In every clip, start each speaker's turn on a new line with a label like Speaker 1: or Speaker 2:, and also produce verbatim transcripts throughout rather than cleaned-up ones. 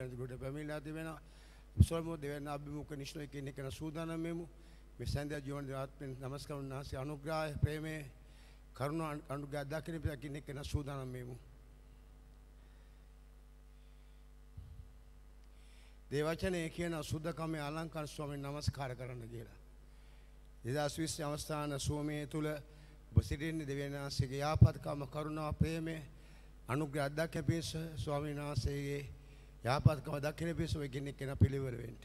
Speaker 1: ගොඩ පැමිණලා තිබෙනවා. සොල්මෝ දෙවන අභිමුඛ නිශ්චය කියන එක සූදානම් වෙමු. මේ සඳහා ජීවන ආත්මෙන් නමස්කාර වුණාසේ අනුග්‍රහය ප්‍රේමේ කරුණ අනුග්‍රහ දකින්න පිට කියන එක සූදානම් වෙමු. දේවචනේ කියන සුද්ධකමේ අලංකාර ස්වාමීන් නමස්කාර කරන්න කියලා. දෙදාස් විස්ස අවස්ථාන සෝමයේ තුල බසිරින් දෙවියන්ාසේගේ යාපත්කම කරුණා ප්‍රේමේ අනුග්‍රහ දක්ක පිස ස්වාමීන් වහන්සේගේ යාපත්කම දකින්න පිස ඔය කෙනෙක් කෙනා පිළිවෙල වෙන්න.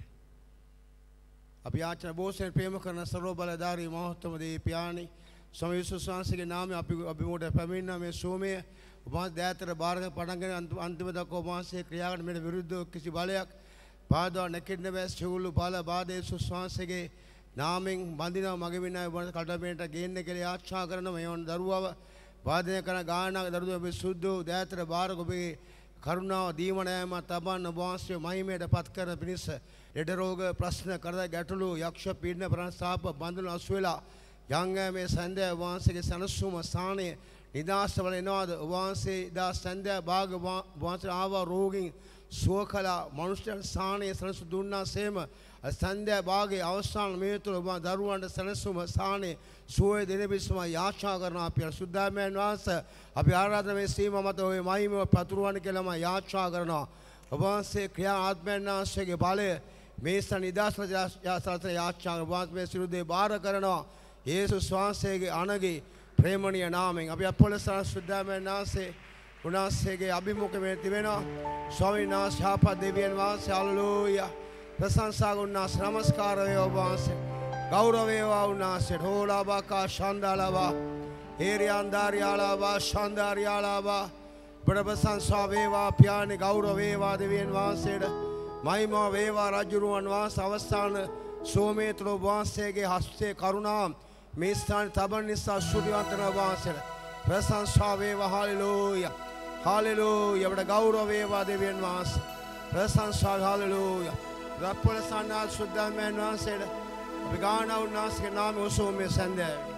Speaker 1: අපි ආචාර්ය බෝසෙන් ප්‍රේම කරන සර්ව බලධාරී මහෝත්තම දේ පියාණි ස්වාමීන් වහන්සේගේ නාමයෙන් අපි අභිමුඛ පැමිණෙන මේ සෝමයේ උපවාස දෑතර බාරක පටන්ගෙන අන්තිම දක්වා උපවාසයේ ක්‍රියාවට මෙට විරුද්ධව කිසි බලයක් පාදවා නැකින්න බෑ සිවුළු පාල බාදේ සුස්වාංශගේ නාමෙන් බඳිනවා මගේ විනාය වන කඩමේට ගේන්න කියලා ආශා කරන මේ වන දරුවව වාදනය කරන ගානක දරුවෝ ඔබ සුද්ධ දෑතර බාරක ඔබේ කරුණාව දීමනෑම තබන්න වාස්ය මහිමයට පත් කරන පිණිස ලෙඩ රෝග ප්‍රශ්න කරදර ගැටලු යක්ෂ පීඩන ප්‍රාණසාප බඳුන අසු වෙලා යංගෑ මේ සන්දෑ වාංශයේ සනසුම ස්ථානයේ නිදාස් වල එනවාද වාංශේ දා සන්දෑ භාග වාංශ ආවා රෝගින් සුවකලා මනුෂ්‍යයන් ස්ථානයේ සනසු දුන්නාසේම සන්දෑ භාගයේ අවසාන මේ තුල ඔබ දරුවන්ට සනසුම ස්ථානයේ සුවය දෙන පිසම යාචනා කරන අපි සුද්ධාමයන් වහන්සේ අපි ආරාධනා මේ සීමා මත ඔය මහිමව පතුරවන්න කියලා මම යාචනා කරනවා. ඔබ වහන්සේ ක්‍රියා ආත්මයන් වහන්සේගේ බලය මේ සනිදාස් යාසත යාචනා ඔබ මේ සිළු දේ බාර කරනවා. යේසුස් වහන්සේගේ අනගේ ප්‍රේමණීය නාමයෙන් අපි අපොලොස් සුද්ධාමයන් වහන්සේ උන්වහන්සේගේ අභිමුඛයේ තිබෙනවා. ස්වාමීන් වහන්සේ ආපා දෙවියන් වහන්සේ හලෙලූයා ප්‍රශංසා ගුණාස් නමස්කාර වේවා ඔබ වහන්සේ ගෞරව වේවා උන්වහන්සේ හෝලාබකා ශාන්දාලාවා හේරියන්දාරියාලාවා ශාන්දාරියාලාවා ප්‍රබසංසා වේවා පියාණි ගෞරව වේවා දෙවියන් වහන්සේට මහිමා වේවා රජුරුවන් වහන්සේ අවස්ථාන සෝමේත්‍ර වහන්සේගේ හස්තේ කරුණා මේ ස්ථාන තබන නිසා සුද්ධවන්තන වහන්සේට ප්‍රශංසා වේවා හලෙලූයා හලෙලූයා අපට ගෞරව වේවා දෙවියන් වහන්සේ ප්‍රශංසා හලෙලූයා රප්පලසන්නා සුද්ධාමයන් වහන්සේට අපි ගානා උන්වහන්සේගේ නාමය ඔසෝමේ සඳහන්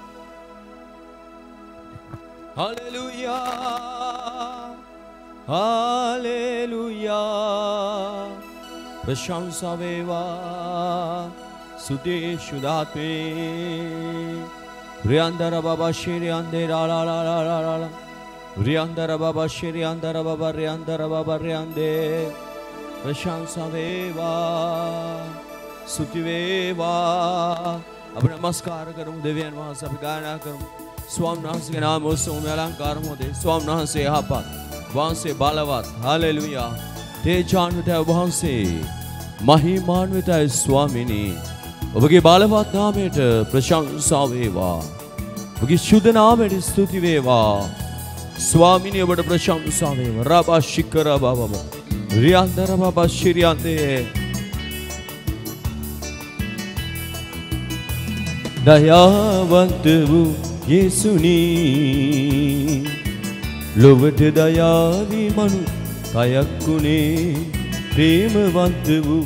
Speaker 2: හලෙලූයා හලෙලූයා ප්‍රශංසා වේවා සුදේ සුදාත්මේ රියන්දර බබා ශිරියන්දේ රාලාලාලාලාලා රියන්දර බබා ශිරියන්දර බබා රියන්දර බබා රියන්දේ ප්‍රශංසා වේවා සුති වේවා අපි නමස්කාර කරමු දෙවියන් වහන්සේ අපි ගායනා කරමු ස්වාමීන් වහන්සේගේ නාම ඔසවමු අලංකාර මොදේ ස්වාමීන් වහන්සේ යහපත් වහන්සේ බලවත් හලෙලූයා තේජාන්විතයි වහන්සේ මහිමාන්විතයි ස්වාමිනී ඔබගේ බලවත් නාමයට ප්‍රශංසා වේවා ඔබගේ සුද්ධ නාමයට ස්තුති වේවා ස්වාමිනී ඔබට ප්‍රශංසා වේවා රබා ශිකර බබබ රියන්දර බබා ශිරියන්දේ දයාවන්ත වූ යේසුනී ලොවට දයාවි මනු කයක් උනේ ප්‍රේමවන්ත වූ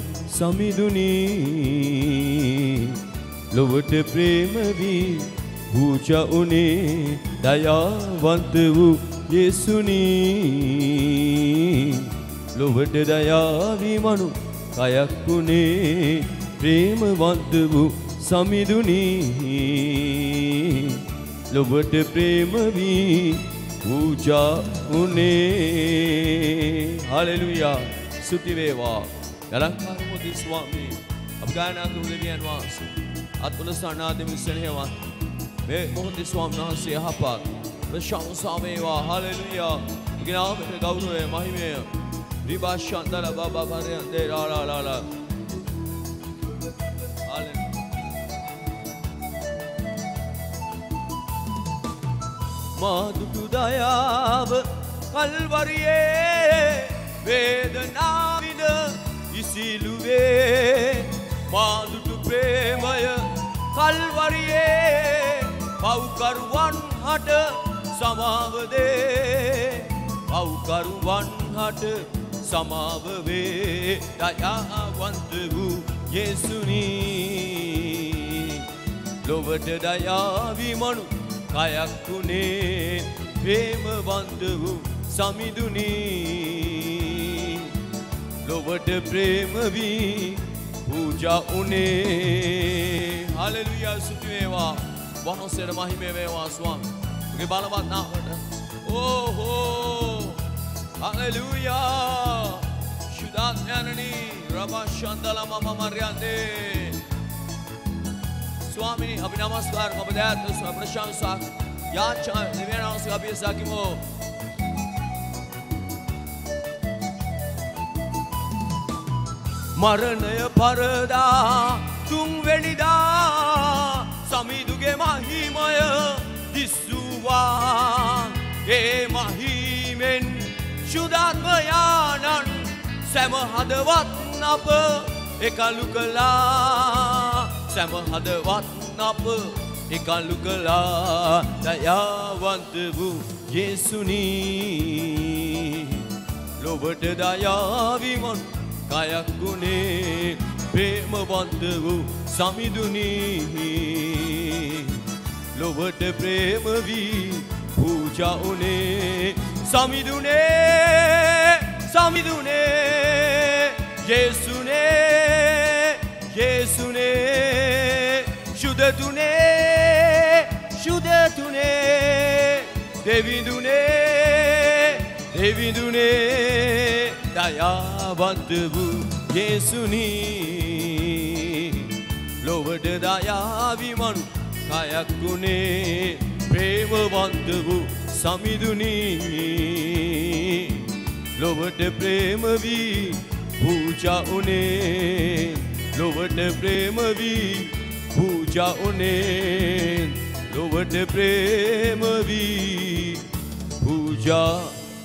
Speaker 2: සමිඳුනී ලොවට ප්‍රේම වී පූජා උනේ දයාවන්ත වූ යේසුනී ලොවට දයාවි මනු කයක් උනේ ප්‍රේමවන්ත වූ සමිඳුනී ලොවට ප්‍රේම වී පූජා උනේ හලෙලූයා ස්තුති වේවා අලංකාර මොදි ස්වාමී අපි ගායනා කරමු දෙවියන් වහන්සේ අත්වල සනාදෙ මිසෙහෙවත් මේ මොහොතේ ස්වාමීන් වහන්සේ යහපත් ප්‍රශංසා වේවා හලෙලූයා ඔබගේ නාමයට ගෞරවය මහිමය විභාෂන්දල බබා පරයන්දේ රාලාලාලා මාදුටු දයාව කල්වරියේ වේදනාවිද ඉසිලුවේ මාදුටු ප්‍රේමය කල්වරියේ පව්කරුවන් හට සමාවදේ පව්කරුවන් හට සමාවවේ දයාවන්ත වූ යේසුනී ලොවට දයාවි මනු කයක් උනේ ප්‍රේමවන්ත වූ සමිඳුනී ලොවට ප්‍රේම වී පූජා උනේ. හලෙලුයා ස්තුති වේවා. වහන්සේට මහිමය වේවා ස්වාමී. ඔබගේ බලවත් නාමයට. ඕහෝ හලෙලුයා. සුදාත් යනනි රබෂන්දලා මම මරියන්දේ. ස්වාමී අපි නමස්කාර ඔබ දැත් ප්‍රශංසා යාචා දෙවියන්වහන්සේ අපි සාකිමු. මරණය පරදා තුන්වෙනිදා සමිඳුගේ මහිමය දිස්සුවා. ඒ මහිමෙන් ශුද්ධාත්මයාණන් සෑම හදවත් අප එකලු කළා. සෑම හදවත් අප එකලු කළා. දයාවන්ත වූ යේසුනි ලොවට දයාවිමන් කයක් ගුණේ ප්‍රේමවන්ත වූ සමිඳුනි ලොවට ප්‍රේම වී පූජා උනේ. සමිඳුනේ සමිඳුනේ යේසුනේ යේසුනේ ශුද්ධතුනේ ශුද්ධතුනේ දෙවිඳුනේ දෙවිඳුනේ දයාවන්ත වූ යේසුනි ලොවට දයාවිමන් කයක් ගුණේ ප්‍රේමවන්ත වූ සමිඳුනි ලොවට ප්‍රේම වී පූජා උනේ. ලොවට ප්‍රේම වී පූජා උනේ. ලොවට ප්‍රේම වී පූජා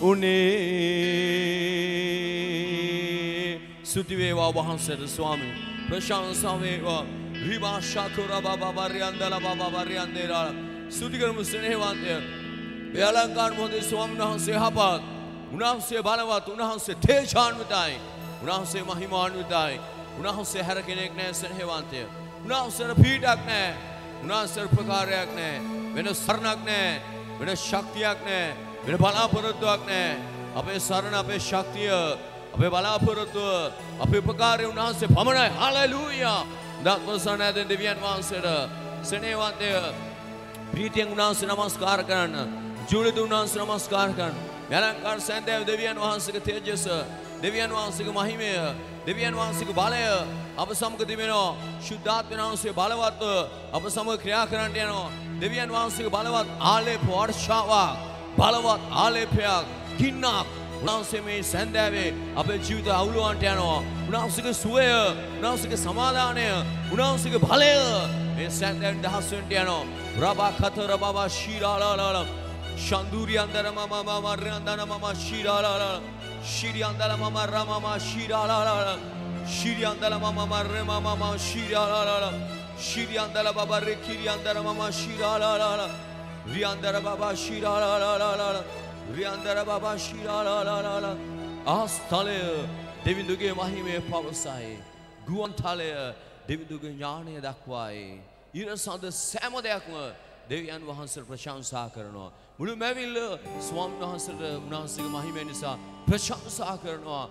Speaker 2: උනේ. ස්තුති වේවා වහන්සේට ස්වාමී. ප්‍රශංසා වේවා. රිවා ශාකුරා බබා වරියන්දලා බබා වරියන්දේලා. ස්තුති කරමු ස්නේහවන්තය. මේ අලංකාර මොහොතේ ස්වාමීන් වහන්සේ හපත්. උන්වහන්සේ බලවත්. උන්වහන්සේ තේජාන්විතයි. උන්වහන්සේ මහිමාන්විතයි. උන්වහන්සේ හැර කෙනෙක් නැහැ ස්නේහවන්තය. උන්වහන්සේට පීඩක් නැහැ. උන්වහන්සේට ප්‍රකාරයක් නැහැ. වෙන සරණක් නැහැ. වෙන ශක්තියක් නැහැ. වෙන බලාපොරොත්තුවක් නැහැ. අපේ සරණ අපේ ශක්තිය අපේ බලාපොරොත්තුව අපේ උපකාරය උන්වහන්සේ පමණයි. හලෙලූයා. දත්වසන ඇද දෙවියන් වහන්සේට ස්නේහවන්තය ප්‍රීතියෙන් උන්වහන්සේ නමස්කාර කරන්න. ජූලිත උන්වහන්සේ නමස්කාර කරන්න. යලංකාර සැන්දෑව දෙවියන් වහන්සේගේ තේජස දෙවියන් වහන්සේගේ මහිමය දෙවියන් වහන්සේගේ බලය අප සමග තිබෙනවා. ශුද්ධාත්ම වහන්සේ බලවත්ව අප සමග ක්‍රියා කරන්න යනවා. දෙවියන් වහන්සේගේ බලවත් ආලේප වර්ෂාවක් බලවත් ආලේපයක් කින්නක් උන්වහන්සේ මේ සැන්දෑවේ අපේ ජීවිත අවුලවන්ට යනවා. උන්වහන්සේගේ සුවය උන්වහන්සේගේ සමාදානය උන්වහන්සේගේ බලය මේ සැන්දෑවෙන් දහස් වෙනට යනවා. රබා කතර බබා ශීරාලාලා Shanduri andara mama mama randana mama shira la la shiri andala mama rama mama shira la la shiri andala mama mama mama mama shira la la shiri andala baba rekiri andara mama shira la la ri andara baba shira la la la ri andara baba shira la la la astale devinduge mahime pavasai guwantale devinduge ඥාණය දක්වායි ඊරසඳ සෑම දෙයක්ම දෙවියන් වහන්සේ ප්‍රශංසා කරනවා. මුළු මැවිල්ල ස්වාමීන් වහන්සේට උන්වහන්සේගේ මහිමය නිසා ප්‍රශංසා කරනවා.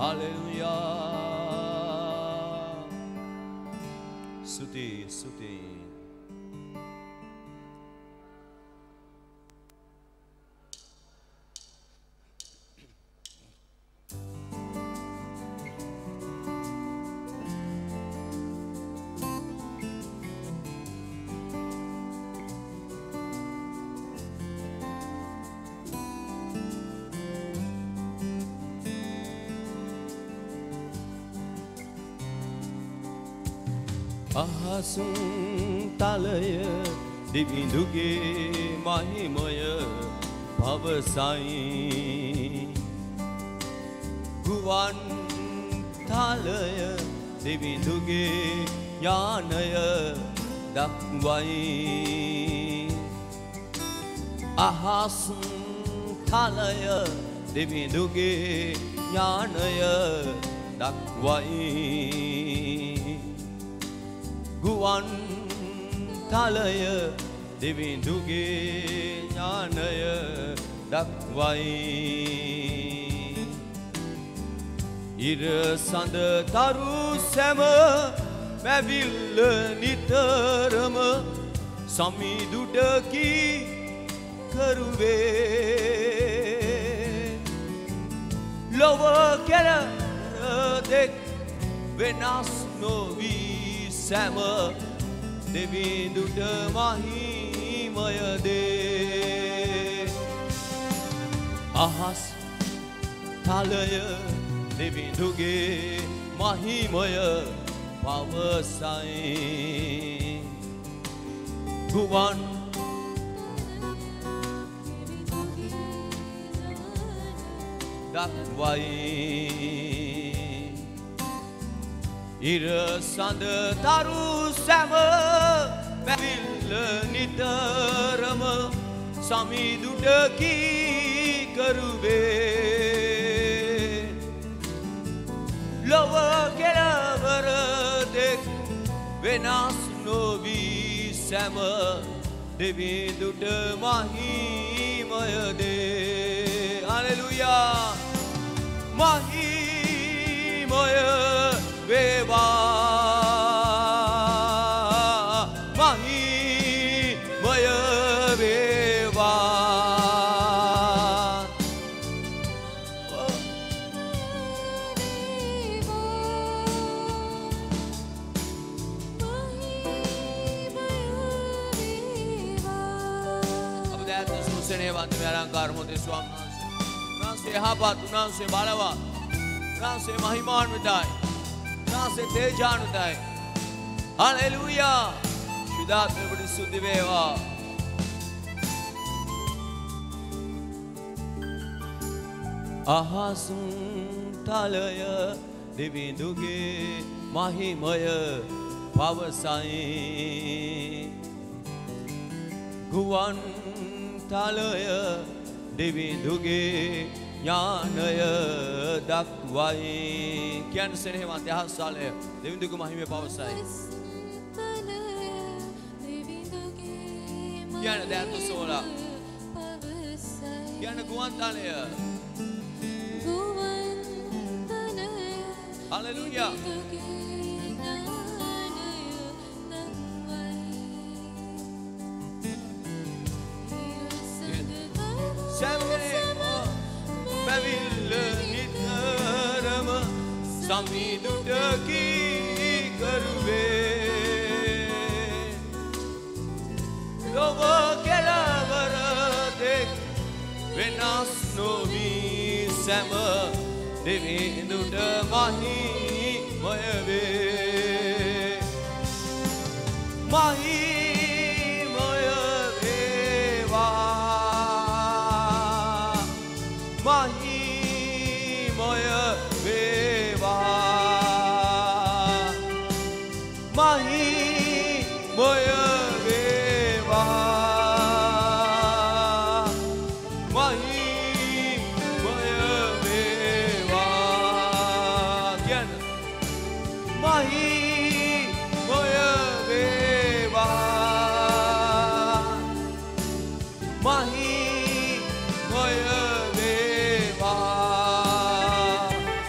Speaker 2: හලෙලූයා. ස්තුති ස්තුති. අහසුන් තලය දිවිඳුගේ මහිමය පවසයි. ගුවන් තලය දිවිඳුගේ ඥානය දක්වයි. අහසුන් තලය දිවිඳුගේ ඥානය දක්වයි. ගුවන් තලය දෙවිඳුගේ ඥානය දක්වයි. ඉර සඳ තරු සැම මැවිල්ල නිතරම සමිදුට කී කරුවේ ලොව කෙළවර දෙක් වෙනස් නොවී සැම දෙවිඳුට මහිමය දේ අහස් තලය දෙවිඳුගේ මහිමය පවසයි ගුවන් දක්වයි ඉර සඳ තරු සැම මැවිල්ල නිතරම සමිදුට කී කරුවේ ලොව කෙළවර දෙක් වෙනස් නොවී සැම දෙවිඳුට මහිමය දේ හලෙලූයා මහිමය වේවා මහිමය වේවා අප දැත් සුසනේ වන්දනය අලංකාර මොදේ ස්වාමීන් වහන්සේ උන්වහන්සේ යහපත් උන්වහන්සේ බලවත් උන්වහන්සේ මහිමාන්විතයි උන්වහන්සේ තේජාන්විතයි හලෙලූයා ශුද්ධාත්මයට ස්තුති වේවා අහසුන් තලය දෙවිඳුගේ මහිමය පවසයි ගුවන් තලය දෙවිඳුගේ ඥානය දක්වයි කියන්න සෙනෙහවත් යහස් තලය දෙවිඳුගේ මහිමය පවසයි කියන්න දැත් සෝලා කියන්න ගුවන් තලය හලෙලූයා මැවිල්ල නිතරම සමිදුට කී කරුවේ ලොව කෙළවර දෙක් වෙනස් නොවී සැම දෙවිඳුට මහිමය වේ මහිමය වේවා මහිමය වේවා මහිමය වේවා මහිමය වේවා කියන්න මහිමය වේවා මහිමය වේවා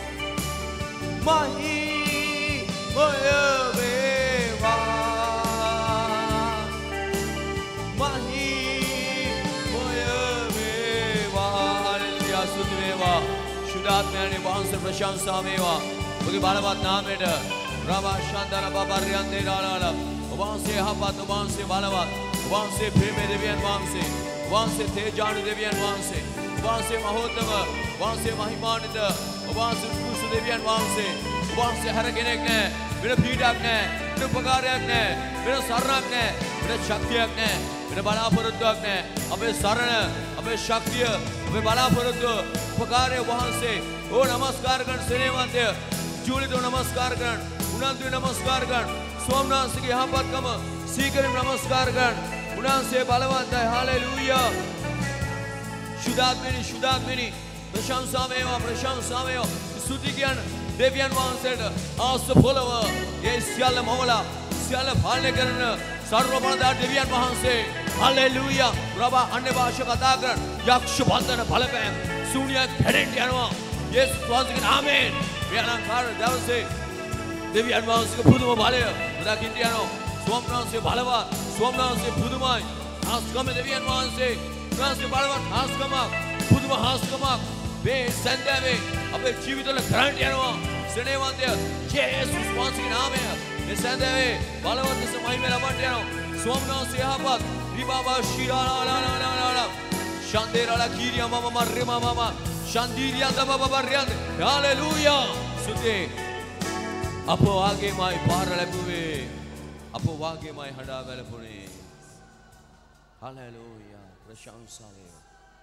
Speaker 2: ශුද්ධාත්මයන්ගේ වහන්සේ ප්‍රශංසා වේවා ඔබගේ බලවත් නාමයට රවා ශාන්තර බබර්යන්දේ ලාලාලා ඔබ වහන්සේ යහපත් ඔබ වහන්සේ බලවත් ඔබ වහන්සේ ප්‍රේමී දෙවියන් වහන්සේ ඔබ වහන්සේ තේජානු දෙවියන් වහන්සේ ඔබ වහන්සේ මහෝත්තම ඔබ වහන්සේ මහිමාන්විත ඔබ වහන්සේ සුසු දෙවියන් වහන්සේ ඔබ වහන්සේ හැර කෙනෙක් නැහැ වෙන පීඩක් නැහැ වෙන උපකාරයක් නැහැ වෙන සරණක් නැහැ වෙන ශක්තියක් නැහැ වෙන බලාපොරොත්තුවක් නැහැ අපේ සරණ අපේ ශක්තිය අපේ බලාපොරොත්තුව උපකාරය වහන්සේ ඕ නමස්කාර කරන සෙනෙහවන්තය ජූලිතව නමස්කාර කරන උනන්දුවේ නමස්කාර කරන ස්වාමීන් වහන්සේගේ යහපත්කම සීකරෙන් නමස්කාර කරන උන්වහන්සේ බලවන්තයි හලෙලූයා ශුද්ධාත්මෙනි ශුද්ධාත්මෙනි ප්‍රශංසා වේවා ප්‍රශංසා වේවා ස්තුති කියන දෙවියන් වහන්සේට ආස්ත පොළව ඒ සියල්ල මවලා සියල්ල පාලනය කරන සර්ව බලධාරී දෙවියන් වහන්සේ හලෙලූයා රබා අන්‍ය භාෂා කතා කරන යක්ෂ බන්ධන බලපෑම් ශූන්‍යයක් හැරෙන්න යනවා යේසුස් වහන්සේගේ නාමයෙන් අලංකාර දවසේ දෙවියන් වහන්සේගේ පුදුම බලය දකින්න යනවා. ස්වාමීන් වහන්සේ බලවත්, ස්වාමීන් වහන්සේ පුදුමයි. ආස්කම දෙවියන් වහන්සේ වහන්සේ බලවත් ආස්කමක්, පුදුම ආස්කමක් මේ සැන්දාවේ අපේ ජීවිතවල කරන්ට් යනවා. සෙනෙවන්තය ජේසුස් වහන්සේගේ නාමයෙන් මේ සැන්දාවේ බලවත් ලෙස මහිම ලබන්න යනවා. ස්වාමීන් වහන්සේ යහපත් රිබාබා ශිරාලාලාලාලාලා ශාන්දේරාලා කීරියා මම මර්රිමා මම ශාන්දීරියා දබබබරියන් හාලෙලූයා. සුදේ අප වාගේමයි පාර ලැබුවේ, අප වාගේමයි හඬා වැළපුණේ. හාලෙලූයා. ප්‍රශංසා වේවා.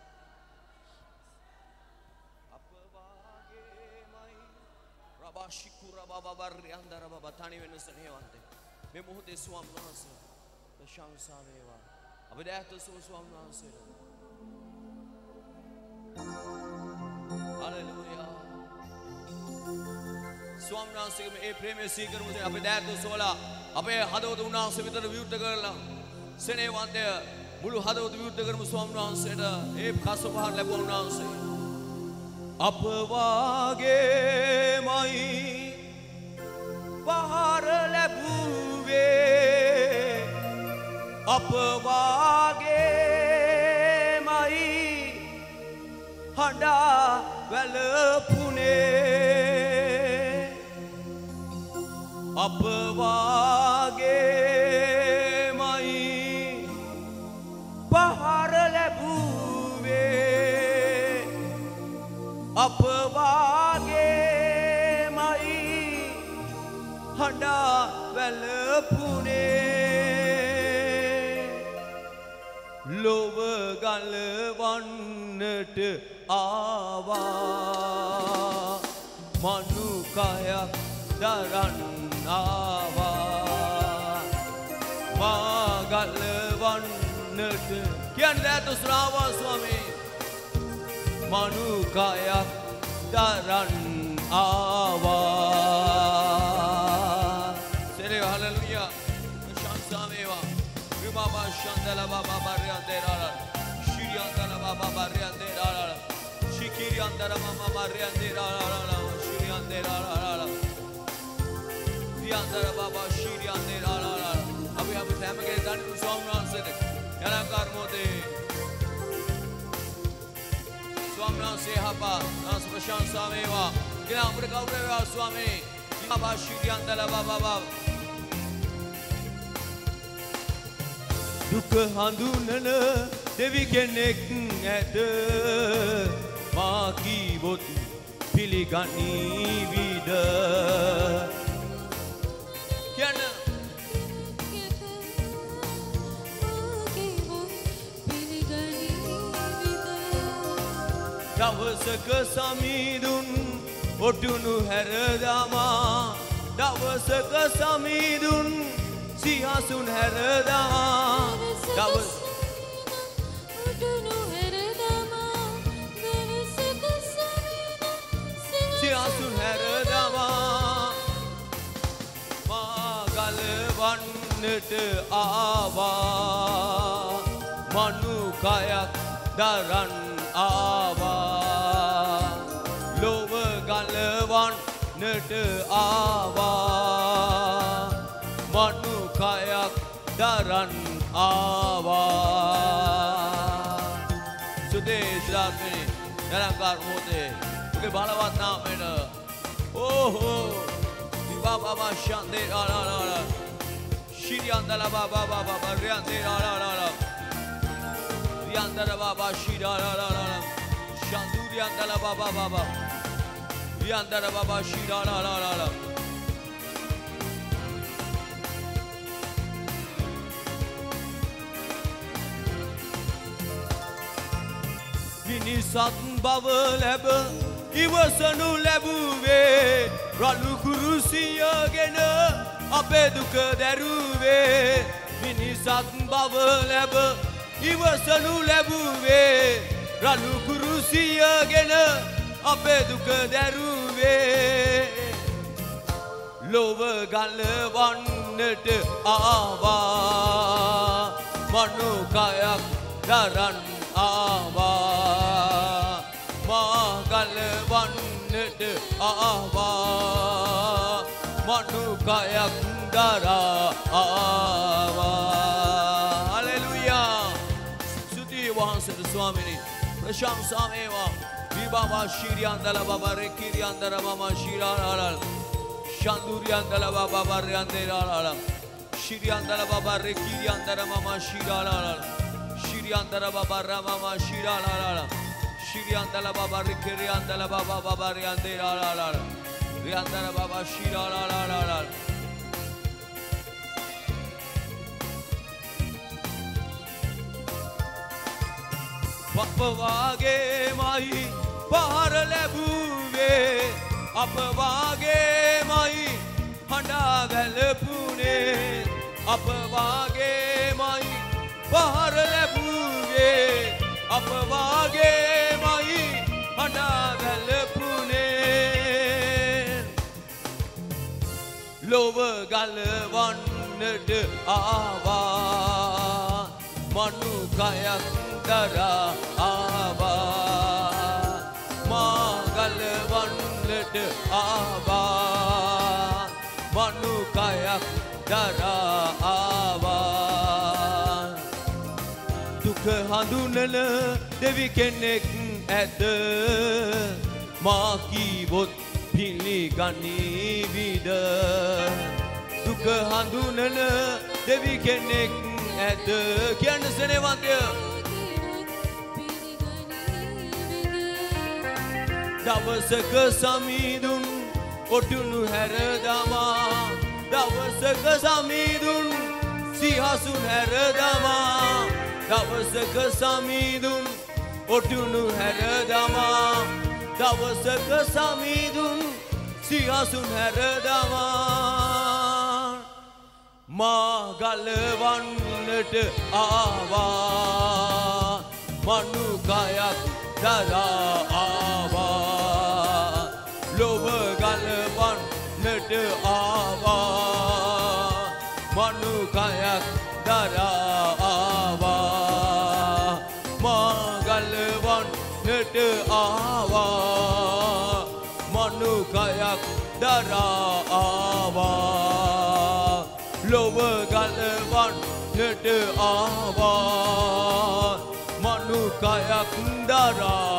Speaker 2: අප වාගේමයි රබාෂිකුරා බබබරියන් දරබබ තනි වෙන සෙනෙවන්තේ මේ මොහොතේ ස්වාමීන් වහන්සේ ප්‍රශංසා වේවා. අප දැක්තු ස්වාමීන් වහන්සේ. Hallelujah. ස්වාමීන් වහන්සේගේ මේ ප්‍රේමයේ සීකරමු අපේ දැක්තු සෝලා අපේ හදවත උන්වහන්සේ විතර විවෘත කරලා සෙනෙවන්තය මුළු හදවත විවෘත කරමු ස්වාමීන් වහන්සේට ඒ කස පහර ලැබුණ උන්වහන්සේ. අප වාගේමයි පහර ලැබුවේ, අප වාගේමයි හඬා වැළපුණේ. අප වාගේමයි පහර ලැබුවේ, අප වාගේමයි හඬා වැළපුණේ. ලොව ගලවන්නට ආවා, මනුකයක් දරන්න ආවා, මා ගලවන්නට කියන්නේ දැතු ශ්‍රාවා ස්වාමී. මනුකයක් දරන්න ආවා. සෙරේ හලෙලූයා. ප්‍රශංසා වේවා. විබාබා ශන්දලා බබා බරියන්දේරාලා ශිරියන්දලා බබා බරියන්දේරාලා ශිකිරියන්දලා මම බරියන්දේරාලා ශිරියන්දේරාලා වියන්දලා බබා ශිරියන්දේරාලා අපි අපි හැමගේ දඬු ස්වාමීන් වහන්සේට යනකාර මොතේ ස්වාමීන් වහන්සේ හපා නාස් ප්‍රශංසා වේවා. ගෙන අපේ කවුරු වේවා ස්වාමී. බබා ශිරියන්දලා බබා බබා දුක හඳුනන දෙවි කෙනෙක් ඇත, මා කීවොත් පිළිගනීවිද? කියන දවසක සමීදුන් ඔටුනු හැරදමා, දවසක සමීදුන් සිහසුන් හැරදමා, දවස ඔටුනු හැරදමා, දවසක සමීදුන් සිහසුන් හැරදමා, මා ගලවන්නට ආවා, මනුකයක් දරන්න ආවා, ලොව ගලවන්නට ආවා, මනුකයක් දරන්න ආවා. සුදේ ශ්‍රාත්මනේ යලංකාර මොහොතේ ඔබේ බලවත් නාමයට ඕහෝ විබාබා ශාන්දේ ආලාලා ශිරියන්දලා බබා බබා බරියන්දේ ආලාලා වියන්දලා බබා ශිරාලාලා ශාන්දුරියන්දලා බබා බබා වියන්දලා බබා ශිරාලාලා මිනිසත් බව ලැබ ඉවසනු ලැබුවේ, රළු කුරුසියගෙන අපේ දුක දැරුවේ. මිනිසත් බව ලැබ ඉවසනු ලැබුවේ, රළු කුරුසියගෙන අපේ දුක දැරුවේ. ලොව ගලවන්නට ආවා, මනුකයක් දරන්න ආවා, මා ගලවන්නට ආවා, මනුකයක් දරා ආවා. හලෙලුයා. ස්තුතියි වහන්සේට ස්වාමිනේ. ප්‍රශංසා වේවා. විබාවා ශීරියන්දල බබා රෙකිරියන්දර මම ශීරාලාල. ශාන්දුරියන්දල බබා බර්යන්දේලාලාල. ශීරියන්දල බබා රෙකිරියන්දර මම ශීරාලාල. ශීරියන්දර බබා රමම ශීරාලාල. ශීරියන්දල බබා රෙකිරියන්දල බබා බබාරියන්දේලාලාල. රියන්දර බබා ශීරාලාලාල. අප වාගේමයි පහර ලැබුවේ අප වාගේමයි හඬා වැළපුනේ අප වාගේමයි පහර ලැබුවේ අප වාගේමයි හඬා වැළපුනේ ලොව ගලවන්නට ආවා මනුකයක් දරා ආවා මා ගලවන්නට ආවා මනුකයක් දරා ආවා දුක හඳුනන දෙවි කෙනෙක් ඇත මා කීවොත් පිළිගනීවිද දුක හඳුනන දෙවි කෙනෙක් ඇත කියන්න සෙනෙවන්තය දවසක සමීදුන් ඔටුනු හැර දමා දවසක සමීදුන් සිහසුන් හැර දමා දවසක සමීදුන් ඔටුනු හැර දමා දවසක සමීදුන් සිහසුන් හැර දමා මා ගලවන්නට ආවා මනුකයක් දරා ආවා ලොව ගලවන්නට ආවා මනුකයක් දරා ආවා මා ගලවන්නට ආවා මනුකයක් දරා ආවා ලොව ගලවන්නට ආවා මනුකයක් දරා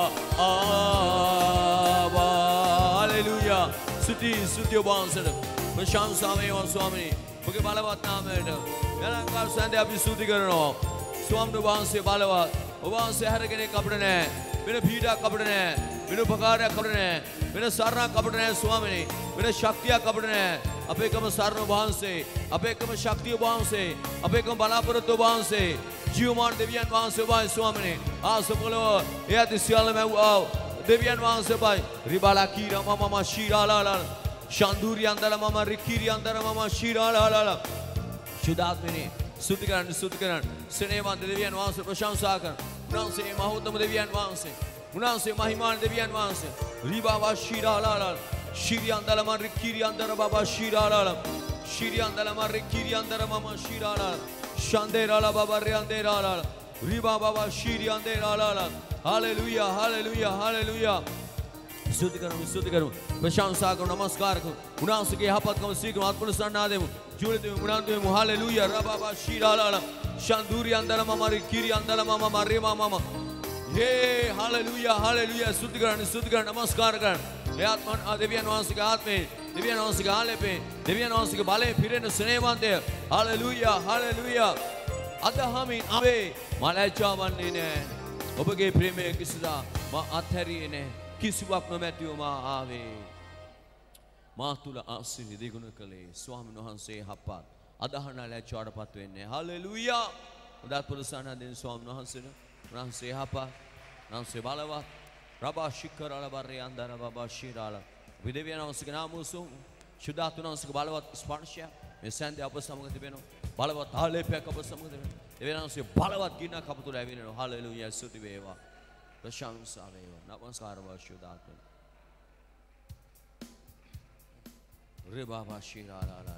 Speaker 2: ආවා. හලෙලුයා. ස්තුති ස්තුති වහන්සේට ප්‍රශංසා වේවා ස්වාමීනි. ඔබගේ බලවත් නාමයට යලංකාර සඳ අපි ස්තුති කරනවා. ස්වාමීන් වහන්සේ බලවත්. ඔබ වහන්සේ හැර කෙනෙක් අපිට නැහැ. වෙන පීඩාවක් අපිට නැහැ. වෙන උපකාරයක් අපිට නැහැ. වෙන සරණක් අපිට නැහැ ස්වාමීනි. වෙන ශක්තියක් අපිට නැහැ. අපේ එකම සරණ වහන්සේ, අපේ එකම ශක්තිය වහන්සේ, අපේ එකම බලාපොරොත්තු වහන්සේ, ජීවමාන දෙවියන් වහන්සේ වයි ස්වාමීනි. ආසපොළව එයත් සියල්ලම ඇව්වා දෙවියන් වහන්සේ වයි. රිබාලා කීරා මම ශීරාලාලා. ශාන්දුරිය අන්දල මම රිකිරිය අන්දර මම ශීරාලාලා. සුදාත්මනේ ස්තුති කරන්න ස්තුති කරන්න. සෙනෙහවන්ත දෙවියන් වහන්සේ ප්‍රශංසා කරන. උන්වහන්සේ මහෞතම දෙවියන් වහන්සේ. උන්වහන්සේ මහිමාන දෙවියන් වහන්සේ. රිබාවා ශීරාලාලා. Shiriandala Mari Kiriandara Baba Shirala Shiriandala Mari Kiriandara Mama Shirala Shandera Baba Riandera Riba Baba Shiriandera. Hallelujah, hallelujah, hallelujah. स्तुति करूं स्तुति करूं प्रशंसा करूं नमस्कार करूं उनास के हापत कम सीख आत्मा सन्ना देव जुड़ते मुनांत में हालेलुया रबाबा शीराला शांदूरी अंदर मामा रिकिरी अंदर मामा मारे मामा ये हालेलुया हालेलुया स्तुति करूं स्तुति करूं नमस्कार करूं ये आत्मा देवियान वांस के हाथ में देवियान वांस के हाले पे देवियान वांस के बाले फिरे न सुने वांते हालेलुया हालेलुया अतः हम इन आवे मालाचा वन्ने ने ඔබගේ ප්‍රේමය කිසිදා මා අත්හැරියේ නැහැ කිසිවක් නොමැතිව මා ආවේ මා තුල ආශිර්වාද දෙගුණ කළේ ස්වාමීන් වහන්සේ හප්පත් අදහන ලැජ්ජාටපත් වෙන්නේ හලෙලූයා උදාත් පුරුසාන දෙන ස්වාමීන් වහන්සේට උන්වහන්සේ හප්පත් උන්වහන්සේ බලවත් රබා ශික්කරල බරේ අන්දර බබා ශීරාල විදේවියන් වහන්සේගේ නාමෝසු සුදාත් වහන්සේගේ බලවත් ස්පර්ශය මේ සැන්දේ අප සමග තිබෙනවා බලවත් ආලේපයක් අප සමග තිබෙනවා දෙවියන්වහන්සේ බලවත් ගින්නක් අප තුල ඇවිදිනවා හලෙලූයා ස්තුති වේවා ප්‍රශංසා වේවා නමස්කාර වාශුදාත්ම රබා ශීරාලා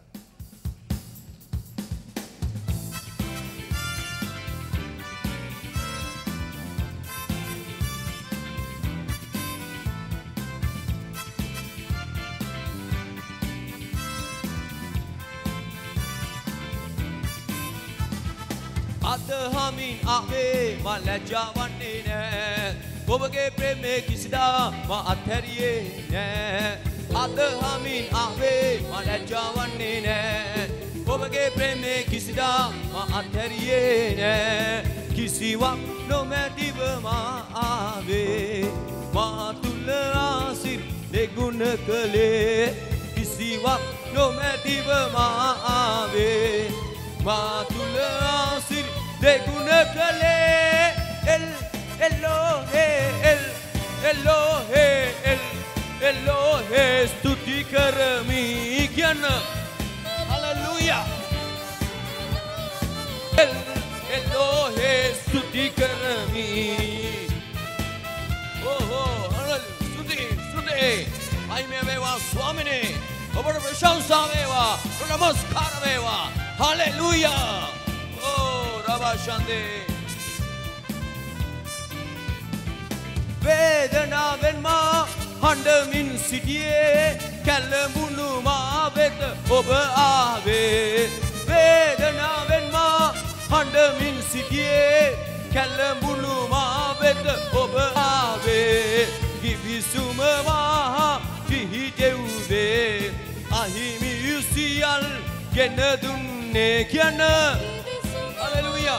Speaker 2: අද හමින් ආවේ මා ලැජ්ජා වන්නේ නෑ ඔබගේ ප්‍රේමේ කිසිදා මා අත්හැරියේ නෑ අද හමින් ආවේ මා ලැජ්ජා වන්නේ නෑ ඔබගේ ප්‍රේමේ කිසිදා මා අත්හැරියේ නෑ කිසිවක් නොමැතිව මා ආවේ මා තුල ආසිරි දෙගුණ කළේ කිසිවක් නොමැතිව මා ආවේ මා තුල ආසිරි දෙගුණ කළේ එල් එලෝහෙ එල් එලෝහෙ එල් එලෝහෙ ස්තුති කරමි කියන හලෙලූයා එල් එලෝහෙ ස්තුති කරමි ඕහෝ හලෙලූයා ස්තුති ස්තුති අයිමේ වේවා ස්වාමිනේ ඔබට ප්‍රශංසා වේවා නමස්කාර වේවා හලෙලූයා ඕ රබෂන්දේ වේදනාවෙන් මා හඬමින් සිටියේ කැළඹුණු මා වෙත ඔබ ආවේ වේදනාවෙන් මා හඬමින් සිටියේ කැළඹුණු මා වෙත ඔබ ආවේ කිවිසුම මා පිහිටෙව්වේ අහිමි සියල් ගෙන දුන්නේ කියන හලෙලූයා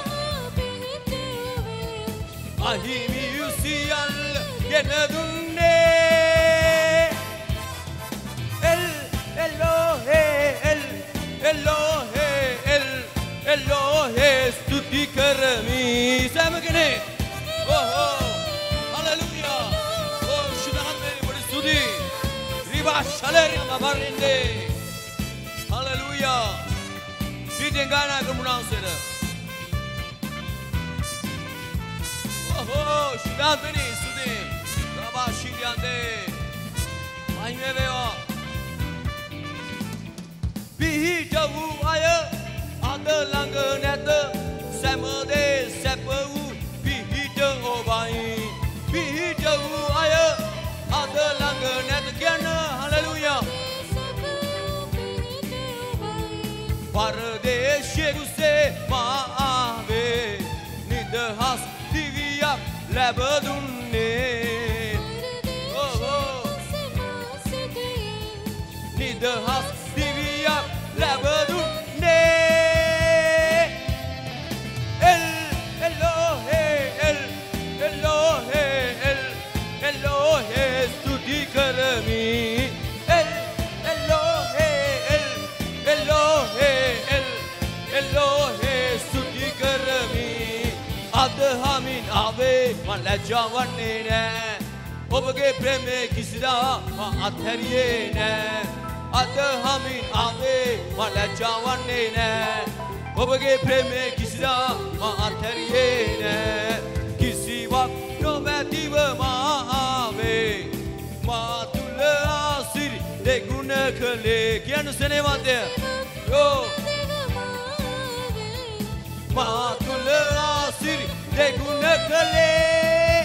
Speaker 2: අහිමි සියල් ගෙන දුන්නේ එල් එලෝහෙ එල් එලෝහෙ එල් එලෝහෙ ස්තුති කරමි සෑම කෙනෙක් ඕහෝ හලෙලූයා ඕ ශුභාන්තේ පොඩි ස්තුති රිවා ශලරිම බරින්දේ හලෙලූයා පිටින් ගානා කමුනාන්සෙර ඕහෝ ශුභාන්තේ ස්තුති රබා ශිරියන්දේ මහිමේ වේවා පිහිට වූ අය අද ළඟ නැත සෑමදේ සැප වූ පිහිට ඔබයි පිහිට වූ අය අද ළඟ නැත කියන හලෙලූයා පරදේශයේ කුසේ මා ආවේ නිදහස් දිවියක් ලැබ දුන්නේ ඕහෝ නිදහස් දිවියක් ලැබ දුන්නේ එල් එලෝහෙ එල් එලෝහෙ එල් එලෝහෙ ස්තුති කරමි එල් එලෝහෙ එල් එලෝහෙ එල් එලෝහෙ ස්තුති කරමි අද හමින් ආවේ මා ලැජ්ජා වන්නේ නෑ ඔබගේ ප්‍රේමේ කිසිදා මා අත්හැරියේ නෑ අද හමින් ආවේ මා ලැජ්ජා වන්නේ නෑ ඔබගේ ප්‍රේමේ කිසිදා මා අත්හැරියේ නෑ කිසිවක් නොමැතිව මා ආවේ මා තුල ආසිරි දෙගුණ කළේ කියන සෙනෙවන්තය යෝ මා තුල ආසිරි දෙගුණ කළේ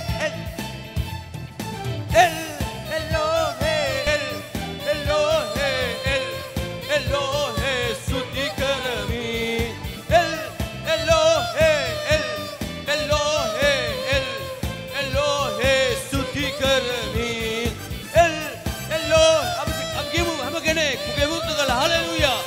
Speaker 2: එල් එලෝහෙ එල් එලෝහෙ එල් එලෝහෙ ස්තුති කරමි එල් එලෝහෙ එල් එලෝහෙ එල් එලෝහෙ ස්තුති කරමි එල් එලෝ අපි අපි කියමු හැම කෙනෙක් මුගේ වුත් කළා හලෙලූයා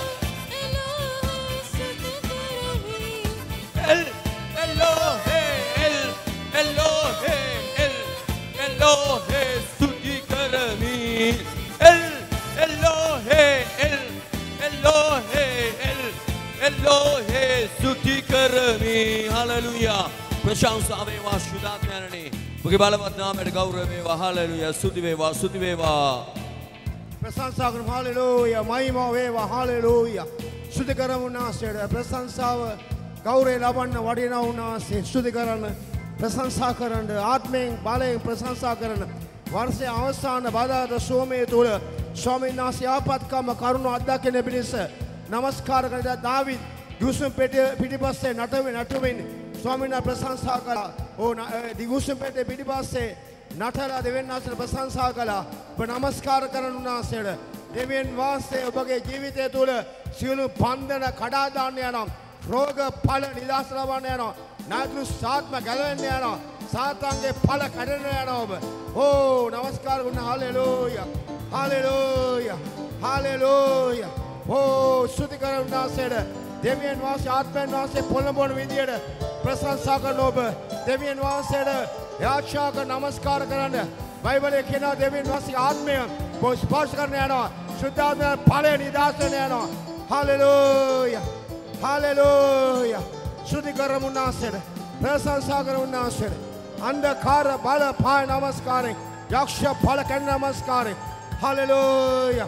Speaker 2: El Elohe El Elohe El Elohe Stuti karami El Elohe El Elohe El Elohe Stuti karami Hallelujah ප්‍රශංසා වේවා ශුද්ධාත්මයන්නි ඔබගේ බලවත් නාමයට ගෞරව වේවා හලෙලූයා ස්තුති වේවා ස්තුති වේවා
Speaker 1: ප්‍රශංසා කරමු හලෙලූයා මහිමා වේවා හලෙලූයා ස්තුති කරමු නාසයට ප්‍රශංසාව ගෞරවය ලබන්න වඩිනා උන්වහන්සේ ස්තුති කරන්න ප්‍රශංසා කරන්න ආත්මයෙන් බලයෙන් ප්‍රශංසා කරන වර්ෂයේ අවසාන බදාද සෝමයේ තුල ස්වාමීන් වහන්සේ ආපත්කම කරුණ අත්දකින පිණිස නමස්කාර කරන දාවිද් දිවුසුම් පිටිපස්සේ නටවෙ නටවෙන් ස්වාමීන් වහන්සේ ප්‍රශංසා කළා. ඕ දිවුසුම් පිටිපස්සේ නටලා දෙවියන් වහන්සේ ප්‍රශංසා කළා. ඔබ නමස්කාර කරන උන්වහන්සේට දෙවියන් වහන්සේ ඔබගේ ජීවිතය තුල සියලු බන්ධන කඩා දාන්න යනම් රෝග ඵල නිදාස් ලබන්න යනවා. නායතුරු සාත්ම ගැලවෙන්න යනවා. සාතාන්ගේ ඵල කඩන්න යනවා ඔබ. ඕ නමස්කාර වුණ හලෙලූයා. හලෙලූයා. හලෙලූයා. ඕ ස්තුති කරන නාසයට දෙවියන් වහන්සේ ආත්මයන් වහන්සේ පොළඹවන විදියට ප්‍රශංසා කරන ඔබ දෙවියන් වහන්සේට යාචනා කර නමස්කාර කරන්න. බයිබලයේ කියනවා දෙවියන් වහන්සේ ආත්මය ස්පර්ශ කරන්න යනවා. සුද්ධාත්ම ඵලය නිදාස් වෙන්න යනවා. හලෙලූයා. හලෙලූයා. ස්තුති කරමු නාසයට ප්‍රශංසා කරමු නාසයට අන්ධකාර බල පාය නමස්කාරයෙන් යක්ෂ ඵල කන නමස්කාරයෙන් හලෙලූයා.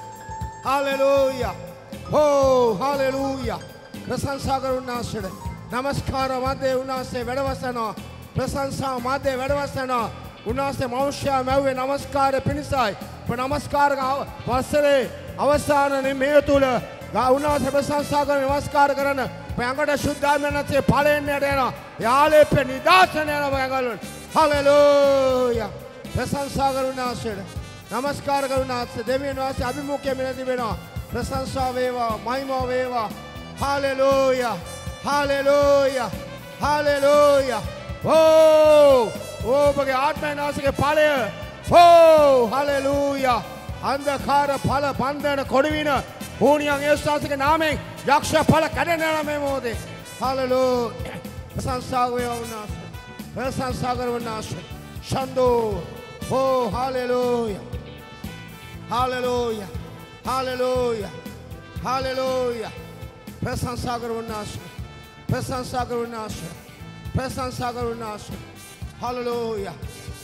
Speaker 1: හලෙලූයා. Oh, hallelujah. ප්‍රශංසා කරු නාසයට නමස්කාර මැදේ උනාසේ වැඩවසනවා. ප්‍රශංසා මැදේ වැඩවසනවා. උනාසේ මෞෂ්‍යා මැව්වේ නමස්කාර පිණිසයි. අප නමස්කාර වසරේ අවසාන මේ තුල උනාසේ ප්‍රශංසා කරන නමස්කාර කරන පැඟට සුද්ධාත්මයන්ගේ ඵලෙන් යට යනවා. යාලේප නිදාසන යනවා පැඟවල. හලෙලූයා. ප්‍රශංසා කරු නාසයට නමස්කාර කරු නාසයට දෙවියන් වහන්සේ අභිමුඛයෙන් මෙන්න තිබෙනවා. ප්‍රශංසා වේවා මහිමා වේවා. හලෙලූයා. හලෙලූයා. හලෙලූයා. ඕ ඔබගේ ආත්මනාසිකේ ඵලය. ඕ හලෙලූයා. අන්ධකාර ඵල බන්ධන කොඩවින ඕනියන් යේසුස්ගේ නාමයෙන් යක්ෂ ඵල කැඩෙන යන මේ මොහොතේ. හලෙලූයා. ප්‍රශංසා වේවා උනාස. ප්‍රශංසා කරවනාස. ශන්දෝ. ඕ හලෙලූයා. හලෙලූයා. Hallelujah. Hallelujah. ප්‍රශංසා කරන නාසය. ප්‍රශංසා කරන නාසය. ප්‍රශංසා කරන නාසය. Hallelujah.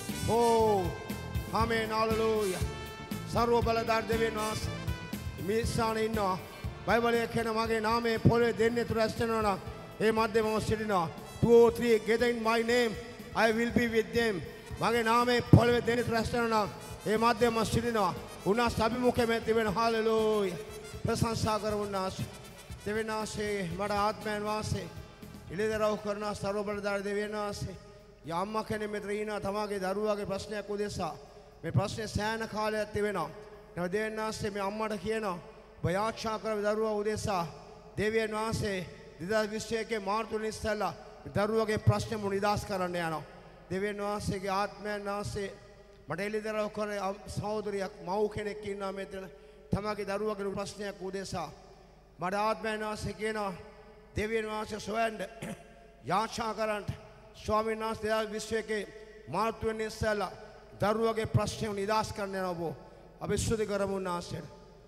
Speaker 1: Oh. Amen. Hallelujah. සර්ව බලදාර දෙවියන් වහන්සේ මේ ස්ථානයේ ඉන්නවා. බයිබලයේ කියන මගේ නාමයේ පොළේ දෙන්නේ තුර ඇස්තනවා නම් ඒ මැද්දේ මම සිටිනවා. two or three gather in my name I will be with them. මගේ නාමයේ පොළේ දෙන්නේ තුර ඇස්තනවා නම් ඒ මැද්දේ මම සිටිනවා. උනාස අභිමුඛයෙන් තිබෙන හලෙලූයා. ප්‍රශංසා කරමු නාස. දෙවියන් වහන්සේ මට ආත්මයන් වහන්සේ ඉලිදරව් කරන සර්ව බලදාර දෙවියන් වහන්සේ යම්ම කෙනෙක් මෙතන ඉන්නවා තමාගේ දරුවාගේ ප්‍රශ්නයක් උදෙසා මේ ප්‍රශ්නේ සෑහෙන කාලයක් තිබෙනවා. නේද දෙවියන් වහන්සේ මේ අම්මට කියනවා බයාචා කර දරුවා උදෙසා දෙවියන් වහන්සේ දෙදාස් විස්ස එකේ මාර්තු ඉස්සෙල්ලා දරුවාගේ ප්‍රශ්නේ මු නිදාස් කරන්න යනවා. දෙවියන් වහන්සේගේ ආත්මයන් වහන්සේ මට එළිදරව් කරන සහෝදරියක් මව් කෙනෙක් ඉන්නවා මෙතන තමගේ දරුවගේ ප්‍රශ්නයක් උදෙසා මට ආත්මයන් වහන්සේ කියනවා දෙවියන් වහන්සේ සොයන්න යාචනා කරන්න ස්වාමීන් වහන්සේ දෙදාස් විස්ස එකේ මාර්තු වෙනි ඉස්සෙල්ලා දරුවගේ ප්‍රශ්නේ නිදාස් කරන්න යනවා. අපි ස්තුති කරමු නාසයට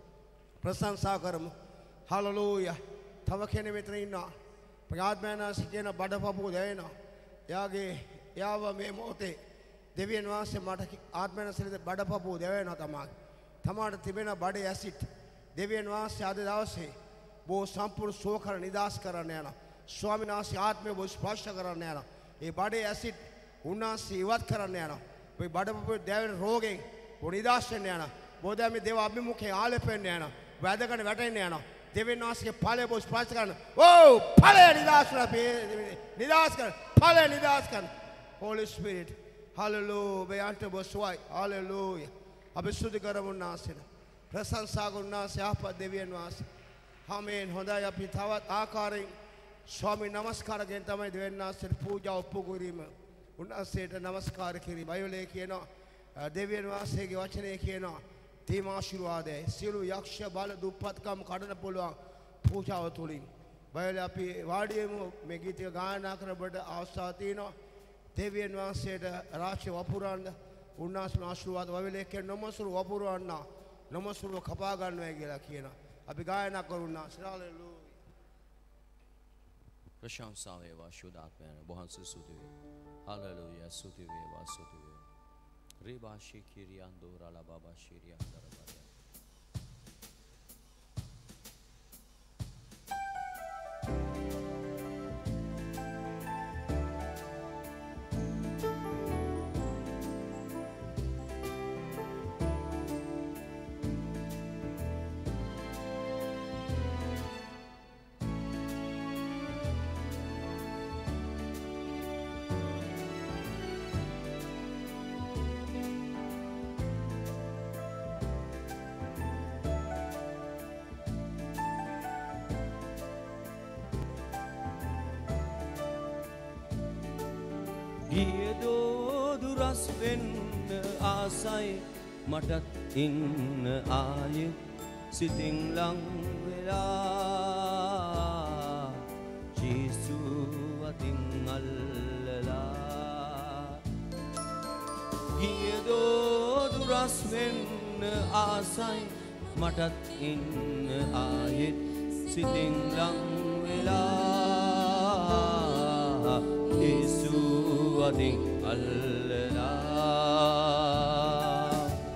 Speaker 1: ප්‍රශංසා කරමු. හලෙලූයා. තව කෙනෙක් මෙතන ඉන්නවා. ආත්මයන් වහන්සේ කියන බඩපපුව දැවෙනවා. එයාගේ එයාව මේ මොහොතේ දෙවියන් වහන්සේ මට ආත්මයන් සලිත බඩපපුව දැවෙනවා තමයි. තමාට තිබෙන බඩේ ඇසිඩ් දෙවියන් වහන්සේ අද දවසේ බෝ සම්පූර්ණ සෝකර නිදාස් කරන්න යනවා. ස්වාමීන් වහන්සේ ආත්මය බෝ ස්පර්ශ කරන්න යනවා. ඒ බඩේ ඇසිඩ් උන්වහන්සේ ඉවත් කරන්න යනවා. මේ බඩපපුවේ දැවෙන රෝගෙන් බෝ නිදාස් වෙන්න යනවා. බෝධය මේ දේව අභිමුඛයෙන් ආලපෙන්න යනවා. වැදගෙන වැටෙන්න යනවා. දෙවියන් වහන්සේගේ ඵලය බෝ ස්පර්ශ කරන්න. ඕ ඵලය නිදාස් කරලා නිදාස් කරන්න. ඵලය නිදාස් කරන්න. Holy Spirit. Hallelujah. Beyanto boswai. Hallelujah. අපි ස්තුති කරමු නාසෙට. ප්‍රශංසා කරමු නාසය අප දෙවියන් වහන්සේ. ආමේන්. හොඳයි අපි තවත් ආකාරයෙන් ස්වාමී නමස්කාර ගෙන තමයි දෙවියන් වහන්සේට පූජා ඔප්පු කිරීම. උන්වහන්සේට නමස්කාර කිරීම. බයිබලයේ කියනවා දෙවියන් වහන්සේගේ වචනේ කියනවා තීම ආශිර්වාදයි. සියලු යක්ෂ බල දුප්පත්කම් කඩන පුළුවන් පූජාව තුලින්. බයිබලයේ අපි වාඩියෙමු මේ ගීතය ගායනා කරබඩ අවස්ථාව තියෙනවා. දෙවියන් වහන්සේට රාශිය වපුරන්න උන්වහන්සේ ආශිර්වාද වවිලේ කියන නොමසුරු වපුරවන්න නොමසුරු කපා ගන්නවා කියලා කියනවා. අපි ගායනා කරුණා හලෙලූයා.
Speaker 2: ප්‍රශංසා වේවා ශුද්ධාත්මයන් වහන්සේ ස්තුති වේවා. හලෙලූයා ස්තුති වේවා ස්තුති වේවා. රිබාෂි කිරියන්දෝ රලා බබා ශිරියන්දර බය. ගියදෝ දුරස් වෙන්න ආසයි මටත් ඉන්න ආයෙත් සිතින් ලං වෙලා ජේසු අතින් අල්ලලා ගියදෝ දුරස් වෙන්න ආසයි මටත් ඉන්න ආයෙත් සිතින් ලං වෙලා ජේසු අතින් අල්ලලා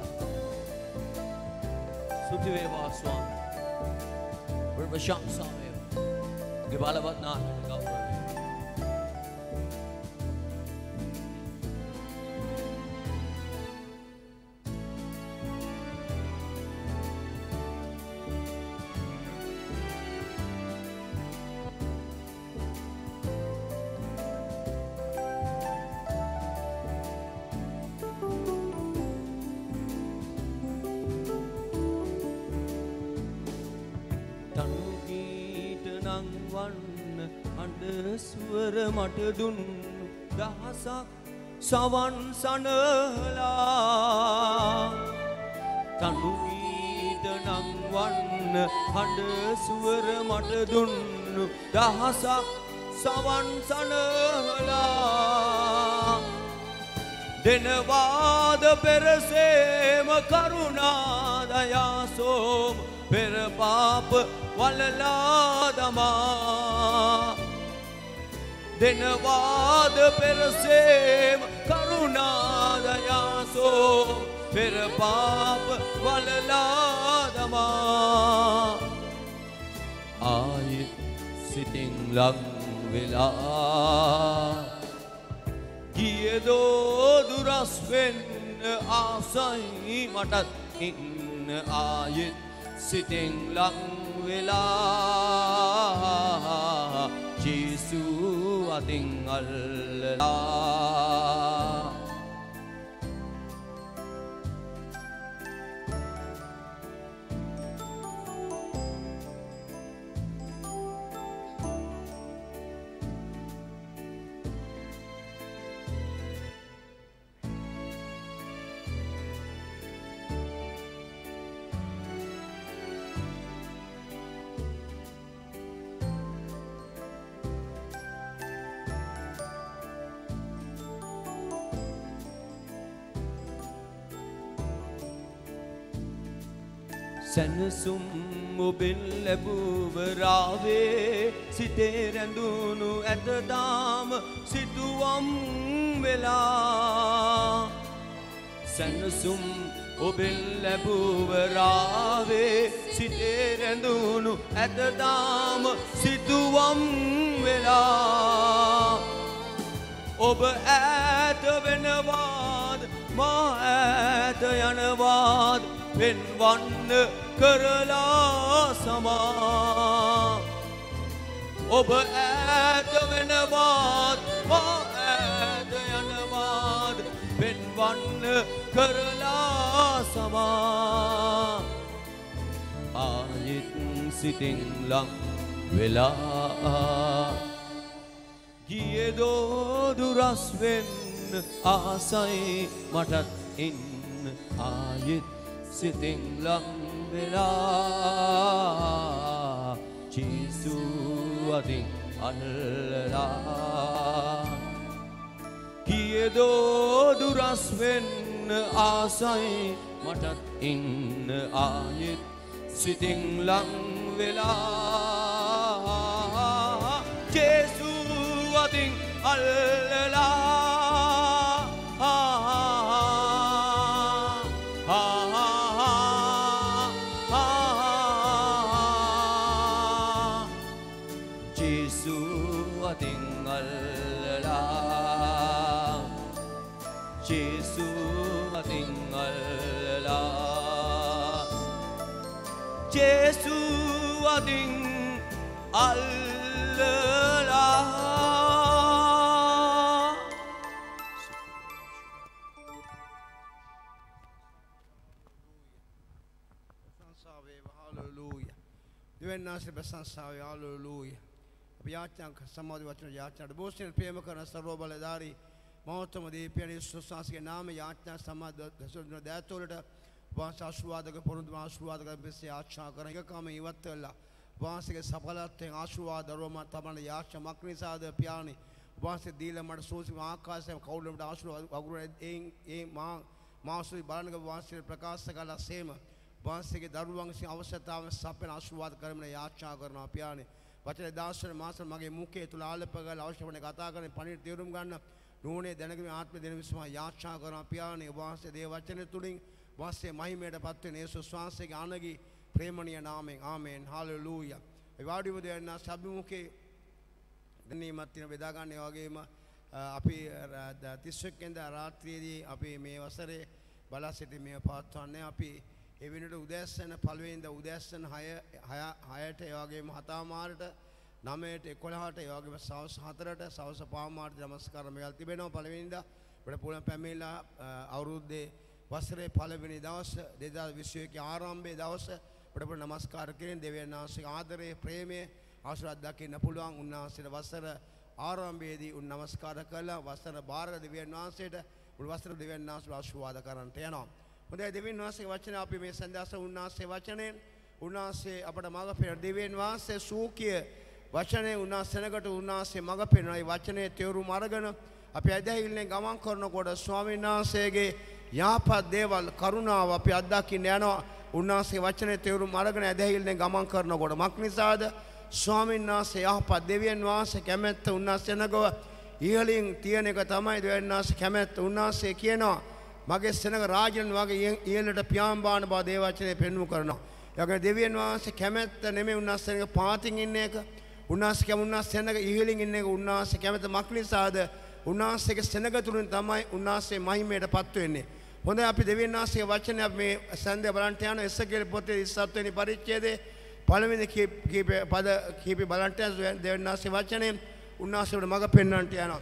Speaker 2: සුති වේවා ස්වාමී ඔබ ප්‍රශංසා වේවා ඔබගේ බලවත් නාමයට ගෞරව වේවා ස්වර මට දුන්නු දහසක් සවන් සනලා තනු ගීත නංවන්න හඬ ස්වර මට දුන්නු දහසක් සවන් සනලා දෙනවාද පෙරසේම කරුණා දයා සෝම පෙර පාප වලලා දමා දෙනවාද පෙරසේම කරුණා දයා සෝම පෙර පාප වලලා දමා ආයෙත් සිතින් ලං වෙලා ගියදෝ දුරස් වෙන්න ආසයි මටත් ඉන්න ආයෙත් සිතින් ලං වෙලා ජේසු අතින් අල්ලලා සැනසුම් ඔබෙන් ලැබුව රාවේ සිතේ රැඳුණු ඇත තාම සිතුවම් වෙලා සැනසුම් ඔබෙන් ලැබුව රාවේ සිතේ රැඳුණු ඇත තාම සිතුවම් වෙලා ඔබ ඈත වෙනවාද මා ඈත යනවාද පෙන්වන්න කරලා සමා ඔබ ඈත වෙනවාද මා ඈත යනවාද පෙන්වන්න කරලා සමා ආයෙත් සිතින් ලං වෙලා ගියදෝ දුරස් වෙන්න ආසයි මටත් ඉන්න ආයෙත් සිතින් ලං වෙලා ජේසු අතින් අල්ලලා ගියදෝ දුරස් වෙන්න ආසයි මටත් ඉන්න ආයෙත් සිතින් ලං වෙලා ජේසු අතින් අල්ලලා ජේසු අතින් අල්ලලා ජේසු අතින් අල්ලලා
Speaker 1: සංසාවේ හාලෙලූයා දෙවන්නාසේ ප්‍රශංසාවේ හාලෙලූයා අපි යාචනා සමාධි වචන යාචනාට බොහෝසෙන් ප්‍රේම කරන සර්ව බලධාරී මෞතම දීපයන් යේසුස් වහන්සේගේ නාමයේ යාඥා සමාද දසුන දෑතොලට වාස ආශිර්වාදක පොරොන්දු ආශිර්වාදක බෙසේ ආශා කරන එකකම ඉවත් වෙලා වාසයේ සඵලත්වයෙන් ආශිර්වාද දරුවම තමන යාඥාවක් නිසාද පියාණි වාසයේ දීලා මට සෝසි ආකාශයෙන් කවුරුන්ට ආශිර්වාද වගුරුනේ ඒ ඒ මා මාසුයි බලනක වාසයේ ප්‍රකාශ කළා සේම වාසයේ දරුවන් විසින් අවශ්‍යතාවන සපෙන ආශිර්වාද කරමින යාඥා කරනවා පියාණි වචන දාසන මාස මගේ මුඛයේ තුල ආලප ගල අවශ්‍ය වන කතා කරන පණිවිඩ තේරුම් ගන්න නෝනේ දැනගෙන ආත්ම දෙන විශ්වාස යාඥා කරනවා පියාණි වාසයේ දේ වචන තුලින් වාසයේ මහිමයට පත් වෙන යේසුස් වහන්සේගේ ආනගී ප්‍රේමණීය නාමයෙන් ආමේන් හාලෙලූයා ඒ වාඩිව දෙන්න සබ්මුඛේ ගණීමත් තින බෙදා ගන්න ඒ වගේම අපි තිස් වෙනිදා රාත්‍රියේදී අපි මේ වසරේ බලා සිටීමේ පවත්වන්නේ අපි ඒ වෙනුවට උදෑසන පළවෙනිදා උදෑසන හය හයට ඒ වගේම හතමාරට නවයට එකොළහට ඒ වගේම සවස් හතරට සවස් පහමාරට නමස්කාර මෙයල් තිබෙනවා පළවෙනිදා අපිට පුළුවන් පැමිණලා අවුරුද්දේ වසරේ පළවෙනි දවස් දෙදාස් විස්ස එකේ ආරම්භයේ දවස අපිට පුළුවන් නමස්කාර කිරීම දෙවියන් වහන්සේගේ ආදරයේ ප්‍රේමයේ ආශිර්වාද දකින්න පුළුවන් උන්වහන්සේට වසර ආරම්භයේදී උන් නමස්කාර කළා වසර බාර දෙවියන් වහන්සේට උන් වසර දෙවියන් වහන්සේට ආශිර්වාද කරන්නට යනවා හොඳයි දෙවියන් වහන්සේගේ වචන අපි මේ සඳහස උන්වහන්සේ වචනෙන් උන්වහන්සේ අපට මඟ පෙරන දෙවියන් වහන්සේ සූකිය වචනේ උන්වහන්සේනකට උන්වහන්සේ මඟ පෙරනයි වචනේ තේරුම් අරගෙන අපි ඇදහිල්ලෙන් ගමන් කරනකොට ස්වාමීන් වහන්සේගේ යහපත් දේවල් කරුණාව අපි අත්දකින්න යනවා උන්වහන්සේ වචනේ තේරුම් අරගෙන ඇදහිල්ලෙන් ගමන් කරනකොට මක් නිසාද ස්වාමීන් වහන්සේ යහපත් දෙවියන් වහන්සේ කැමැත්ත උන්වහන්සේනකව ඉහළින් තියෙන එක තමයි දෙවියන් වහන්සේ කැමැත්ත උන්වහන්සේ කියනවා මගේ සෙනග රාජන් වගේ ඉහළට පියාඹාන බව දේ වචනේ පෙන්වු කරනවා. යකේ දෙවියන් වහන්සේ කැමැත්ත නෙමෙයි උන්වහන්සේගේ පාතින් ඉන්න එක. උන්වහන්සේ කැම උන්වහන්සේනග ඉහළින් ඉන්න එක උන්වහන්සේ කැමැත්ත මක් නිසාද උන්වහන්සේගේ සෙනග තුලින් තමයි උන්වහන්සේ මහිමයටපත් වෙන්නේ. හොඳයි අපි දෙවියන් වහන්සේගේ වචනේ අපි මේ සඳේ බලන්න යන එසේකේල පොතේ ඉස්සත් වෙනි පරිච්ඡේදයේ පළවෙනි කීප පද කීප බලන්න යන දෙවියන් වහන්සේ වචනේ උන්වහන්සේට මඟ පෙන්වන්නට යනවා.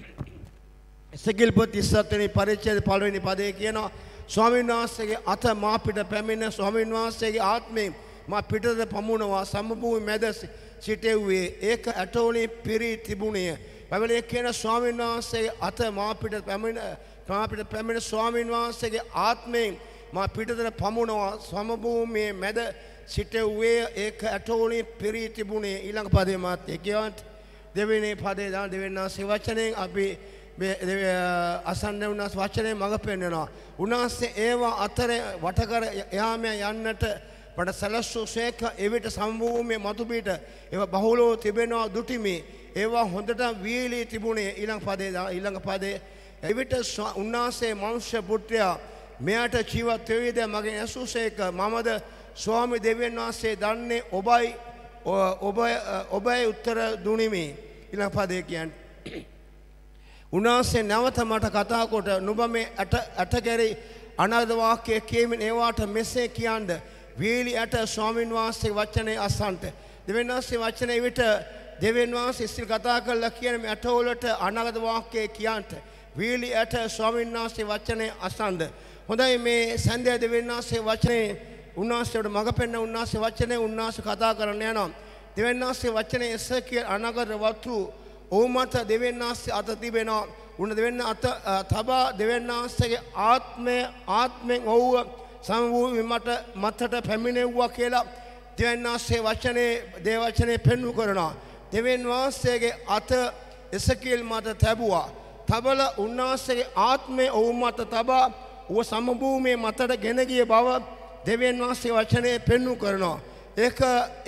Speaker 1: එසේකේල පොත ඉස්සත් වෙනි පරිච්ඡේදයේ පළවෙනි පදේ කියනවා ස්වාමීන් වහන්සේගේ අත මා පිට පැමිණ ස්වාමීන් වහන්සේගේ ආත්මේ මා පිටට පමුණවා සම්භූමි මැද සිටෙව්වේ ඒක ඇටෝණි පිරී තිබුණේ. බයිබලයේ කියන ස්වාමීන් වහන්සේගේ අත මා පිට පැමිණ මා පිට පැමිණ ස්වාමීන් වහන්සේගේ ආත්මේ මා පිටට පමුණවා සම්භූමියේ මැද සිටෙව්වේ ඒක ඇටෝණි පිරී තිබුණේ. ඊළඟ පදේ මාත් කියවන්ට දෙවෙනි පදේ දාන දෙවෙනි වහන්සේ වචනෙන් අපි අසන්න උන්වහන්සේ වචනේ මඟ පෙන්වනවා. උන්වහන්සේ ඒවා අතර වටකර යාම යන්නට පඩ සලස්සුසේක එවිට සම්භූමියේ මතුපිට ඒවා බහුලව තිබෙනවා දුටිමි. ඒවා හොඳට වීලී තිබුණේ. ඊළඟ පදේ ඊළඟ පදේ එවිට උන්වහන්සේ මනුෂ්‍ය පුත්‍රයා මෙයට ජීවත් වේවිද මගෙන් ඇසුසේක මමද ස්වාමි දෙවියන් වහන්සේ දන්නේ ඔබයි ඔබ ඔබයි උත්තර දුනිමි. ඊළඟ පදේ කියන්නේ උන්වහන්සේ නැවත මට කතා කොට නුඹ මේ ඇට ඇටකැරි අනාගත වාක්‍ය කියමින් ඒවාට මෙසේ කියන්න වීලි ඇට ස්වාමීන් වහන්සේ වචනේ අසන්ට. දෙවියන් වහන්සේ වචනේ විට දෙවියන් වහන්සේ ඉස්සෙල් කතා කරලා කියන මේ ඇටවලට අනාගත වාක්‍ය කියන්ට වීලි ඇට ස්වාමීන් වහන්සේ වචනේ අසන්ද. හොඳයි මේ සන්ධ්‍යා දෙවියන් වහන්සේ වචනේ උන්වහන්සේට මඟ පෙන්න උන්වහන්සේ වචනේ උන්වහන්සේ කතා කරන්න යනවා. දෙවියන් වහන්සේ වචනේ එසේකිය අනාගත වතු ඕමත දෙවියන් වහන්සේ අත තිබෙනවා. උන දෙවියන් අත තබා දෙවියන් වහන්සේගේ ආත්මය ආත්මෙන් ඔව්ව සම්භූමි මට මතට පැමිණෙව්වා කියලා දෙවියන් වහන්සේ වචනේ දේ වචනේ පෙන්වු කරනවා. දෙවියන් වහන්සේගේ අත එසේකියල් මත තැබුවා. තබල උන්වහන්සේගේ ආත්මය ඔව් මත තබා ඌ සම්භූමියේ මතට ගෙන ගිය බව දෙවියන් වහන්සේ වචනේ පෙන්වු කරනවා. ඒක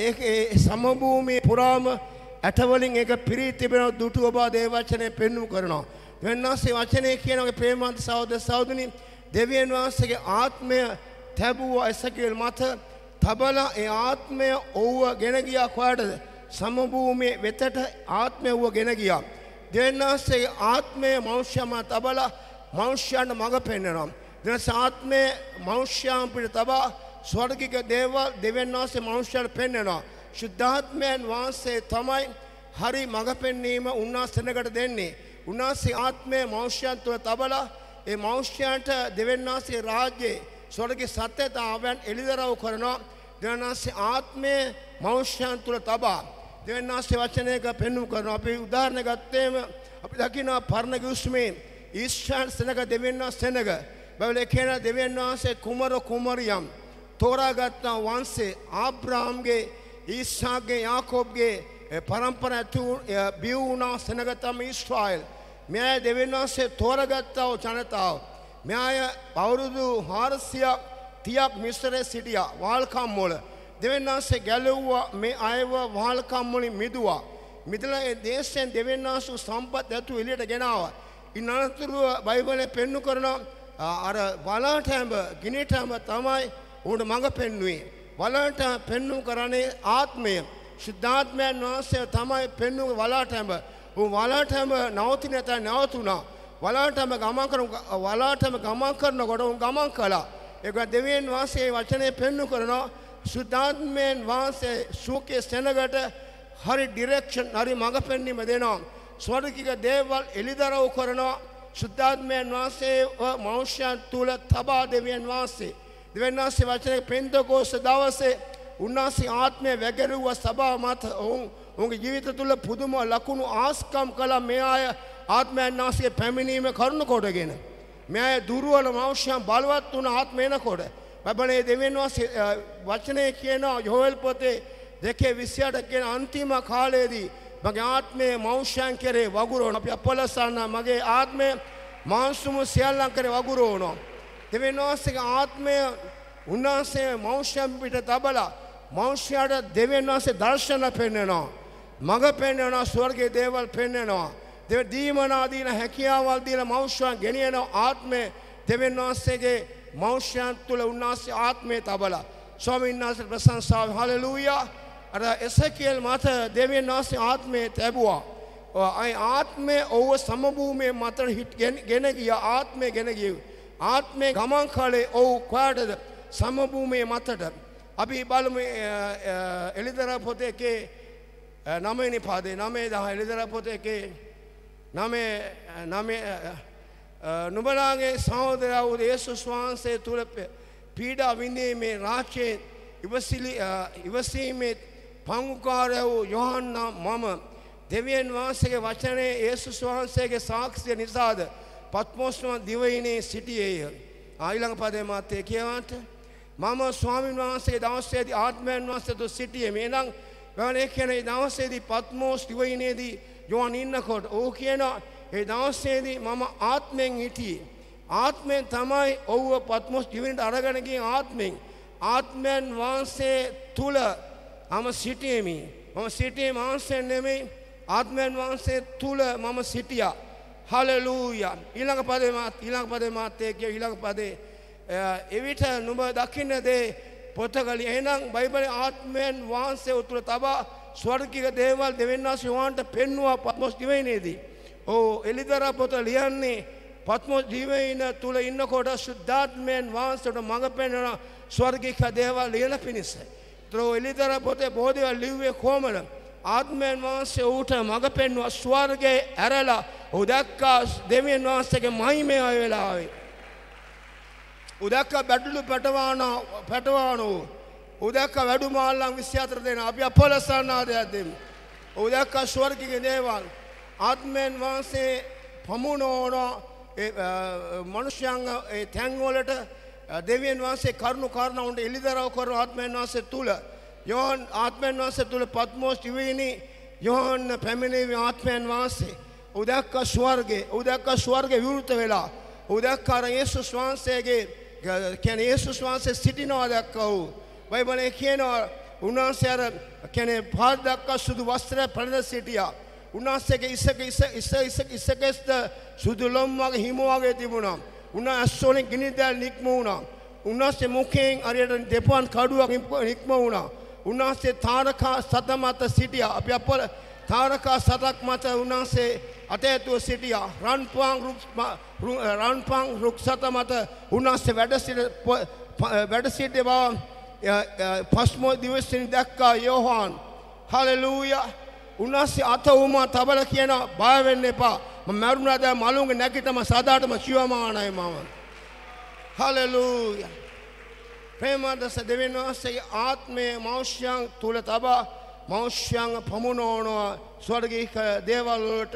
Speaker 1: ඒ සම්භූමියේ පුරාම ඇටවලින් ඒක පිරී තිබෙන දුටු ඔබ දේ වචනේ පෙන්වු කරනවා. දෙවියන් වහන්සේ වචනේ කියනවාගේ ප්‍රේමවන්ත සහෝදර සහෝදරනි දෙවියන් වහන්සේගේ ආත්මය තැබුවා එසේකියල් මත තබලා ඒ ආත්මය ඔව්ව ගෙන ගියා කොහටද සම්භූමියේ වෙතට ආත්මය ඔව්ව ගෙන ගියා. දෙවියන් වහන්සේගේ ආත්මය මනුෂ්‍යම තබලා මනුෂ්‍යයන්ට මඟ පෙන්වනවා. දෙවියන් ආත්මය මනුෂ්‍යයන් පිට තබා ස්වර්ගික දේවල් දෙවියන් වහන්සේ මනුෂ්‍යයන්ට පෙන්වනවා. ශුද්ධාත්මයන් වහන්සේ තමයි හරි මඟ පෙන්වීම උන්වහන්සේනකට දෙන්නේ. උන්වහන්සේ ආත්මය මනුෂ්‍යයන් තුළ තබලා ඒ මනුෂ්‍යයන්ට දෙවියන් වහන්සේ රාජ්‍යයේ ස්වර්ගයේ සත්‍යතාවයන් එළිදරව් කරනවා. දෙවියන් වහන්සේ ආත්මය මනුෂ්‍යයන් තුළ තබා දෙවියන් වහන්සේ වචනයක පෙන්වු කරනවා. අපි උදාහරණ ගත්තේම අපි දකිනවා පරණ ගිවිසුමේ ඊශ්‍රායල් සෙනග දෙවියන් වහන්සේ සෙනග බයිබලයේ කියන දෙවියන් වහන්සේ කුමර කුමරියම් තෝරාගත් වංශේ ආබ්‍රාම්ගේ ඊසාක්ගේ යාකෝබ්ගේ පරම්පරාව බිහි වුණා සෙනග තමයි ඊශ්‍රායල්. මෙය දෙවියන් වහන්සේ තෝරාගත්තා ජනතාව. මෙය අවුරුදු හාරසියක් තියක් මිස්රයේ සිටියා වාල්කම් වල. දෙවියන් වහන්සේ ගැලවුවා මේ අයව වාල්කම් වලින් මිදුවා. මිදලා ඒ දේශයෙන් දෙවියන් වහන්සේ සම්පත් ඇතු එළියට ගෙනාවා. ඉන් අනතුරුව බයිබලයේ පෙන්නු කරන අර වලට හැඹ ගිනිට හැඹ තමයි උඩ මඟ පෙන්වුවේ. වලට පෙන්නු කරන්නේ ආත්මය. ශුද්ධාත්මයන් වහන්සේ තමයි පෙන්වුවේ වලට හැඹ. උන් වලට හැඹ නවතින තැන නවතුණා. වලට හැඹ ගමන් කරන වලට හැඹ ගමන් කරනකොට උන් ගමන් කළා. ඒක දෙවියන් වහන්සේ වචනේ පෙන්වු කරනවා. ශුද්ධාත්මයන් වහන්සේ සූකේ සෙනගට හරි ඩිරෙක්ෂන් හරි මඟ පෙන්වීම දෙනවා. ස්වර්ගික දේවල් එලිදරව් කරනවා. ශුද්ධාත්මයන් වහන්සේ මනුෂ්‍යයන් තුල තබා දෙවියන් වහන්සේ දෙවියන් වහන්සේ වචනේ පෙන්තකෝස්ත දවසේ උන්වහන්සේ ආත්මය වැගිරුවා සභාව මත. ඔවුන් ඔවුන්ගේ ජීවිත තුල පුදුම ලකුණු ආස්කම් කළා. මේ අය ආත්මයන් වහන්සේ පැමිණීම කරුණ කොටගෙන මේ අය දුර්වල මනුෂ්‍යයන් බලවත් වුණ ආත්ම එනකොට බයිබලයේ දෙවියන් වහන්සේ වචනේ කියන යෝහෙල් පොතේ දෙකේ විසි අට කියන අන්තිම කාලයේදී මගේ ආත්මය මනුෂ්‍යයන් කෙරේ වගුරුවන. අපි අපොලසන්න මගේ ආත්මය මාංශුම සියල්ලන් කරේ වගුරුවනවා. දෙවියන් වහන්සේගේ ආත්මය උන්වහන්සේ මනුෂ්‍යයන් පිට තබලා මනුෂ්‍යයාට දෙවියන් වහන්සේ දර්ශන පෙන්වනවා. මඟ පෙන්වනවා. ස්වර්ගයේ දේවල් පෙන්වනවා. දෙව දීමනා දීන හැකියාවල් දීලා මනුෂ්‍යයන් ගෙනියන ආත්මය දෙවියන් වහන්සේගේ මනුෂ්‍යයන් තුල උන්වහන්සේ ආත්මය තබලා ස්වාමීන් වහන්සේ ප්‍රශංසාව හලෙලූයා. අර එසේකියල් මත දෙවියන් වහන්සේ ආත්මය තැබුවා. අය ආත්මය ඔව්ව සමභූමියේ මත ගෙන ගියා. ආත්මය ගෙන ගියා. ආත්මේ ගමන් කලේ ඔව් කොහටද සමභූමියේ මතට. අපි බලමු එලිදර පොතේ නවවෙනි පාදේ නවය දහ එලිදර පොතේ නවය නවය නුඹලාගේ සහෝදරයා වූ යේසුස් වහන්සේ තුල පීඩා විඳීමේ රාජ්‍යයේ ඉවසිලි ඉවසීමේ පංගුකාරය වූ යොහන්නා මම දෙවියන් වහන්සේගේ වචනේ යේසුස් වහන්සේගේ සාක්ෂිය නිසාද පත්මොස් දිවයිනේ සිටියේය. ඊළඟ පදේ මාතේ කියවන්ට මම ස්වාමීන් වහන්සේගේ දවසේදී ආත්මයන් වහන්සේ තුල සිටියේ. මේනම් ගානේ කියන දවසේදී පත්මොස් දිවයිනේදී යොහන් ඉන්නකොට ඕ කියන ඒ දවසේදී මම ආත්මෙන් හිටියේ. ආත්මෙන් තමයි ඔව්ව පත්මොස් දිවයිනට අරගෙන ගියේ. ආත්මෙන් ආත්මයන් වහන්සේ තුල මම සිටියෙමි. මම සිටියේ මාංශයෙන් නෙමෙයි ආත්මයන් වහන්සේ තුල මම සිටියා. හලෙලූයා. ඊළඟ පදේ මාත් ඊළඟ පදේ මාත් කිය ඊළඟ පදේ එවිට නුඹ දකින්න දේ පොතකලි. එහෙනම් බයිබලයේ ආත්මයන් වහන්සේ උතුර තබා ස්වර්ගික දේවල් දෙවියන් වහන්සේ වහන්ට පෙන්වුවා පත්මොස් දිවයිනේදී. ඔව් එලිදර පොත ලියන්නේ පත්මොස් දිවයින තුල ඉන්නකොට සුද්ධාත්මයන් වහන්සේට මඟ පෙන්වන ස්වර්ගික දේවල් ලියන පිණිස. ඒතර එලිදර පොතේ බොහෝ දේවල් ලිව්වේ කොහමද? ආත්මයන් වහන්සේ ඌට මඟ පෙන්වුවා ස්වර්ගයේ ඇරලා උදක්කා දෙවියන් වහන්සේගේ මහිමය වෙලාවේ. උදක්කා බැටළු පැටවාන පැටවානෝ උදක්කා වැඩුමාල්ලන් විසි හතර දෙනා අපි අපලසන්නාදයක් දෙමු. උදක්කා ස්වර්ගික දේවල් ආත්මයන් වහන්සේ පමුණෝන ඒ මනුෂ්‍යයන් ඒ තැන් වලට දෙවියන් වහන්සේ කරුණු කාරණා උන්ට එලිදරව් කරන ආත්මයන් වහන්සේ තුල යෝහන් ආත්මයන් වහන්සේ තුල පත්මොස් දිවයිනේ යෝහන් පැමිණීමේ ආත්මයන් වහන්සේ උදක්කා ස්වර්ගේ උදක්කා ස්වර්ගේ විවෘත වෙලා උදක්කා යේසුස් වහන්සේගේ කියන්නේ යේසුස් වහන්සේ සිටිනවා දැක්කෝ. බයිබලයේ කියනවා උන්වහන්සේ අර කියන්නේ පාද දක්වා සුදු වස්ත්‍රය පැළඳ සිටියා. උන්වහන්සේගේ ඉසක ඉස ඉස ඉස ඉසකෙස්ත සුදු ලොම් වගේ හිම වගේ තිබුණා. උන්වහන්සේ වලින් ගිනි දැල් නික්ම වුණා. උන්වහන්සේ මුඛයෙන් හරියට දෙපන් කඩුවක් නික්ම වුණා. උන්වහන්සේ තාරකා සත මත සිටියා. අපි අපල තාරකා සතක් මත උන්වහන්සේ අතේතුව සිටියා. රන්පං රුක් රන්පං රුක් සත මත උන්වහන්සේ වැඩ සිට වැඩ සිටේ බව පස්මෝ දිවසින් දැක්කා යෝහන්. හලෙලූයා. උන්වහන්සේ අත උමා තබල කියන බය වෙන්න එපා. මම මරුණාද මලුන්ගේ නැගිටම සදාටම ජීවමානයි මම. හලෙලූයා. ප්‍රේමදස දෙවියන් වහන්සේගේ ආත්මය මනුෂ්‍යයන් තුල තබා මනුෂ්‍යයන් පමුණවනවා ස්වර්ගීය දේවල් වලට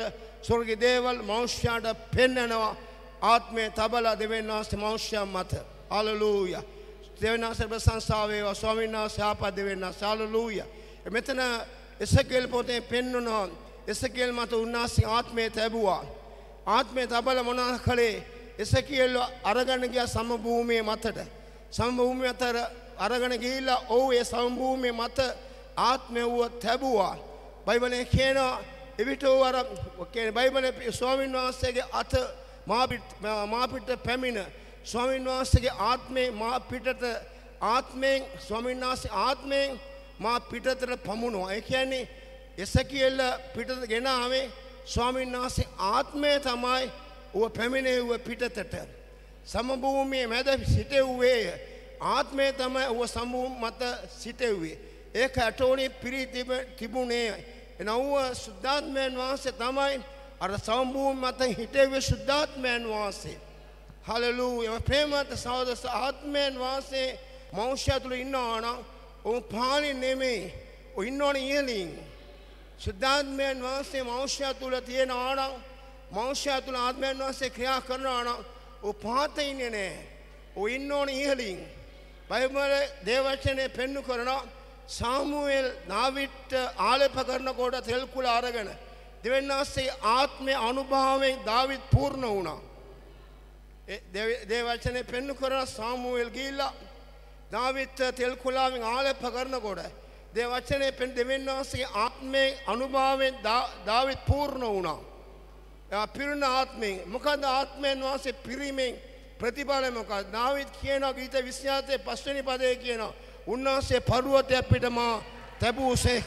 Speaker 1: ස්වර්ගීය දේවල් මනුෂ්‍යයාට පෙන්වනවා. ආත්මය තබලා දෙවියන් වහන්සේ මනුෂ්‍යයන් මත. හලෙලූයා. දෙවියන් වහන්සේ ප්‍රශංසා වේවා. ස්වාමීන් වහන්සේ ආපත් දෙවියන් වහන්සේ. හලෙලූයා. මෙතන එසකේල් පොතේ පෙන්වනවා එසකේල් මත උන්වහන්සේ ආත්මය තැබුවා. ආත්මය තබලා මොනවා කළේ? එසකේල් අරගෙන ගියා සම භූමියේ මතට. සම භූමිය අතර අරගෙන ගිහිල්ලා ඔව් ඒ සම භූමියේ මත ආත්මය වුව තැබුවා. බයිබලයේ කියනවා එවිට වර කියන්නේ බයිබලයේ ස්වාමීන් වහන්සේගේ අත මා පිට මා පිට පැමිණ ස්වාමීන් වහන්සේගේ ආත්මේ මා පිටට ආත්මයෙන් ස්වාමීන් වහන්සේ ආත්මයෙන් මා පිටතට පමුණුවා. ඒ කියන්නේ එසකියල පිටත ගෙන ආවේ ස්වාමීන් වහන්සේ ආත්මය තමයි ඌ පැමිණෙව්ව පිටතට. සමභූමියේ මැද සිටෙව්වේ ආත්මය තමයි ඌ සමභූම මත සිටෙව්වේ. ඒක ඇටෝනේ පිරී තිබුණේ. එනවුව සුද්ධාත්මයන් වහන්සේ තමයි අර සමභූම මත හිටෙව්වේ සුද්ධාත්මයන් වහන්සේ. හලෙලූයා. ප්‍රේමවත් සහෝදර ආත්මයන් වහන්සේ මනුෂ්‍යය තුළ ඉන්නවා නම් උන් පාලින් නෙමෙයි. උන් ඉන්නෝනේ ඉහළින්. සුද්ධාත්මයන් වහන්සේ මනුෂ්‍යය තුළ තියෙනවා නම් මනුෂ්‍යය තුළ ආත්මයන් වහන්සේ ක්‍රියා කරනවා නම් උන් පහත ඉන්නේ නැහැ. උන් ඉන්නෝනේ ඉහළින්. බයිබලයේ දේවචනේ පෙන්නු කරනවා සාමුවෙල් දාවිඩ්ට ආලේප කරනකොට තෙල් කුල අරගෙන දෙවියන් වහන්සේ ආත්මයේ අනුභවයෙන් දාවිඩ් පූර්ණ වුණා. ඒ දේවචනේ පෙන්නු කරන සාමුවෙල් ගිහිල්ලා දාවිඩ් තෙල් කුලාවෙන් ආලේප කරනකොට දේවචනේ පෙන් දෙවියන් වහන්සේගේ ආත්මයේ අනුභවයෙන් දාවිඩ් පූර්ණ වුණා. ඒ පිරුණ ආත්මයෙන් මොකද ආත්මයන් වහන්සේ පිරීමෙන් ප්‍රතිඵල මොකද? දාවිඩ් කියනවා ගීත විසි හතේ පස්වෙනි පදයේ කියනවා උන්වහන්සේ පර්වතයක් පිට මා තැබූසේක.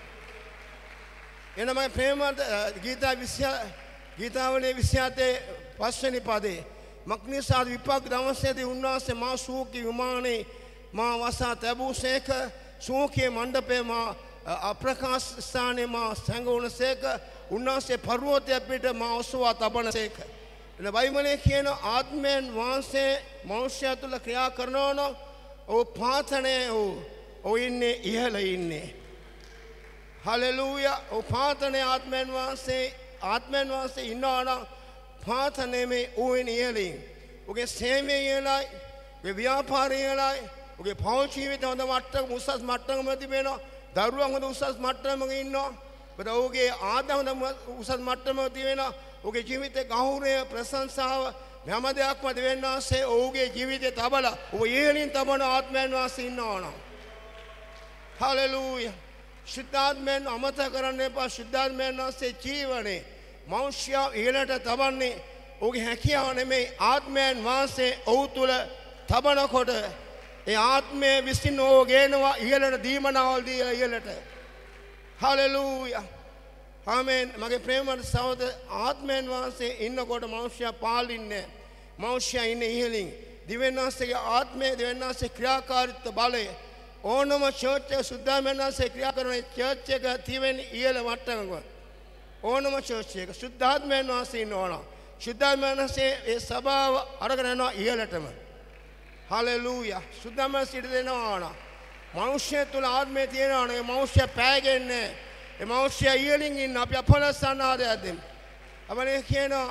Speaker 1: එනම ප්‍රේමවත් ගීතා විසි ගීතාවලියේ විසි හතේ පස්වෙනි පදේ මක්නිසාද විපාක දවසේදී උන්වහන්සේ මා සූකි විමානේ මා වසා තැබූසේක. සූකියේ මණ්ඩපේ මා අප්‍රකාශ ස්ථානයේ මා සංගුණසේක. උන්වහන්සේ පර්වතයක් පිට මා ඔසවා තබනසේක. එන බයිබලයේ කියන ආත්මයන් වහන්සේ මනුෂ්‍යය තුළ ක්‍රියා කරනවා නම් ඔව් පාතනේ ඔව් ඔව් ඉන්නේ ඉහළ ඉන්නේ. හලෙලූයා. ඔව් පාතනේ ආත්මයන් වහන්සේ ආත්මයන් වහන්සේ ඉන්නවා නම් පාතනේ මේ ඌ ඉන්නේ ඉහළින්. ඔගේ සේවයේ ඉහළයි, ඔගේ ව්‍යාපාරයේ ඉහළයි, ඔගේ පෞල් ජීවිත හොඳ මට්ටම උසස් මට්ටමක තිබෙනවා. දරුවන් හොඳ උසස් මට්ටමක ඉන්නවා. බද ඔහුගේ ආදායම උසස් මට්ටමක තියෙනවා. ඔහුගේ ජීවිතේ ගෞරවය ප්‍රශංසාව හැම දෙයක්ම දෙවියන් වහන්සේ ඔහුගේ ජීවිතේ තබලා ඔහු ඉහළින් තබන ආත්මයන් වහන්සේ ඉන්නවනම් හලෙලූයා. සුද්ධාත්මයන් අමතක කරන්න එපා. සුද්ධාත්මයන් වහන්සේ ජීවනේ මනුෂ්‍යය ඉහළට තබන්නේ ඔහුගේ හැකියාව නෙමෙයි ආත්මයන් වහන්සේ ඔහු තුල තබනකොට ඒ ආත්මය විසින් ඔහු ගේනවා ඉහළට දීමනාවල් දීලා ඉහළට. හලෙලූයා. ආමෙන්. මගේ ප්‍රේමවත් සහෝදර ආත්මයන් වහන්සේ ඉන්නකොට මනුෂ්‍යයා පාලින්නේ මනුෂ්‍යයා ඉන්නේ ඉහළින්. දිව්‍යන් වහන්සේගේ ආත්මය දෙවියන් වහන්සේ ක්‍රියාකාරීත්ව බලය ඕනම චර්ච් එක සුද්ධාත්මයන් වහන්සේ ක්‍රියා කරන චර්ච් එක තියෙන ඉහළ මට්ටමක ඕනම චර්ච් එක සුද්ධාත්මයන් වහන්සේ ඉන්නවා. සුද්ධාත්මයන් වහන්සේ ඒ සභාව අරගෙන යනවා ඉහළටම. හලෙලූයා. සුද්ධාත්මයන් සිට දෙනවා. මනුෂ්‍ය තුල ආත්මය තියෙනවා නේ. මනුෂ්‍ය පෑගෙන්නේ ඒ මනුෂ්‍ය ඉහළින් ඉන්න අපි අපලස්සනාදයක් දෙමු. අපනේ කියනවා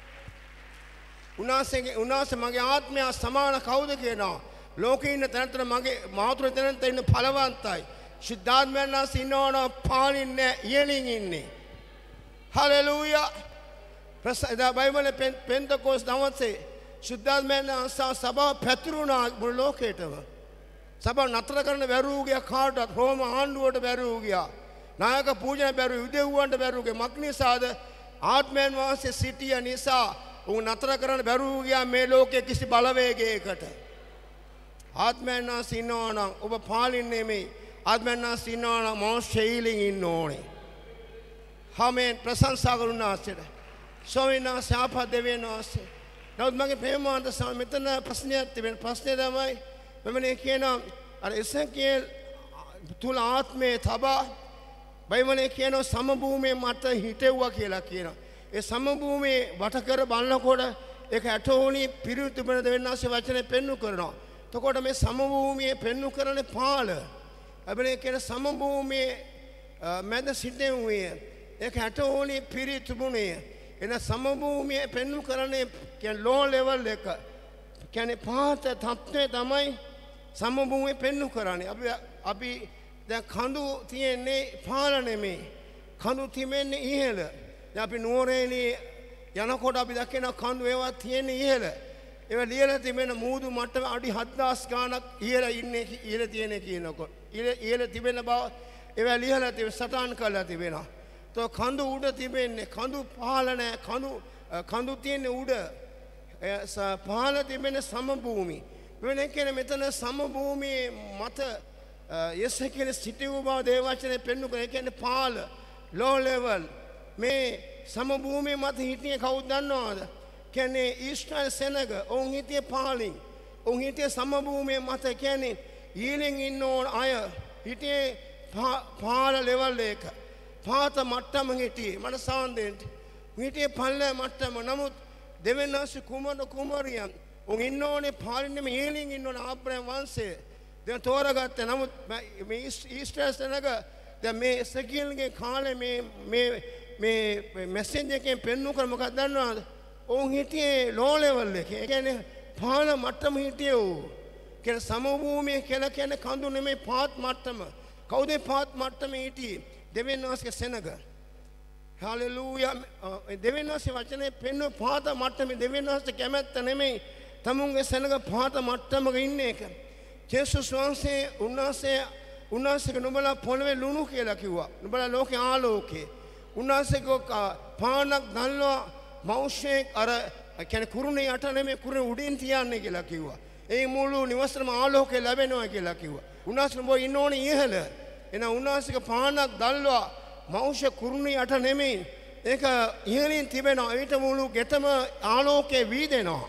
Speaker 1: උනාසෙගේ උනාස මගේ ආත්මය සමාන කවුද කියනවා. ලෝකේ ඉන්න තැනට මගේ මාතුර තැනට ඉන්න ඵලවන්තයි. සුද්ධාත්මයන් වහන්සේ ඉන්නවනම් පාලින්නේ ඉහළින් ඉන්නේ. හලෙලූයා. ප්‍රසදා බයිබලයේ පෙන්තකොස් දවසේ සුද්ධාත්මයන් වහන්සේ සභාව පැතිරුණා මුළු ලෝකෙටම. සභාව නතර කරන්න බැරුව ගියා කාටවත්. රෝම ආණ්ඩුවට බැරුව ගියා. නායක පූජන බැරුව යුදෙව්වන්ට බැරුව ගියා. මක්නිසාද ආත්මයන් වහන්සේ සිටිය නිසා උන් නතර කරන්න බැරුව ගියා මේ ලෝකයේ කිසි බලවේගයකට. ආත්මයන් වහන්සේ ඉන්නවා නම් ඔබ පාලින්නේ මේ ආත්මයන් වහන්සේ ඉන්නවා නම් මනුෂ්‍යයිලින් ඉන්න ඕනේ. ආමෙන්. ප්‍රශංසා කරුණ ආශ්‍රය. ස්වාමීන් වහන්සේ ආපත් දෙවියන් වහන්සේ. නමුත් මගේ ප්‍රේමවන්ත සම මෙතන ප්‍රශ්නයක් තිබෙන ප්‍රශ්නේ තමයි මමනේ කියන අර එසකියල් තුල ආත්මේ තබා බයිබලයේ කියන සමභූමියේ මත හිටෙව්වා කියලා කියනවා. ඒ සමභූමියේ වටකර බලනකොට ඒක ඇටෝනි පිරිත් තිබෙන දෙවියන් වහන්සේ වචනේ පෙන්වු කරනවා. එතකොට මේ සමභූමියේ පෙන්වු කරන්නේ පාළ. බයිබලයේ කියන සමභූමියේ මැද සිටෙව්වේ ඒක හැට ඕනේ පිරි තිබුණේ. එන සමභූමිය පෙන්වු කරන්නේ කියන්නේ ලෝ ලෙවල් එක. කියන්නේ පහත තත්ත්වය තමයි සමභූමිය පෙන්වු කරන්නේ. අපි අපි දැන් කඳු තියෙන්නේ පහළ නෙමෙයි. කඳු තිබෙන්නේ ඉහළ. දැන් අපි නුවරේදී යනකොට අපි දකින කඳු ඒවා තියෙන්නේ ඉහළ. ඒවා ලියලා තිබෙන මූදු මට්ටම අඩි හත්දාස් ගාණක් ඉහළ ඉන්නේ ඉහළ තියෙන කියනකොට. ඉහළ ඉහළ තිබෙන බව ඒවා ලියලා තිබෙන සටහන් කරලා තිබෙනවා. તો කඳු උඩ තිබෙන්නේ කඳු පහළ නැහැ. කඳු කඳු තියෙන්නේ උඩ. පහළ තිබෙන සමභූමි. වෙන කියන්නේ මෙතන සමභූමියේ මත යෙසේකෙල සිටු බව දේවචනේ පෙන්වු කරේ. කියන්නේ පහළ low level මේ සමභූමියේ මත හිටියේ කවුද දන්නවද? කියන්නේ ඊශ්‍රායල් සෙනග. ඔවුන් හිටියේ පහළින්. ඔවුන් හිටියේ සමභූමියේ මත. කියන්නේ ඊලින් ඉන්න ඕන අය හිටියේ පහළ level එක. පාත මට්ටම හිටියේ මට සාන්දෙන්ට හිටියේ පල්ලෑ මට්ටම. නමුත් දෙවෙනස් කුමර කුමරියන් උන් ඉන්න ඕනේ පාලින්නෙම ඊලින් ඉන්න ඕනේ ආබ්‍රහම් වංශය. දැන් තෝරගත්තා. නමුත් මේ ඊශ්‍රායල් සෙනග දැන් මේ එසකියල්ගේ කාලේ මේ මේ මේ මෙසේජ් එකෙන් පෙන්නු කර මොකක්ද දන්නවද? ඔවුන් හිටියේ ලෝ ලෙවල් එකේ. ඒ කියන්නේ පාල මට්ටම හිටියේ ඌ. කියන්නේ සමභූමිය කියලා කියන්නේ කඳු නෙමෙයි පාත් මට්ටම. කවුද පාත් මට්ටමේ හිටියේ? දෙවියන්වහන්සේගේ සෙනග. හාලෙලූයා. දෙවියන්වහන්සේ වචනේ පෙන්වු පාත මට්ටමේ දෙවියන්වහන්සේ කැමැත්ත නෙමෙයි. තමුන්ගේ සෙනග පාත මට්ටමක ඉන්න එක. ජේසුස් වහන්සේ උන්වහන්සේ උන්වහන්සේගේ නුඹලා පොළවේ ලුණු කියලා කිව්වා. නුඹලා ලෝකේ ආලෝකේ. උන්වහන්සේගේ පානක් දැල්වා මෞෂේ අර කියන්නේ කුරුණේ යට නෙමෙයි කුරුණේ උඩින් තියන්නේ කියලා කිව්වා. ඒ මුළු නිවසේම ආලෝකය ලැබෙනවා කියලා කිව්වා. උන්වහන්සේ මොකද ඉන්න ඕනේ ඉහළ. එන උන්වහන්සේගේ පානක් දැල්වා මෞෂේ කුරුණේ යට නෙමෙයි. ඒක ඉහළින් තිබෙනවා. ඊට මුළු ගෙතම ආලෝකයේ වීදෙනවා.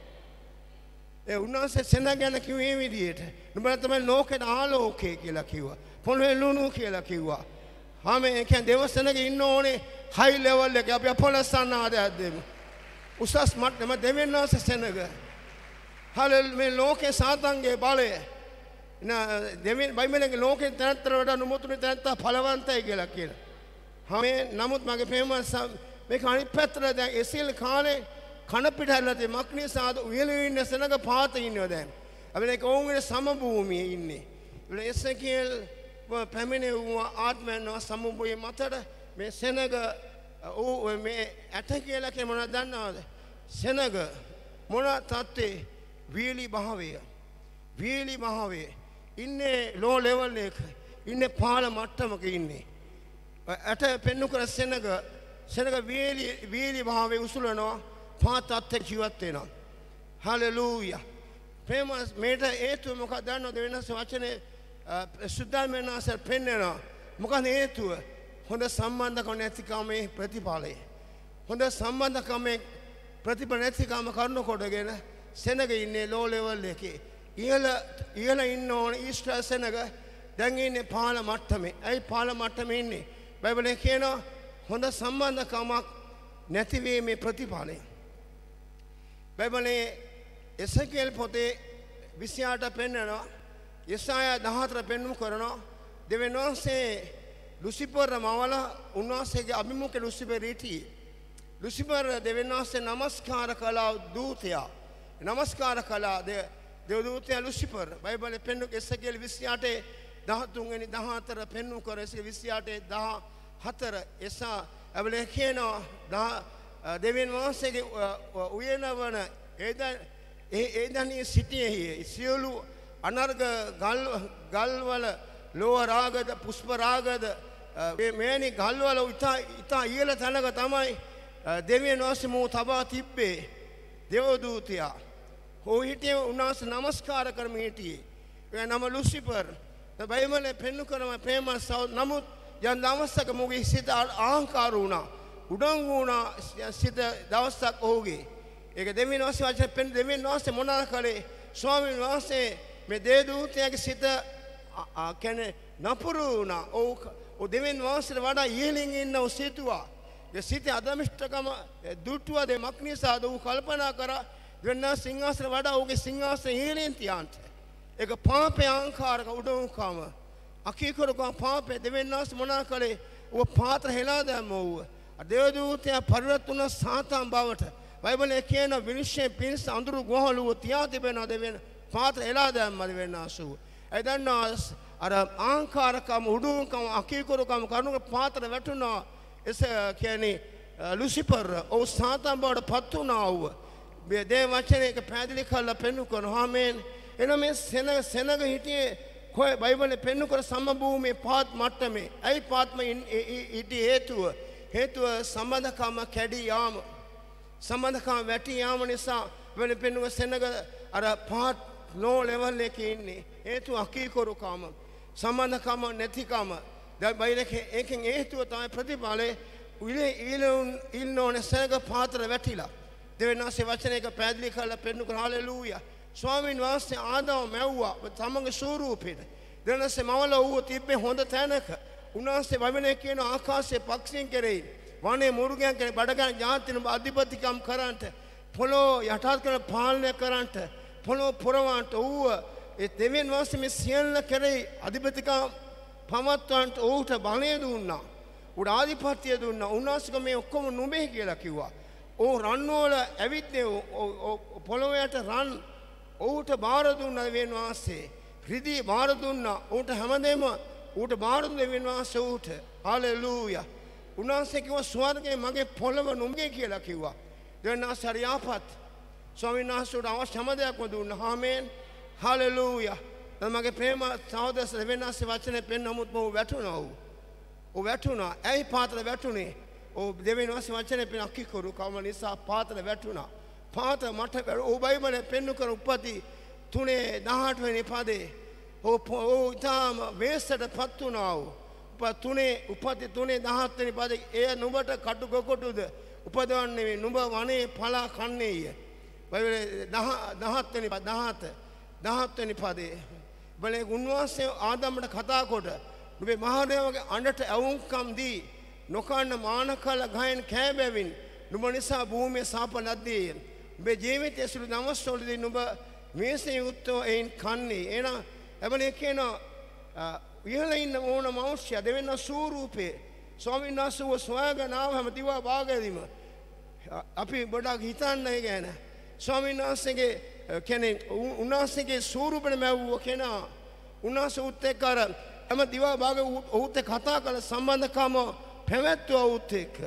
Speaker 1: ඒ උන්වහන්සේ සෙනග ගැන කිව්වේ මේ විදිහට. නුඹලා තමයි ලෝකෙට ආලෝකය කියලා කිව්වා. පොළවේ ලුණු කියලා කිව්වා. ආමේ ඒ කියන්නේ දෙවසනක ඉන්න ඕනේ හයි ලෙවල් එකේ. අපි අපොලස් සන්නාදයක් දෙමු. උසස් මට්ටම දෙවියන්වහන්සේ සෙනග. හලෙලූයා. මේ ලෝකේ සාතන්ගේ බලය. නා දෙවියන් බයිබලයේ ලෝකේ තනතර වඩා නුමුතුනේ තනත ඵලවන්තයි කියලා කියනවා. ආමේ නමුත් මගේ ප්‍රේමස මේක අනිත් පැත්තට දැන් එසෙල් කාලේ කන පිට හැරලා තේ මක්නිසාද උයලේ ඉන්න සෙනග පාත ඉන්නවා දැන්. අපි ඒක ඕන්ගේ සමභූමියේ ඉන්නේ. ඒ එසේකියල් පැමිණේ වූ ආත්මයන් සමභූමියේ මතට මේ සෙනග ඕ මේ ඇට කියලා කියන මොනවද දන්නවද? සෙනග මොන තත්ත්වේ වීලි භාවය. වීලි භාවය. ඉන්නේ ලෝ ලෙවල් එක. ඉන්නේ පාල මට්ටමක ඉන්නේ. ඇට පෙන්නු කර සෙනග සෙනග වීලි වීලි භාවයේ උසුලනවා. පාතත් එක්ක ජීවත් වෙනවා. හලෙලූයා. ප්‍රේමස් මේට හේතුව මොකක්ද දන්නවද? වෙනස් වචනේ සුද්ධාමනාසර් පෙන්නනවා. මොකක්ද හේතුව? හොඳ සම්බන්ධකම් නැතිකමේ ප්‍රතිඵලය. හොඳ සම්බන්ධකමේ ප්‍රතිඵල නැතිකම කරන කොටගෙන සෙනග ඉන්නේ ලෝ ලෙවල් එකේ. ඉහළ ඉහළ ඉන්න ඕන ඊශ්‍රායල් සෙනග දැන් ඉන්නේ පාල මට්ටමේ. ඇයි පාල මට්ටමේ ඉන්නේ? බයිබලයේ කියනවා හොඳ සම්බන්ධකමක් නැතිවීමේ ප්‍රතිඵලය. බයිබලයේ එසේකියල් පොතේ විසි අට පෙන්නනවා. යෙසායා දහහතර පෙන්වු කරනවා. දෙවියන් වහන්සේ ලුසිෆර් මවල උන්වහන්සේගේ අභිමුඛ ලුසිෆර් හිටියේ. ලුසිෆර් දෙවියන් වහන්සේ නමස්කාර කළා දූතයා. නමස්කාර කළා දෙව් දූතයා ලුසිෆර්. බයිබලයේ පෙන්වු එසේකියල් විසි අටේ දහතුන් වෙනි දහහතර පෙන්වු කර එසේකියල් විසි අටේ දහහතර එසා බයිබලයේ කියනවා දෙවියන් වහන්සේගේ උයනවන එදන් ඒ දණී සිටියේ සියලු අනර්ග ගල් ගල්වල ලෝහ රාගද පුෂ්ප රාගද මේනි ගල්වල ඉතා ඉතා ඉහළ තැනක තමයි දෙවියන් වහන්සේ මෝ තබා තිබ්බේ. දේවදූතයා හෝ හිටියේ උන්වහන්සේ නමස්කාර කරමින් හිටියේ. ඒ නම ලුසිෆර්. බයිබලයේ පෙන්වු කරන ප්‍රේමස් නමුත් යම් දවසක මොගේ සිත අහංකාර වුණා. උඩඟු වුණා සිත දවසක් ඔහුගේ. ඒක දෙවියන් වහන්සේ වචන පෙන් දෙවියන් වහන්සේ මොනවා කළේ? ස්වාමීන් වහන්සේ මේ දේවදූතයාගේ සිත කියන්නේ නපුරු වුණා. ඔව් දෙවියන් වහන්සේට වඩා ඉහළින් ඉන්න ඔහු සිතුවා. ඒ සිතේ අදමිෂ්ඨකම දුටුවා දෙමක් නිසා ඔහු කල්පනා කරා දෙවියන් සිංහාසන වඩා ඔහුගේ සිංහාසන ඉහළින් තියන්ට. ඒක පාපේ අහංකාරක උඩඟුකම. අකීකරුකම පාපේ දෙවියන් වහන්සේ මොනවා කළේ? वो पात्र हेला දැම්ම ඌව. දේවදූතයා පරිවර්ත වුණ සාතන් බවට බයිබලයේ කියන විනිශ්චය පිණිස අඳුරු ගෝහලුව තියා තිබෙනවා දෙවෙන පාත්‍ර එලා දැම්මද වෙනාසුව. ඒ දන්නා අර ආංකාරකම උඩුකම අකීකරුකම කරුණක පාත්‍ර වැටුණා. එස කියන්නේ ලුසිෆර් ඔව් සාතන් බවට පත් වුණා ඌව. මේ දේ වචනයක පැහැදිලි කරලා පෙන්වු කරනවා. ආමේන්. එන මේ සෙනග සෙනග හිටියේ කොයි බයිබලයේ පෙන්වු කර සමභූමියේ පාත් මට්ටමේ. ඇයි පාත්ම හිටි හේතුව? හේතුව සම්බන්ධකම කැඩී යාම. සම්බන්ධකම වැටි යාම නිසා වෙන පෙන්වුව සෙනග අර පාත් නෝ ලෙවල් එකේ ඉන්නේ. හේතුව අකීකරුකම. සම්බන්ධකම නැතිකම. දැන් බයිලේ එකෙන් හේතුව තමයි ප්‍රතිඵලේ ඉලේ ඉලුන් ඉන්නෝනේ සෙනග පාත්‍ර වැටිලා. දෙවෙනාසේ වචනයක පැහැදිලි කරලා පෙන්වු කර හලෙලූයා. ස්වාමීන් වහන්සේ ආදාම මැව්වා තමන්ගේ ස්වරූපෙට. දෙවෙනාසේ මවල ඌව තිබ්බේ හොඳ තැනක. උන්වහන්සේ වවිනේ කියන ආකාශයේ පක්ෂීන් කෙරෙහි වනේ මුර්ගයන් කෙරෙහි බඩගන් ඥාතින අධිපතිකම් කරන්ට පොළොව යටහත් කරන පාලනය කරන්ට පොළොව පුරවන්ට ඌව ඒ දෙවියන් වහන්සේ මේ සියල්ල කෙරෙහි අධිපතිකම් පවත්වන්ට ඌට බලය දුන්නා. උඩ ආධිපත්‍ය දුන්නා. උන්වහන්සේ මේ ඔක්කොම නුඹේ කියලා කිව්වා. ඕ රන් වල ඇවිත්නේ පොළොවට රන් ඌට බාර දුන්නා දෙවියන් වහන්සේ. රිදී බාර දුන්නා. ඌට හැමදේම ඌට බාර දුන්නා දෙවියන් වහන්සේ ඌට. හලෙලූයා. උන්වහන්සේ කිව්වා ස්වර්ගයේ මගේ පොළොව නුඹේ කියලා කිව්වා. දෙවියන් වහන්සේ හරියාපත්. ස්වාමීන් වහන්සේට අවශ්‍ය හැම දෙයක්ම දුන්නා. ආමේන්. හලෙලූයා. මගේ ප්‍රේම සහෝදර දෙවියන් වහන්සේ වචනේ පෙන්නමුත් මම වැටුණා ඌ. ඌ වැටුණා. ඇයි පාත්‍ර වැටුනේ? ඕ දෙවියන් වහන්සේ වචනේ පෙන්න අකිකරු කම නිසා පාත්‍ර වැටුණා. පාත්‍ර මට ඕ බයිබලයේ පෙන්නු කර උපති තුනේ දහඅට වෙනි පදේ ඕ ඕ ඊටම වේසටපත් වුණා. උප තුනේ උපති තුනේ දහහත් වෙනි පදේ එය නුඹට කටු කොකොටුද උපදවන්නේ නුඹ වනේ පලා කන්නේය. බයිබලයේ දහහත් වෙනි පද දහහත් දහහත් වෙනි පදේ බලේ උන්වහන්සේ ආදම්ට කතා කොට නුඹේ මහදේවගේ අඬට ඇවුම්කම් දී නොකන්න මාන කල ගයන් කෑබැවින් නුඹ නිසා භූමිය සාප ලද්දේ. නුඹේ ජීවිතයේ සුළු දවස්වලදී නුඹ මේසේ යුක්තව එයින් කන්නේ. එහෙනම් එබලේ කියන ඉහළ ඉන්න ඕන මනුෂ්‍ය දෙවෙන ස්වරූපේ ස්වාමීන් වහන්සේ සොයාගෙන ආවම දිවා භාගයදීම අපි ගොඩක් හිතන්නේ ගැන ස්වාමීන් වහන්සේගේ කියන්නේ උන්වහන්සේගේ ස්වරූපෙම මැව්ව කෙනා උන්වහන්සේ උත් එක්ක අර එම දිවා භාග උත් එක්ක කතා කළ සම්බන්ධකම පැවැත්වුවා උත් එක්ක.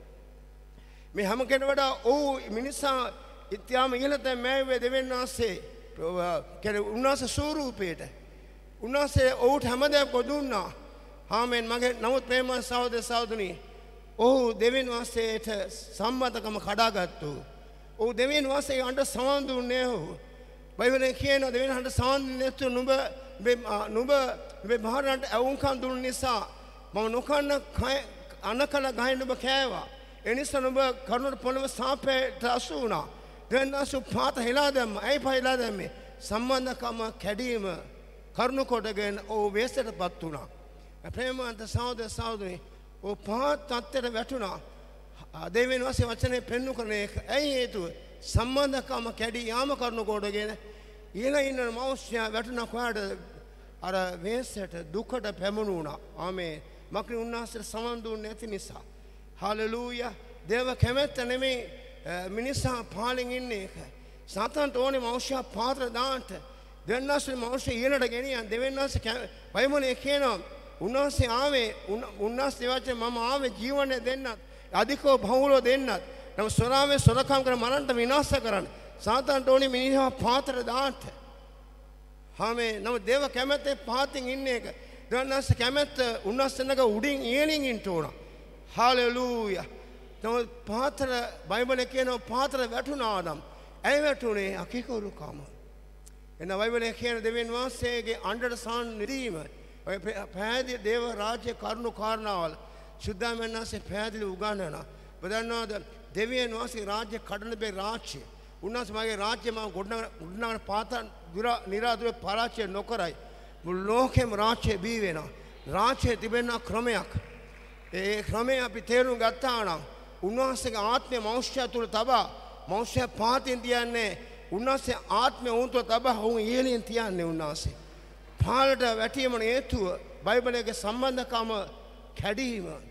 Speaker 1: මේ හැම කෙනෙකුට වඩා ඔව් මිනිසා ඉත්‍යාම ඉහළට මැව්වේ දෙවියන් වහන්සේ කියන්නේ උන්වහන්සේ ස්වරූපේට. උන්වහන්සේ ඔහුට හැමදේම දුන්නා. ආමෙන්. මගේ නමුත් ප්‍රේම සහෝදර සහෝදරනි ඔහු දෙවියන් වහන්සේට සම්බන්ධකම කඩාගත්තු. ඔහු දෙවියන් වහන්සේ අඬ සමන් දුන්නේ ඔහු. බයිබලයේ කියන දෙවියන් අඬ සමන් නැතු නුඹ නුඹ මේ මහරණට අවුන්කම් දුන්න නිසා මම නොකන්න අනකල ගහින් නුඹ කෑවා. ඒ නිසා නුඹ කරුණට පොළව සාපේට අසු වුණා. දෙන්නාසු පාත හෙලා දැම්ම. ඇයි පහලා දැම්මේ? සම්බන්ධකම කැඩීම කරුණ කොටගෙන ඔහු වේසටපත් වුණා. ප්‍රේමවන්ත සහෝදර සහෝදරි ඔහු පාත් තත්ත්වයට වැටුණා. දෙවියන් වහන්සේ වචනේ පෙන්වු කරන එක. ඇයි හේතුව? සම්බන්ධකම කැඩී යාම කරුණ කොටගෙන ඊළ ඉන්න මනුෂ්‍යයා වැටුණා කොහාට? අර වේසට දුකට පැමුණුණා. ආමේන්. මක්නි උන්වහන්සේට සමන් දුන්නේ නැති නිසා. හලෙලූයා. දේව කැමැත්ත නෙමෙයි මිනිසා පාලෙන් ඉන්නේ එක. සාතන්ට ඕනේ මනුෂ්‍යයා පාත්‍ර දාන්නට. දෙන්නාසේ මනුෂ්‍ය ඊළඟට ගෙනියන් දෙවෙන්නාසේ බයිබලයේ කියනවා උන්වහන්සේ ආවේ උන්වහන්සේ වචනේ මම ආවේ ජීවනය දෙන්නත් අධිකව බහුලව දෙන්නත්. නම් සොරාවේ සොරකම් කර මරන්ට විනාශ කරන්න. සාතන්ට ඕනේ මිනිහා පාත්‍ර දාන්නට. ආමේ. නම් දේව කැමැත්තේ පාතින් ඉන්නේ එක. දෙන්නාසේ කැමැත්ත උන්වහන්සේනක උඩින් ඉහළින් ඉන්න ඕන. හලෙලූයා. නම් පාත්‍ර බයිබලයේ කියනවා පාත්‍ර වැටුණා ආදම්. ඇයි වැටුනේ? අකිකරුකම. එන බයිබලයේ කියන දෙවියන් වහන්සේගේ අඬට සාන් නිරීම ඔය පැහැදිලි දේව රාජ්‍ය කරුණු කාරණාවල් සුද්ධාමයන්වහන්සේ පැහැදිලි උගන්වනවා. බදන්නවාද දෙවියන් වහන්සේ රාජ්‍ය කඩන බේ රාජ්‍ය. උන්වහන්සේ මගේ රාජ්‍ය මම ගොඩනගන පාතන් නිරාදුවේ පරාජය නොකරයි. මුළු ලෝකෙම රාජ්‍ය බී වෙනවා. රාජ්‍ය තිබෙන ක්‍රමයක්. ඒ ක්‍රමය අපි තේරුම් ගත්තා නම් උන්වහන්සේගේ ආත්මය මනුෂ්‍ය තුල තබා මනුෂ්‍ය පාතින් තියන්නේ උන්වහන්සේ ආත්මය උන් තුල තබා උන් ඉහළින් තියන්නේ උන්වහන්සේ. පාලට වැටීමන හේතුව බයිබලයේ සම්බන්ධකම කැඩීම.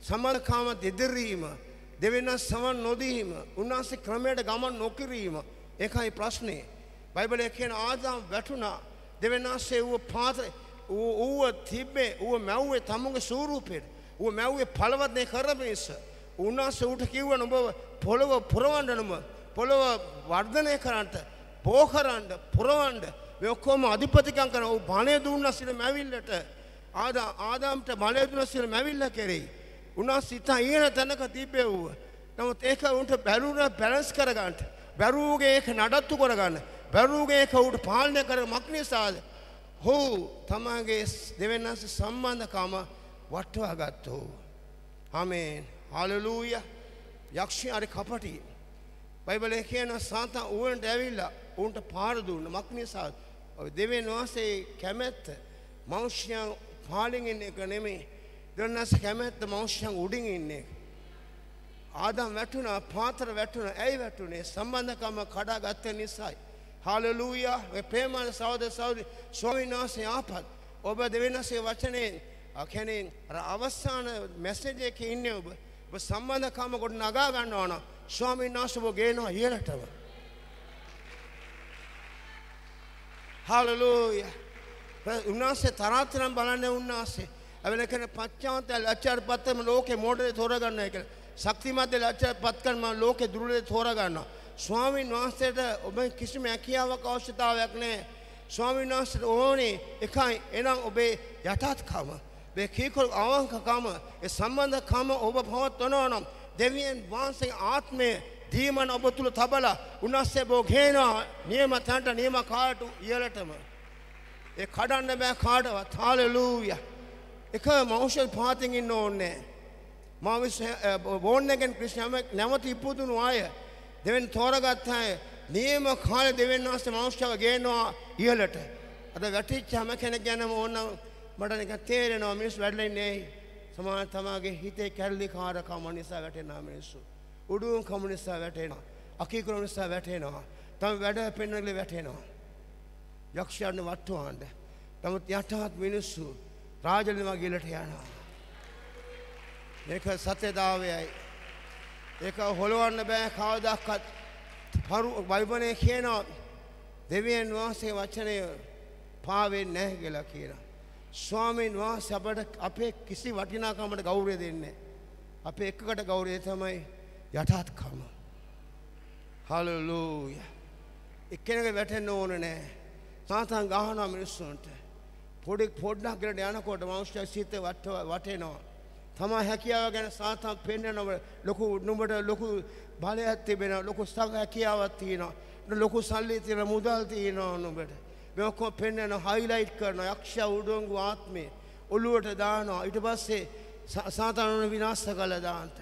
Speaker 1: සමානකම දෙදරීම දෙවෙනස් සමන් නොදීම උන්වහන්සේ ක්‍රමයට ගමන් නොකිරීම ඒකයි ප්‍රශ්නේ. බයිබලයේ කියන ආදාම් වැටුණා දෙවෙනාසේ ඌ පාත්‍රය ඌව තිබ්බේ ඌව මැව්වේ තමුන්ගේ ස්වරූපෙට ඌව මැව්වේ පළවත්නේ කරපේස උන්වහන්සේ ඌට කිව්වන ඔබ පොළව පුරවන්නම පොළව වර්ධනය කරන්නට පෝ කරන්න පුරවන්න මේ ඔක්කොම අධිපතිකම් කරන ඌ බණේ දුන්නා සිර මැවිල්ලට ආදා ආදාම්ට බලය දුන්නා සිර මැවිල්ල කෙරෙහි උන්වහන්සේ ඉතින් ඊන තැනක තිබ්බේ ඌව. නමුත් ඒක උන්ට බැරුණා බැලන්ස් කරගන්න බැරුවගේ ඒක නඩත්තු කරගන්න බැරුවගේ ඒක ඌට පාලනය කරගන්න මක්නිසාද හෝ තමගේ දෙවෙනස් සම්බන්ධකම වටවා ගත්තෝ. ආමේන් හාලෙලූයා. යක්ෂයා හරි කපටි. බයිබලයේ කියන සාතන් ඌන්ට ඇවිල්ලා ඌන්ට පාර දුන්න මක්නිසාද දෙවෙනි වාසේ කැමැත්ත මනුෂ්‍යයන් පාලින් ඉන්න එක නෙමෙයි දෙවෙනස් කැමැත්ත මනුෂ්‍යයන් උඩින් ඉන්නේ. ආදම් වැටුණා පාතර වැටුණා ඇයි වැටුනේ සම්බන්ධකම කඩාගත්ත නිසායි. හාලෙලූයා. මේ ප්‍රේමන සහෝදර සහෝදරි ස්වාමීන් වහන්සේ ආපත් ඔබ දෙවෙනස්ගේ වචනේ අකනේ අවසාන මැසේජ් එකේ ඉන්නේ ඔබ ඔබ සම්බන්ධකම කොට නගා ගන්නවා නම් ස්වාමීන් වහන්සේ ඔබ ගේනවා ඉහළටම. හාලෙලූයා. උන්වහන්සේ තරාතරම් බලන්නේ උන්වහන්සේ අවල කරන පච්චාන්ත ලැජ්ජාපත්තම ලෝකේ මොඩේ තෝරගන්න එක ශක්තිමත් ලැජ්ජාපත් කරන ලෝකේ දුර්ලේ තෝරගන්නවා. ස්වාමීන් වහන්සේට ඔබ කිසිම හැකියාවක් අවශ්‍යතාවයක් නැහැ. ස්වාමීන් වහන්සේට ඕනේ එකයි එනම් ඔබේ යටත්කම මේ කීකල් අවංකකම ඒ සම්බන්ධකම ඔබ පවත්වනවා නම් දෙවියන් වහන්සේගේ ආත්මය දීමන ඔබ තුල තබලා උන්වහන්සේ බෝ ගේනවා නියම තන්ට නියම කාට ඉහළටම ඒ කඩන්න බෑ කාටවත්. හාලෙලූයා. එක මෞෂල් පාතින් ඉන්න ඕනේ. මා විශ්ව බෝන් එකෙන් ක්‍රිස්තියානි නැවත ඉපදුණු අය දෙවෙනි තෝරගත්ත අය නියම කාලේ දෙවෙනි වාස්සේ මනුෂ්‍යව ගේනවා ඉහළට. අද වැටිච්චම කෙනෙක් ගැනම ඕන මට නිකන් තේරෙනවා මිනිස්සු වැඩලා ඉන්නේ සමාන තමාගේ හිතේ කැරලි කාරකම නිසා වැටෙනා මිනිස්සු. උඩුම් කම නිසා වැටෙනවා. අකීකරණ නිසා වැටෙනවා. තම වැඩ පෙන්වන්නේ වැටෙනවා. යක්ෂයන් වට්ටවන්න. නමුත් යටහත් මිනිස්සු රාජලිම ගිලට යනවා. මේක සත්‍යතාවයයි. ඒක හොලවන්න බෑ කවදාවත්. බයිබලයේ කියනවා දෙවියන් වහන්සේ වචනය පාවෙන්නේ නැහැ කියලා කියනවා. ස්වාමීන් වහන්සේ අපට අපේ කිසි වටිනාකමකට ගෞරවය දෙන්නේ නැහැ. අපේ එකකට ගෞරවය තමයි යටහත්කම. හාලෙලූයා. එක්කෙනෙක් වැටෙන්න ඕනේ නැහැ. සාතන් ගහනවා මිනිස්සුන්ට. පොඩි පොඩ්ඩක් ගලට යනකොට මනුෂ්‍ය සිත වටේනවා. තමා හැකියාව ගැන සාතන් පෙන්නනවා. ලොකු නුඹට ලොකු බලයක් තිබෙනවා. ලොකු හැකියාවක් තියෙනවා. ලොකු සල්ලි තියෙන මුදල් තියෙනවා නුඹට. මේ ඔක්කොම පෙන්නන හයිලයිට් කරනවා. යක්ෂයා උඩඟු ආත්මේ ඔළුවට දානවා. ඊට පස්සේ සාතන් විනාශ කළා දාන්ට.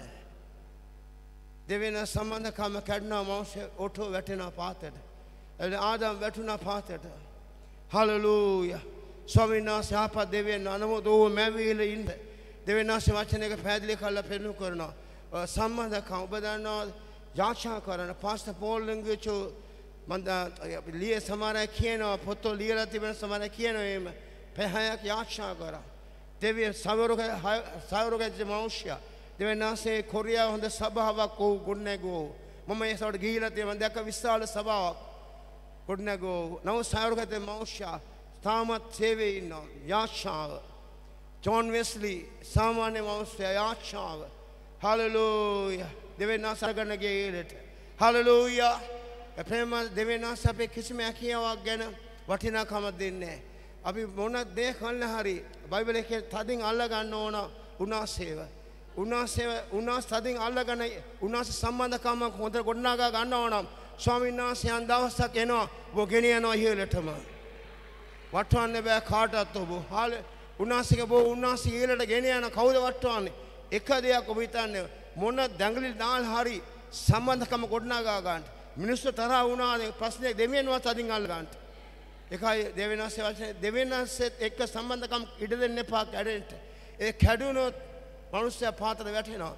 Speaker 1: දෙවෙනි සම්බන්ධකම කඩනවා මනුෂ්‍ය ඔටෝ වැටෙනවා පාතට. එළ ආදම් වැටුණා පාතට. හාලෙලූයා. ස්වාමීන් වහන්සේ ආපත් දෙවියන් අනමෝද ඕ මැවිල ඉන්න. දෙවෙනි වචනයක පැහැදිලි කරලා පෙන්නු කරනවා. සම්බන්ධකම් ඔබ දන්නවා යාචනා කරන පාස්ටර් පෝල් ලංගුචෝ මන්ද ලිය සමහර කියනවා පොතෝ ලියලා තිබෙන සමහර කියනවා එහෙම පැහැයක් යාචනා කරා. දෙවියන් සවරුක සවරුක මනුෂ්‍ය දෙවෙනාසේ කොරියාව හොඳ සභාවක් වූ ගොඩනැගුවෝ. මම ඒ සවට ගිහිලා තියෙනවා. මම දැක්ක විශාල සභාවක් ගොඩනැගුවෝ. නව සවරුක මනුෂ්‍ය තාමත් සේවයේ ඉන්නවා. යාචනාව ජොන් වෙස්ලි සාමාන්‍ය මනුෂ්‍ය යාචනාව. හාලෙලූයා. දෙවෙනාස ගන්න ගියේලට. හාලෙලූයා. ප්‍රේම දෙවෙනාස අපේ කිසිම හැකියාවක් ගැන වටිනාකමක් දෙන්නේ නැහැ. අපි මොන දේ කන්න හරි බයිබලයේ තදින් අල්ල ගන්න ඕන උනාසේව. උනාසේව උනාස තදින් අල්ලගෙන උනාස සම්බන්ධකම හොඳ ගොඩනගා ගන්නවා නම් ස්වාමීන් වහන්සේ යන් දවසක් එනවා ඔබ ගෙනියනවා ඉහළටම. වටවන්න බෑ කාටවත් ඔබ. හාල උනාසික බෝ උනාස ඉහළට ගෙන යන කවුද වටවන්නේ? එක දෙයක් ඔබ හිතන්නේ මොන දඟලි නාල් හරි සම්බන්ධකම ගොඩනගා ගන්න. මිනිස්සු තරහ වුණානේ ප්‍රශ්නේ දෙවියන්වත් අදින් අල්ල ගන්න. එකයි දෙවෙනාසේ වචනේ දෙවෙනාසෙත් එක්ක සම්බන්ධකම් ඉඩ දෙන්න එපා කැඩෙන්න. ඒ කැඩුනොත් මනුස්සයා පාතට වැටෙනවා.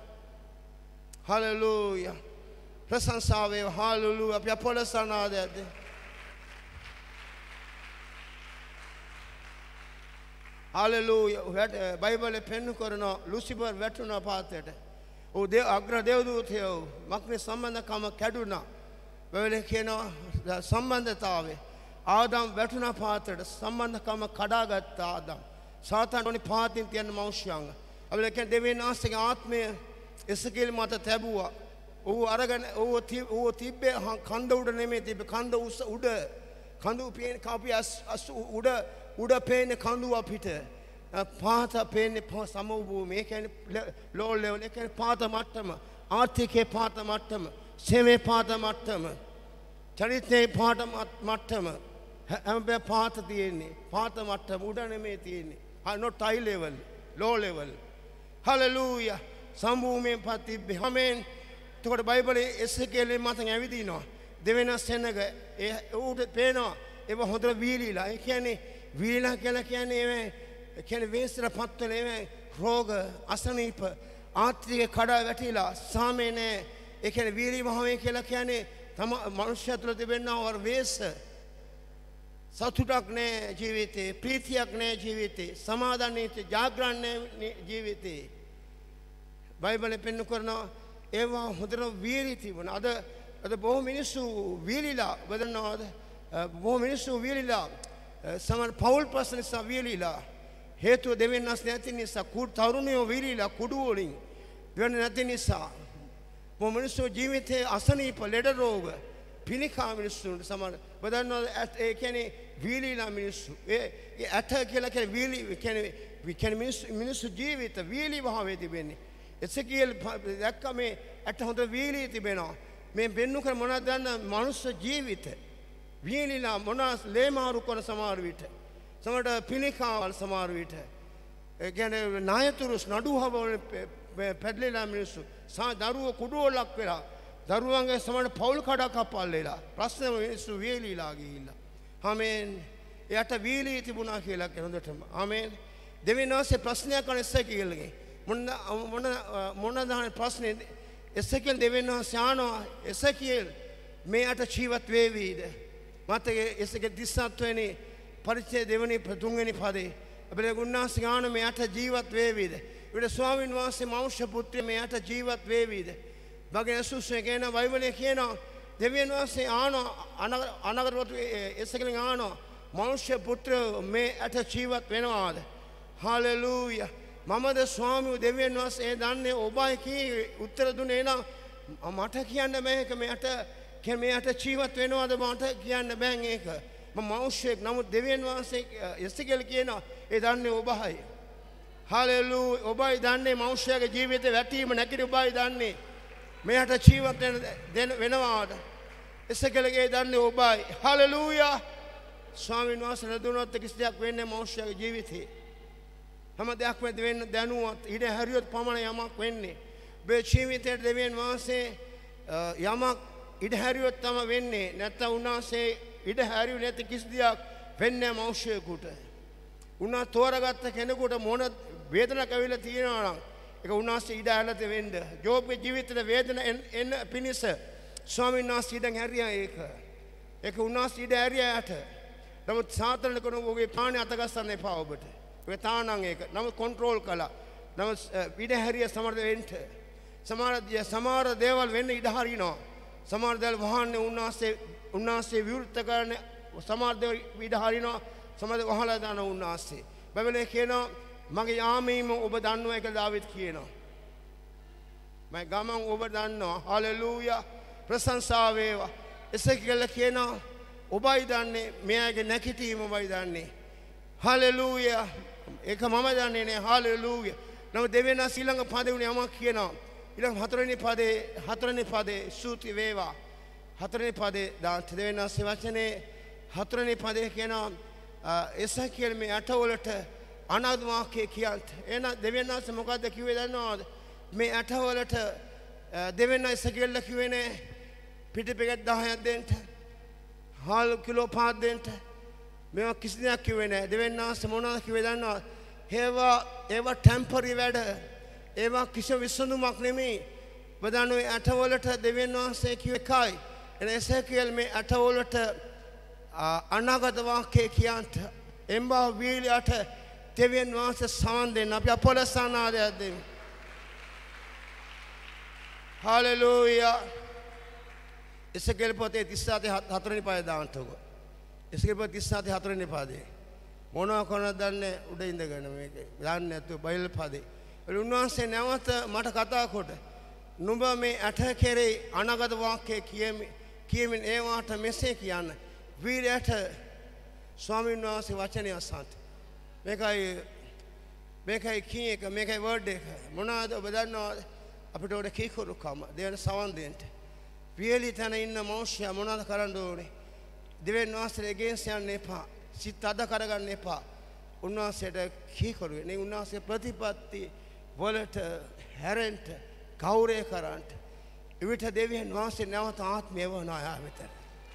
Speaker 1: හාලෙලූයා. ප්‍රශංසාව වේ. හාලෙලූයා. අපි අපොලසනාද. හාලෙලූයා බයිබලේ පෙන්වු කරන ලුසිෆර් වැටුණා පාතයට. ਉਹ දේව අග්‍ර දේවදූතයෝ මක්නේ සම්බන්ධකම කැඩුනා. බයිබලේ කියනවා සම්බන්ධතාවය ආදම් වැටුණා පාතයට සම්බන්ධකම කඩාගත්තා ආදම්. සාතාන් පාතින් තියන මෞෂ්‍යංග. අපල කියන දෙවියන් වහන්සේගේ ආත්මය එසකේල් මත තැබුවා. ਉਹ අරගෙන ਉਹ ਉਹ තිබ්බේ කන්ද උඩ නෙමෙයි තිබ්බේ කන්ද උස උඩ. කඳු පේන කාපි අස් උඩ උඩ පේන කඳු අපිට. පාත පේන්නේ සමභූමිය. ඒ කියන්නේ ලෝ ලෙවල්. ඒ කියන්නේ පාත මට්ටම. ආර්ථිකේ පාත මට්ටම. සේවයේ පාත මට්ටම. චරිතයේ පාත මට්ටම. හැම පාත තියෙන්නේ. පාත මට්ටම උඩ නෙමෙයි තියෙන්නේ. not high level, low level. Hallelujah. සම්භූමියෙන් පත් තිබ්බේ. ආමෙන්. එතකොට බයිබලයේ එසේකේලේ මතන් ඇවිදිනවා. දෙවෙනි සෙනග ඒ ඌට පේනවා. ඒව හොඳට වීලිලා. ඒ කියන්නේ වීලිලා කියලා කියන්නේ ඒ කියන්නේ වේසරපත් වෙන ඒ රෝග අසනීප ආත්‍රික කඩා වැටිලා සාමේ නැහැ. ඒ කියන්නේ වීලි මහවේ කියලා කියන්නේ තම මනුෂ්‍ය තුළ තිබෙනා වර වේස සතුටක් නැහැ ජීවිතේ, ප්‍රීතියක් නැහැ ජීවිතේ, සමාදානයේ ජාග්‍රහණ ජීවිතේ. බයිබලෙ පෙන්වු කරනවා ඒවා හොඳට වීලි තිබුණා. අද අද බොහෝ මිනිස්සු වීලිලා බදනවාද? බොහෝ මිනිස්සු වීලිලා සමහර පෞල් ප්‍රශ්න නිසා වීලිලා. හේතුව දෙවියන් වහන්සේ නැති නිසා. කුඩු තරුණයෝ වීලිලා කුඩු වලින් දෙවියන් නැති නිසා. බොහෝ මිනිස්සු ජීවිතේ අසනීප ලෙඩ රෝග පිළිකා මිනිස්සුන්ට සමහර බදනවාද? ඒ කියන්නේ වීලිලා මිනිස්සු. ඒ ඇට කියලා කියන්නේ වීලි කියන්නේ කියන්නේ මිනිස්සු මිනිස්සු ජීවිත වීලි භාවයේ තිබෙන්නේ. එසේකියල් දැක්ක මේ ඇට හොඳ වීලි තිබෙනවා. මේ බෙන්නු කර මොනවද දන්න මනුස්ස ජීවිත වීලිලා මොනස් ලේමාරු කරන සමහර විට සමහරට පිළිකාවල් සමහර විට ඒ කියන්නේ නායතුරුස් නඩුවව පැටලෙලා මිනිස්සු සා දරුවෝ කුඩුවලක් වෙලා දරුවන්ගේ සමහර පෞල් කඩක් අපල් වෙලා ප්‍රශ්න මිනිස්සු වීලිලා ගිහිල්ලා. ආමෙන්. එයාට වීලි තිබුණා කියලා කියන හොඳටම. ආමෙන්. දෙවියන් වහන්සේ ප්‍රශ්නයක් අහන එසේකියල්ගේ මොන මොන මොන දාන ප්‍රශ්නේ එසේකියල් දෙවියන් වහන්සේ ආනවා එසේකියල් මේ අට ජීවත් වේවිද? මතකයේ එසේකියල් තිස් හත් වෙනි පරිච්ඡේද දෙවෙනි තුන්වෙනි පදේ අපේ ගුණාසික ආන මේ අට ජීවත් වේවිද? ඊට ස්වාමීන් වහන්සේ මනුෂ්‍ය පුත්‍රය මේ අට ජීවත් වේවිද? මගේ යසුස්සේ කියන බයිබලයේ කියනවා දෙවියන් වහන්සේ ආනවා අනගරවත් එසේකියල් ආනවා මනුෂ්‍ය පුත්‍රය මේ අට ජීවත් වෙනවාද? හාලෙලූයා. මමද ස්වාමීන් දෙවියන් වහන්සේ දන්නේ ඔබයි කී උත්තර දුන්නේ නම් මට කියන්න මේක මෙයට මෙයට ජීවත් වෙනවද මට කියන්න බෑ ඒක. මම මනුෂ්‍යෙක් නමුත් දෙවියන් වහන්සේ එසේකියල් කියනවා ඒ දන්නේ ඔබයි. හාලෙලූයා. ඔබයි දන්නේ මනුෂ්‍යයාගේ ජීවිතේ වැටීම නැකිට ඔබයි දන්නේ මෙයට ජීවත් වෙන වෙනවාද? එසේකියල්ගේ දන්නේ ඔබයි. හාලෙලූයා. ස්වාමීන් වහන්සේ දුන්නොත් කිසි දෙයක් වෙන්නේ මනුෂ්‍යයාගේ ජීවිතේ. හැම දෙයක්ම දෙවෙන් දැනුවත් ඉඩ හැරියොත් පමණ යමක් වෙන්නේ. මේ ජීවිතයේ දෙවියන් වහන්සේ යමක් ඉඩ හැරියොත් තම වෙන්නේ. නැත්නම් උන්වහන්සේ ඉඩ හැරියු නැති කිසි දෙයක් වෙන්නේ මනුෂ්‍යයෙකුට. උන්වහන්සේ තෝරාගත්ත කෙනෙකුට මොන වේදනාවක් ඇවිල්ලා තියෙනවා නම් ඒක උන්වහන්සේ ඉඩ හැරලා වෙන්න. ජෝබ්ගේ ජීවිතේ වේදන එන්න පිණිස ස්වාමීන් වහන්සේ ඉඩ හැරියා ඒක. ඒක උන්වහන්සේ ඉඩ හැරියාට. නමුත් සාතන කෙනෙකු ඔබගේ පාණේ අතගස්සන්න එපා ඔබට. ඔය තානන් ඒක නම කන්ට්‍රෝල් කළා. නම ඉඩ හැරිය සමහර වෙන්න. සමහර සමහර දේවල් වෙන්න ඉඩ හරිනවා. සමහර දේවල් වහන්නේ උන්වහන්සේ උන්වහන්සේ විවෘත කරන සමහර දේවල් ඉඩ හරිනවා. සමහර වහලා දාන උන්වහන්සේ. බයිබලයේ කියනවා මගේ යාමීම ඔබ දන්නවා කියලා දාවිද් කියනවා. මම ගමන් ඔබ දන්නවා. හalleluya. ප්‍රශංසා වේවා. එසේකියල් කියනවා ඔබයි දන්නේ මෙයාගේ නැකිටීම ඔබයි දන්නේ. හalleluya. ඒක මම දන්නේ නෑ. හalleluya. නම දෙවියන් වහන්සේ ඊළඟ පදේ උනේ යමක් කියනවා. ඊළඟ හතරවෙනි පදේ හතරවෙනි පදේ ස්තුති වේවා. හතරවෙනි පදේ දාන්ත දෙවියන් වහන්සේ වචනේ හතරවෙනි පදේ කියනවා එසේකියල් මේ අට වලට අනාද වාක්‍ය කියන්ට. එහෙනම් දෙවියන් වහන්සේ මොකද්ද කිව්වේ දන්නවද? මේ අට වලට දෙවියන් වහන්සේ එසේකියල් කිව්වේ නේ පිටිපෙකට් දහයක් දෙන්න. හාල් කිලෝ පහක් දෙන්න. මේවා කිසි දෙයක් කිව්වේ නැහැ. දෙවියන් වහන්සේ මොනවද කිව්වේ දන්නවද? ඒවා ඒවා ටෙම්පරරි වැඩ. ඒවා කිසි විසඳුමක් නෙමෙයි. බදානෝයි අට වලට දෙවියන් වහන්සේ කිව්වේ එකයි. එන එසේකියල් මේ අට වලට අනාගත වාක්‍ය කියන්ට එම්බා වීලියට දෙවියන් වහන්සේ සමන් දෙන්න. අපි අපොලොස් ආනාදයක් දෙමු. හාලෙලූයා. එසේකෙල් පොතේ තිස් හත හතරවෙනි පාඩේ දාන්නකෝ. එසේකෙල් පොතේ තිස් හත හතරවෙනි පාඩේ. මොනවා කරනවද දන්නේ උඩ ඉඳගෙන මේක. දන්නේ නැතුව බයිබල් පදේ. උන්වහන්සේ නැවත මට කතා කොට නුඹ මේ අට කෙරේ අනාගත වාක්‍ය කියමින් කියමින් ඒවාට මෙසේ කියන්න. වීරයට ස්වාමීන් වහන්සේ වචනය අසන්ත. මේකයි මේකයි කී එක මේකයි වර්ඩ් එක. මොනවාද ඔබ දන්නවද? අපිට උඩ කීකරුකම දෙවන සවන් දෙන්න. වියලි තන ඉන්න මනුෂ්‍යයා මොනවද කරන්න ඕනේ? දෙවියන් වහන්සේ එගෙන්ස් යන්න එපා. සිත අද කරගන්න එපා. උන්වහන්සේට කීකරුවේ. නේ උන්වහන්සේ ප්‍රතිපත්ති වලට හැරෙන්න ගෞරවය කරන්න. එවිට දෙවියන් වහන්සේ නැවත ආත්මය වනවා යා මෙතන.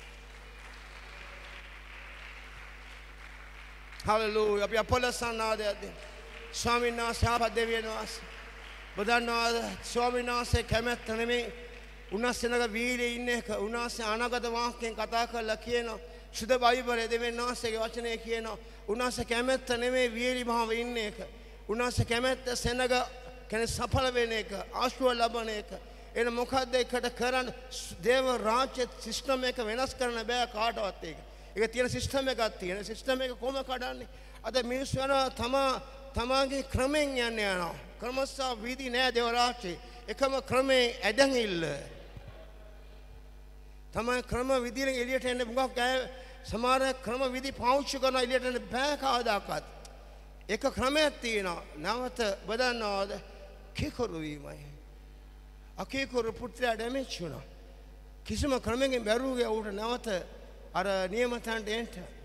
Speaker 1: හලෙලූයා. අපි අපොලොස් ආනාදයක් දෙමු. ස්වාමීන් වහන්සේ ආපත් දෙවියන් වහන්සේ බදන්නාද ස්වාමීන් වහන්සේ කැමැත්ත නෙමෙයි උන්වහන්සේනක වීරියේ ඉන්න එක. උන්වහන්සේ අනාගත වාක්‍යයෙන් කතා කරලා කියනවා. සුද බයිබලයේ දෙවියන් වහන්සේගේ වචනය කියනවා. උන්වහන්සේ කැමැත්ත නෙමෙයි වීරි භාව ඉන්න එක. උන්වහන්සේ කැමැත්ත සෙනග කෙනෙක් සඵල වෙන එක, ආශිර්වාද ලබන එක. එන මොකද්ද එකට කරන්න? දේව රාජ්‍ය සිස්ටම් එක වෙනස් කරන්න බෑ කාටවත් ඒක. ඒක තියෙන සිස්ටම් එකක් තියෙන. සිස්ටම් එක කොහොම කඩන්නේ? අද මිනිස්සු යනවා තමා තමාගේ ක්‍රමෙන් යන්නේ යනවා. ක්‍රමසා විදි නෑ දේව රාජ්‍යයේ. එකම ක්‍රමේ ඇදහිල්ල. තමයි ක්‍රම විදියෙන් එළියට එන්න මුගක් ගෑ සමහර ක්‍රම විදි පාවිච්චි කරන එළියට එන්න බෑ කවදාකවත්. එක ක්‍රමයක් තියෙනවා. නැවත බදන්නවද? කීකරු වීමයි. අකීකරු පුත්‍රයා ඩැමේජ් වුණා. කිසිම ක්‍රමයකින් බැරුවේ ඌට නැවත අර නියමතන්ට එන්න.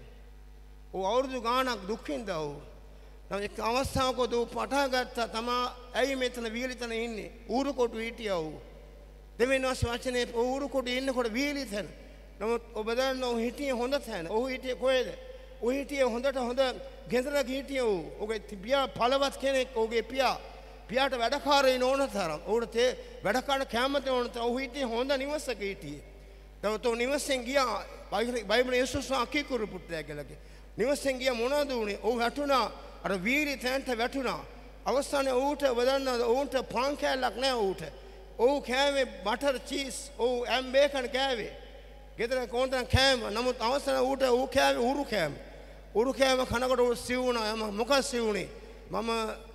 Speaker 1: ඌ අවුරුදු ගාණක් දුක්ින්ද ඌ. නම් එක් අවස්ථාවක ඌ පටා ගත්තා තමා ඇයි මෙතන වීලිතන ඉන්නේ? ඌරු කොටු හිටියා ඌ. දෙවියන් වහන්සේ වචනේ ඌරු කොටු ඉන්නකොට වීලිතන. නමුත් ඔබ දන්නා ඌ හිටියේ හොඳ තැන. ඌ හිටියේ කොහෙද? ඌ හිටියේ හොඳට හොඳ ගෙදරක හිටියේ ඌ. ඔගේ පියා පළවත් කෙනෙක් ඔගේ පියා. පියාට වැඩකාරයින් ඕන තරම්. ඌට තේ වැඩ කරන කැමති ඕන තරම්. ඌ හිටියේ හොඳ නිවසක හිටියේ. නමුත් ඌ නිවසෙන් ගියා බයිබලයේ යේසුස් අකීකරු පුත්‍රයා කියලා කිය. නිවසෙන් ගියා මොනවද උනේ? ඌ වැටුණා අර වීරි තැන්ට වැටුණා. අවසානයේ ඌට වදන්නාද ඌට පාන් කෑල්ලක් නැහැ ඌට. ඌ කෑවේ බටර් චීස්. ඌ ඇම් බේකන් කෑවේ. ගෙදර කොන්දන් කෑම. නමුත් අවසානයේ ඌට ඌ කෑවේ උරු කෑම. උරු කෑම කනකොට ඌ සිවුණා. මොකක්ද සිවුනේ? මම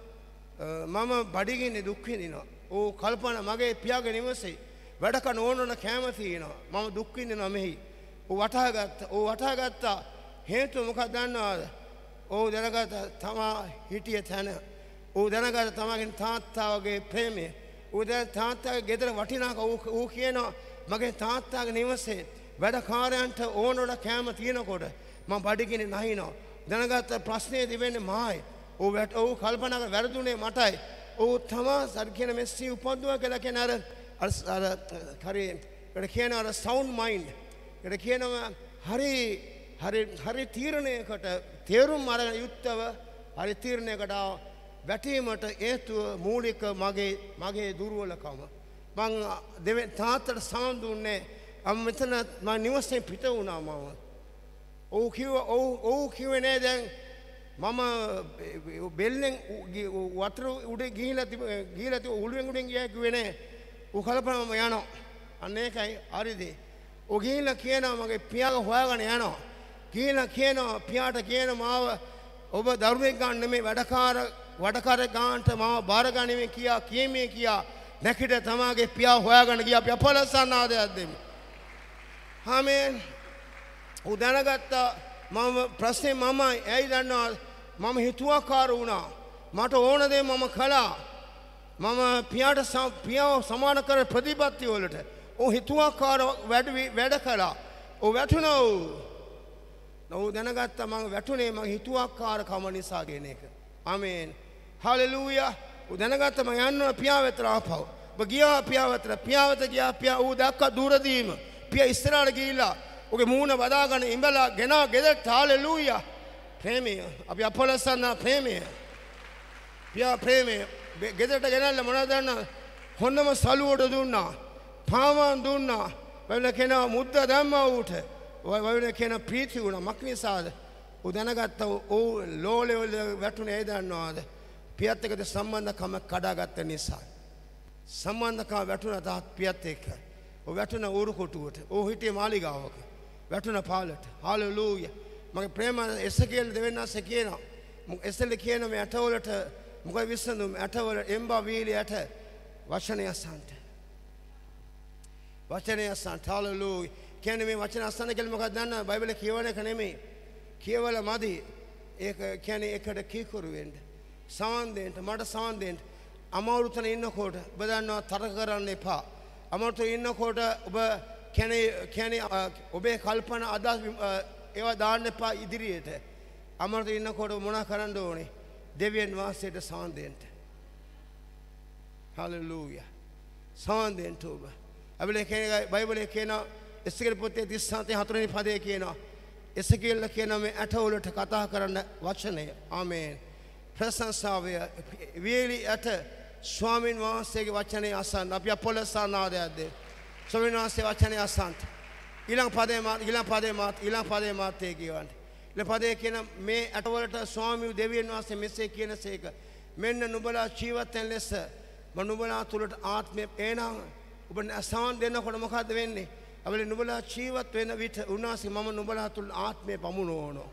Speaker 1: මම බඩගින්නේ දුක් විඳිනවා. ඌ කල්පනා මගේ පියාගේ නිවසේ වැඩ කරන ඕනෝන කෑම තියෙනවා. මම දුක් විඳිනවා මෙහි. ඌ වටහා ගත්තා. ඌ වටහා ගත්තා. හේතුව මොකක්ද දන්නවද? ඌ දැනගත්ත තමා හිටිය තැන. ඌ දැනගත්ත තමාගේ තාත්තාගේ ප්‍රේමය. ඌ දැන් තාත්තාගේ ගෙදර වටිනාකම ඌ කියනවා මගේ තාත්තාගේ නිවසේ වැඩකාරයන්ට ඕනෝන කෑම තියෙනකොට මම බඩගින්නේ නැහිනවා. දැනගත්ත ප්‍රශ්නේ දිවෙන්නේ මායි. ඌ වැට ඌ කල්පනා කර වැරදුනේ මටයි. ඌ තමා සර් කියන මෙස්සි උපද්දවා කියලා කියන අර අර හරි ඒකට කියන අර සවුන්ඩ් මයින්ඩ්. ඒකට කියනවා හරි හරි හරි තීරණයකට තේරුම් අරගෙන යුක්තව හරි තීරණයකට වැටීමට හේතුව මූලික මගේ මගේ දුර්වලකම. මං දෙවෙනි තාත්තට සමන් දුන්නේ මම මෙතන මම නිවසෙන් පිට වුණා මම. ඌ කිව්වා ඌ ඌ කිව්වේ නෑ දැන් මම බෙල්ලෙන් වතුර උඩ ගිහිලා ගිහිලා තිබු උළුවෙන් උඩින් ගියා කිව්වේ නෑ. ඌ කල්පනා මම යනවා. අන්න ඒකයි හරිද? ඌ ගිහිලා කියනවා මගේ පියාගේ හොයාගෙන යනවා. ගිහිලා කියනවා පියාට කියන මාව ඔබ දරුවෙක් ගන්න නෙමෙයි වැඩකාර වැඩකාර ගන්නට මාව බාර ගන්නෙමි කියා කීමේ කියා නැකිට තමාගේ පියා හොයාගෙන ගියා. අපි අපොලොස් ආනාදයක් දෙමු. ආමේන්. ඌ දැනගත්තා මම ප්‍රශ්නේ මමයි. ඇයි දන්නවද? මම හිතුවක්කාර වුණා. මට ඕන දේ මම කළා. මම පියාට පියාව සමාන කර ප්‍රතිපත්ති වලට ඌ හිතුවක්කාර වැඩ වැඩ කළා. ඌ වැටුණා ඌ. ඌ දැනගත්තා මම වැටුනේ මම හිතුවක්කාරකම නිසා කියන එක. ආමේන්. හලෙලූයා. ඌ දැනගත්තා මම යන්න පියාව වෙතට ආපහු. ඔබ ගියා පියාව වෙතට. පියාව වෙත ගියා පියා ඌ දැක්කා දුරදීම. පියා ඉස්සරහට ගිහිල්ලා ඔගේ මූණ බදාගෙන ඉඹලා ගෙනා ගෙදරට. හලෙලූයා. ප්‍රේමය. අපි අපොලොස් ආනා ප්‍රේමය. පියා ප්‍රේමය. ගෙදරට ගෙනල්ලා මොනවද දන්නවද? හොන්නම සලුවට දුන්නා. පාවන් දුන්නා. වයිල කෙනා මුද්ද දැම්මා ඌට. වයිල කෙනා ප්‍රීති වුණා. මක් නිසාද? ඌ දැනගත්ත ඌ ලෝලේ වල වැටුනේ ඒ දන්නවද? පියත් එක්කද සම්බන්ධකම කඩාගත්ත නිසා. සම්බන්ධකම වැටුණා තාත් පියත් එක්ක. ඌ වැටුණ ඌරු කොටුවට. ඌ හිටියේ මාලිගාවක. වැටුණ පාලට. හාලෙලූයා. මගේ ප්‍රේම එසකේල් දෙවෙනාස කියනවා. එසෙල් කියන මේ ඇටවලට මොකද විසඳුම? ඇටවල එම්බා වීලි ඇට වචනය අසන්ට. වචනය අසන්ට. හාලෙලූයා. කියන්නේ මේ වචන අසන්න කියලා මොකක්ද දන්නවද? බයිබලේ කියවන එක නෙමෙයි. කියවල මදි. ඒක කියන්නේ එකට කීකරු වෙන්න. සවන් දෙන්න. මට සවන් දෙන්න. අමාරුතන ඉන්නකොට ඔබ දන්නවා තරක කරන්න එපා. අමාරුතන ඉන්නකොට ඔබ කියන්නේ කියන්නේ ඔබේ කල්පනා අදහස් ඒවා දාන්න එපා ඉදිරියට. අමාරුතන ඉන්නකොට මොනා කරන්න ඕනේ? දෙවියන් වහන්සේට සවන් දෙන්න. හalleluya. සවන් දෙන්න ඔබ. බයිබලයේ කියන බයිබලයේ කියන එසේකෙල් පොතේ තිස් හතේ හතරවෙනි පදයේ කියනවා එසේකෙල් කියන මේ ඇටවලට කතා කරන වචනය. ආමේන්. ප්‍රශංසාවය වේලි ඇට ස්වාමීන් වහන්සේගේ වචනේ අසන්න. අපි අපොලොස් ආනාදයක් දෙන්න. ස්වාමීන් වහන්සේ වචනේ අසන්න. ඊළඟ පදේ මාත් ඊළඟ පදේ මාත් ඊළඟ පදේ මාත් ඒ කියවන්නේ. ඊළඟ පදේ කියන මේ ඇටවලට ස්වාමී දෙවියන් වහන්සේ මෙසේ කියනසේක මෙන්න නුඹලා ජීවිතෙන් ලෙස මම නුඹලා තුලට ආත්මය එනං ඔබ සවන් දෙන්නකොට මොකද්ද වෙන්නේ? අපේ නුඹලා ජීවත් වෙන විට උන්වහන්සේ මම නුඹලා තුල ආත්මය පමුණවනවා.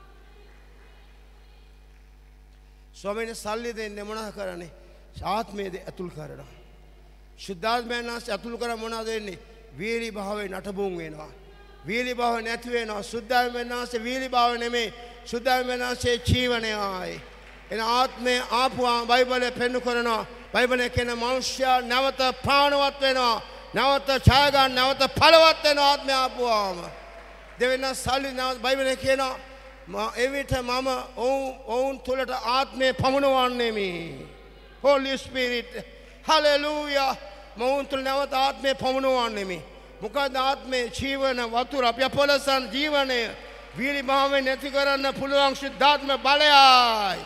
Speaker 1: ස්වාමීන් සල්ලි දෙන්නේ මොනවද කරන්නේ? ආත්මයේද ඇතුල් කරනවා. ශුද්ධාත්මයන් වහන්සේ ඇතුල් කර මොනවද වෙන්නේ? වීලි භාවයේ නටබුන් වෙනවා. වීලි භාව නැති වෙනවා. ශුද්ධාත්මයන් වහන්සේ වීලි භාව නෙමෙයි. ශුද්ධාත්මයන් වහන්සේ ජීවනයයි. එන ආත්මය ආපුවාම බයිබලයේ පෙන්නු කරනවා. බයිබලයේ කියන මනුෂ්‍යයා නැවත ප්‍රාණවත් වෙනවා. නැවත ඡාය ගන්න නැවත පළවත් වෙන ආත්මය ආපුවාම. දෙවෙනි සල්ලි නැවත බයිබලයේ කියනවා එවිට මම ඔවුන් තුළට ආත්මය පමුණවන්නේ මේ. Holy Spirit. Hallelujah. මොවුන් තුළ නැවත ආත්මය පමුණවන්නේ මේ. මොකද ආත්මේ ජීවන වතුර අපි අපොලසන් ජීවනය වීලි භාවයෙන් නැති කරන්න පුළුවන් ශුද්ධාත්ම බලයයි.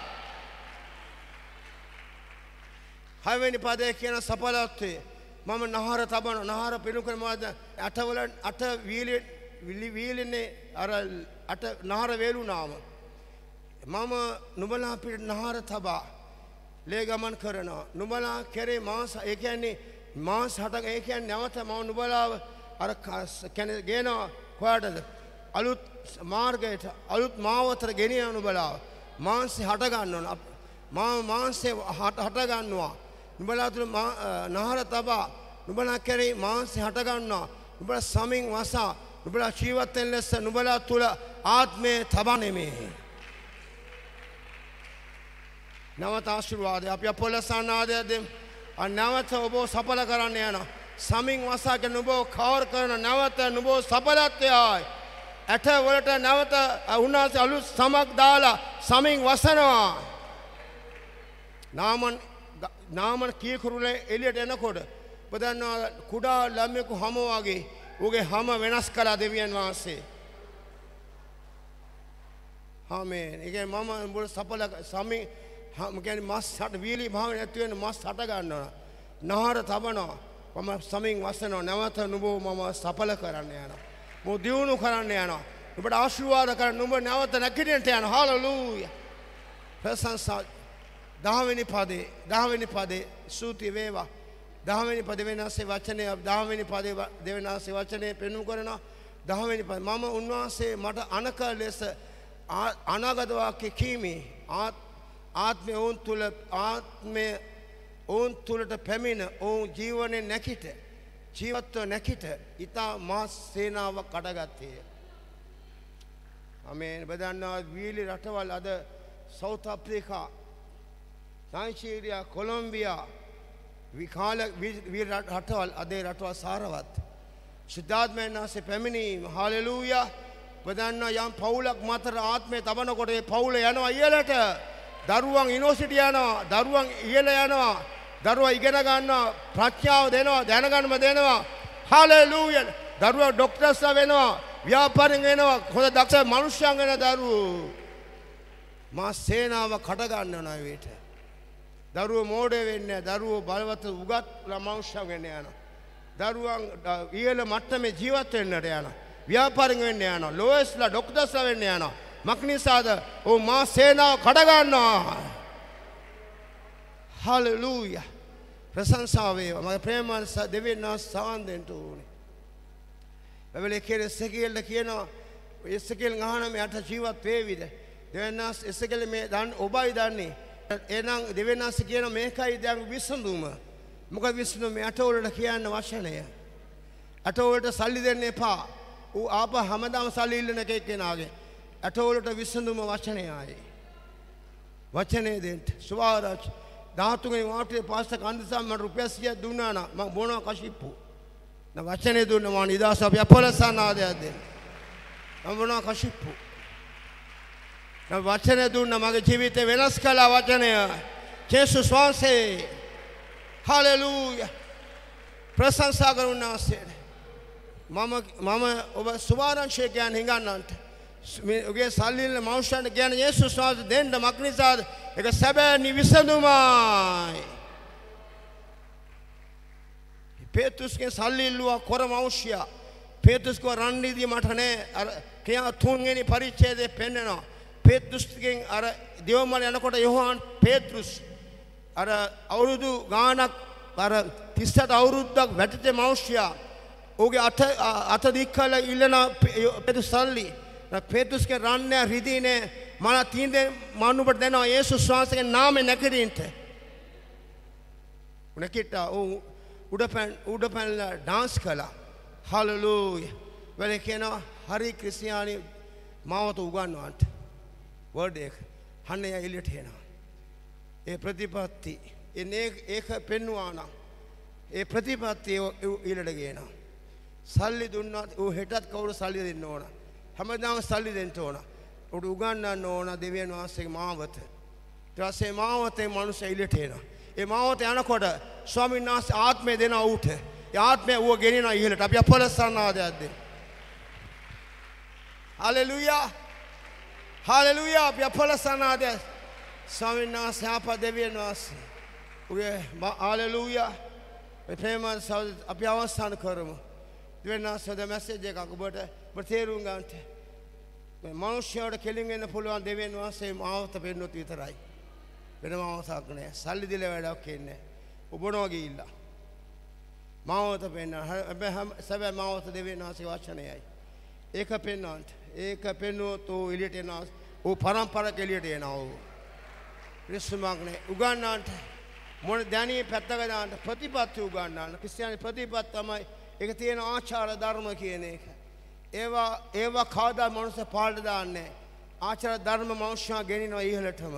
Speaker 1: හයවෙනි පදයේ කියන සඵලත්වය මම නහර තබන නහර පිණු කරන මොකද අටවල අට වීලි වීලිනේ අර අට නහර වේලුනාම මම නුඹලා පිට නහර තබා ලේ ගමන් කරනවා. නුඹලා කෙරේ මාස ඒ කියන්නේ මාස හතක ඒ කියන්නේ නැවත මම නුඹලාව අර කියන්නේ ගේනවා කොහාටද? අලුත් මාර්ගයට අලුත් මාවතට ගෙනියන නුඹලාව මාංශේ හට ගන්නවා. මා මාංශේ හට ගන්නවා. නුඹලා තුල නහර තබා නුඹලා කෙරේ මාංශේ හට ගන්නවා. නුඹලා සමින් වසා නුඹලා ජීවිතෙන් ලෙස නුඹලා තුල ආත්මේ තබන්නේ මේ. නවත ආශිර්වාදය අපි අපොලොස් ආනාදය දෙමු. නැවත ඔබ සඵල කරන්න යනවා. සමින් වසාගෙන නුඹ කවර කරන නැවත නුඹ සඵලත්වයයි. ඇට වලට නැවත උන්වහන්සේ අලුත් සමක් දාලා සමින් වසනවා. නාමන් නාමන් කීකුරුලේ එළියට එනකොට බදන්නා කුඩා ළමයෙකු හැම වගේ ඌගේ හැම වෙනස් කළා දෙවියන් වහන්සේ. ආමේන්. ඒකේ මම මුල සඵල සමින් මම කියන්නේ මස් හට වීලි භාව නැති වෙන මස් හට ගන්නවා. නහර තබනවා. මම සමින් වසනවා. නැවත නුඹ මම සඵල කරන්න යනවා. මෝ දියුණු කරන්න යනවා. නුඹට ආශිර්වාද කරන්න නුඹ නැවත නැගිටින්නට යනවා. හාලෙලූයා. ප්‍රශංසා දහවෙනි පදේ දහවෙනි පදේ සූති වේවා. දහවෙනි පදේ වෙනස්සේ වචනේ දහවෙනි පදේ දෙවෙනාසේ වචනේ පෙන්වු කරනවා. දහවෙනි පද මම උන්වහන්සේ මට අනක ලෙස අනාගත වාක්‍ය කීමේ ආත්මය ඔවුන් තුල ආත්මය ඔවුන් තුලට පැමිණ ඔවුන් ජීවනේ නැකිට ජීවත්ව නැකිට ඊතා මා සේනාව කඩගත්තේ. ආමේන්. බදන්නා වීලි රටවල් අද සවුත් අප්‍රිකා නයිජීරියා කොලොම්බියා විකාල වීර රටවල් අදේ රටවල් සාරවත් ශුද්ධාත්මයන් වහන්සේ පැමිණීම. හාලෙලූයා. බදන්නා යම් පවුලක් මතර ආත්මය තබනකොට ඒ පවුල යනවා ඉහළට. දරුවන් යුනිවර්සිටි යනවා. දරුවන් ඉහළ යනවා. දරුවා ඉගෙන ගන්නවා. ප්‍රඥාව දෙනවා. දැනගන්නම දෙනවා. හාලෙලූයා. දරුවා ડોක්ටර්ස්ලා වෙනවා. ව්‍යාපාරික වෙනවා. හොඳ දක්ෂ මනුෂ්‍යයන් වෙන දරුවෝ. මා සේනාව කඩ ගන්නවා වේට. දරුවෝ මෝඩේ වෙන්නේ නැහැ. දරුවෝ බලවත් උගත් මනුෂ්‍යයන් වෙන්න යනවා. දරුවන් ඉහළ මට්ටමේ ජීවත් වෙන්නට යනවා. ව්‍යාපාරික වෙන්න යනවා. ලෝයස්ලා ડોක්ටර්ස්ලා වෙන්න යනවා. මක්නිසාද ඔව් මා සේනාව කඩ ගන්නවා. හලෙලූයා. ප්‍රශංසාව වේවා. මගේ ප්‍රේමවත් දෙවියන් වහන්සේ සවන් දෙන්න ඕනේ. බයිබලයේ කියන එසේකියල් කියනවා එසේකියල් ගහන මෙයට ජීවත් වේවිද? දෙවියන් වහන්සේ එසේකියල් මේ දන් ඔබයි දන්නේ. එහෙනම් දෙවියන් වහන්සේ කියන මේකයි දැන් විසඳුම. මොකද විසඳුම මේ අටවලට කියන්න වචනය. අටවලට සල්ලි දෙන්න එපා. ඌ ආපහු හැමදාම සල්ලි ඉල්ලන කෙනාගේ. අටවලට විසඳුම වචනයයි. වචනේ දෙන්න. සුවාරච් දාතුගේ වාටේ පාස්ත කන්දසම් මට රුපියල් සියයක් දුන්නා නම් මම බොනවා කෂිප්පු. න වචනේ දුන්න මම නිදාස අපි අපලසනාදයක් දෙන්න. මම බොනවා කෂිප්පු. න වචනේ දුන්න මගේ ජීවිතේ වෙනස් කළා වචනය. ජේසුස් වහන්සේ. හලෙලූයා. ප්‍රශංසා කරුණාසෙර. මම මම ඔබ සුවාරංශය කියන්නේ හිඟන්නන්ට. ඔගේ සල්ලිල මෞෂ්‍යන්ට කියන්නේ යේසුස් වහන්සේ දෙන්න මක්නිසාද ඒක සැබෑ නිවිසඳුමයි. පේතුස්ගේ සල්ලි ඉල්ලුවා කොර මෞෂ්‍යයා. පේතුස්කව රණ්ඩීදී මට නෑ අර ක්‍රියා තුන්වෙනි පරිච්ඡේදයේ පෙන්නනවා. පේතුස්ගෙන් අර දෙවමල යනකොට යෝහාන් පේතුස් අර අවුරුදු ගානක් අර තිස් අට අවුරුද්දක් වැටිච්ච මෞෂ්‍යයා ඔහුගේ අත අත දික් කළ ඉල්ලන පේතුස් සල්ලි පේතුස්ගේ රන්නේ රිදීනේ මම තීන්දේ මනුබට දෙනවා යේසුස් වහන්සේගේ නාමයෙන් නැගිටින්න. උනකිට ඔව් උඩපැන් උඩපැන්ලා ඩාන්ස් කළා. හලෙලූයා. වෙලේ කියනවා හරි ක්‍රිස්තියානි මාවත උගන්වන්නට. වර්ඩ් එක හන්නේ එලියට එනවා. ඒ ප්‍රතිපත්ති එනේ ඒක පෙන්වනවා නම් ඒ ප්‍රතිපත්තිය ඊළට ගේනවා. සල්ලි දුන්නා ඌ හෙටත් කවුරු සල්ලි දෙන්න ඕන. හැමදාම සල්ලි දෙන්න ඕන. උඩ උගන්වන්න ඕන දෙවියන් වහන්සේගේ මාවත. ඊට පස්සේ මාවතේ මිනිස්සු එළියට එනවා. ඒ මාවත යනකොට ස්වාමීන් වහන්සේ ආත්මය දෙනවා ඌට. ඒ ආත්මය ඌව ගෙනියනවා ඉහළට. අපි අපලසනාදයක් දෙන්න. හලෙලූයා. හලෙලූයා. අපි අපලසනාදයක්. ස්වාමීන් වහන්සේ අප දෙවියන් වහන්සේ. ඌගේ හලෙලූයා. මේ ප්‍රේමවත් සහෝදර අපි අවසන් කරමු. දෙවියන් වහන්සේ මැසේජ් එකක් ඔබට ඔබ තේරුම් ගන්නට. මේ මිනිස්යාට කෙලින් එන්න පුළුවන් දෙවියන් වහන්සේ මාවත පෙන්නොත් විතරයි. වෙන මාවතක් නෑ. සල්ලි දීලා වැඩක් ඉන්නේ. ඔබනවා ගිහිල්ලා. මාවත පෙන්න. හැබැයි සැබෑ මාවත දෙවියන් වහන්සේ වචනයයි. ඒක පෙන්නන්ට. ඒක පෙන්නුවොත් ਉਹ එළියට එනවා. ਉਹ පරම්පරාවක් එළියට එනවා. ਉਹ. ක්‍රිස්තුමක්නේ උගන්වන්නට මොන දැනී පැත්තක දාන්න ප්‍රතිපත්ති උගන්වන්න. ක්‍රිස්තියානි ප්‍රතිපත්ති තමයි ඒක තියෙන ආචාර ධර්ම කියන එක. ඒවා ඒවා කාදා මනුස්ස පාඩ දාන්නේ. ආචාර ධර්ම මනුෂ්‍යයා ගෙනිනවා ඉහළටම.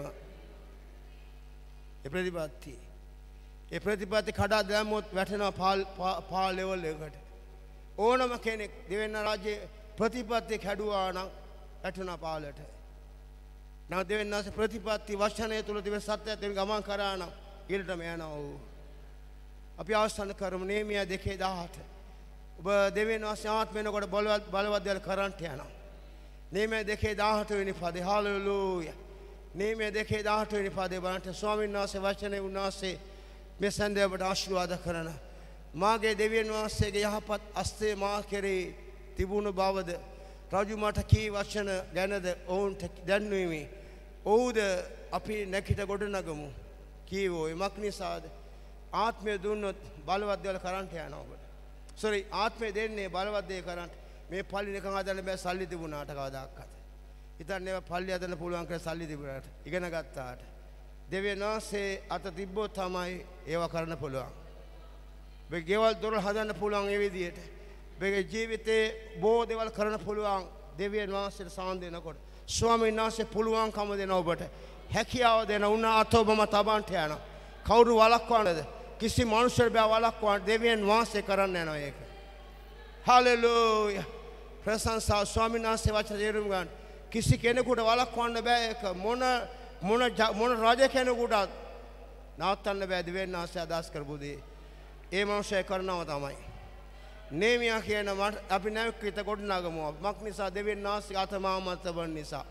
Speaker 1: ඒ ප්‍රතිපත්ති. ඒ ප්‍රතිපත්ති කඩා දැම්මොත් වැටෙනවා පාල් පාල් ලෙවල් එකකට. ඕනම කෙනෙක් දෙවෙනි රාජ්‍යයේ ප්‍රතිපත්ති කැඩුවා නම් වැටෙනවා පාලට. නම් දෙවෙනි රාජ්‍ය ප්‍රතිපත්ති වචනය තුල තිබෙන සත්‍යයත් එක්ක ගමන් කරා නම් ඊළටම යනවා. අපි අවසන් කරමු නේමියා දෙකේ දහඅට. ඔබ දෙවියන් වහන්සේ ආත්ම වෙනකොට බලවත් බලවත් දේවල් කරන්ට යනවා. නේමියා දෙකේ දහඅට වෙනි පදේ. හලෙලූයා. නේමියා දෙකේ දහඅට වෙනි පදේ බලන්න ස්වාමීන් වහන්සේ වචනේ උන්වහන්සේ මේ සඳේවට ආශිර්වාද කරන මාගේ දෙවියන් වහන්සේගේ යහපත් අස්තේ මා කෙරේ තිබුණු බවද රජු මට කී වචන ගැනද ඔවුන්ට දැන්වීමි. ඔව්ද අපි නැකිට ගොඩ නගමු. කීවෝ එමක් නිසාද ආත්මය දුන්නොත් බලවත් දේවල් කරන්ට යනවා ඔබට. sorry ආත්මය දෙන්නේ බලවත් දේ කරන්ට. මේ පල්ලි නිකන් හදන්න බෑ සල්ලි තිබුණාට කවදාවත්. හිතන්නේ පල්ලි හදන්න පුළුවන් කියලා සල්ලි තිබුණාට ඉගෙන ගත්තාට. දෙවියන් වහන්සේ අත තිබ්බොත් තමයි ඒවා කරන්න පුළුවන්. මේ ගෙවල් දොර හදන්න පුළුවන් ඒ විදිහට. මේ ජීවිතේ බොහෝ දේවල් කරන්න පුළුවන් දෙවියන් වහන්සේට සාන් දෙනකොට. ස්වාමීන් වහන්සේ පුළුවන්කම දෙන ඔබට හැකියාව දෙන උන අත ඔබම තබන්ට යනවා. කවුරු වළක්වන්නද? කිසි මනුෂ්‍යයෙක් බෑ වළක්වන්න. දෙවියන් වහන්සේ කරන්න යනවා ඒක. හලෙලූයා. ප්‍රශංසා ස්වාමීන් වහන්සේ වචන තේරුම් ගන්න. කිසි කෙනෙකුට වළක්වන්න බෑ ඒක. මොන මොන මොන රජ කෙනෙකුටත් නවත්තන්න බෑ දෙවියන් වහන්සේ අදහස් කරපු දේ. ඒ මනුෂ්‍යය කරනවා තමයි. නේමියා කියන අපි නැවකිත ගොඩනගමු. මක් නිසා දෙවියන් වහන්සේ අතමාමත් තබන නිසා.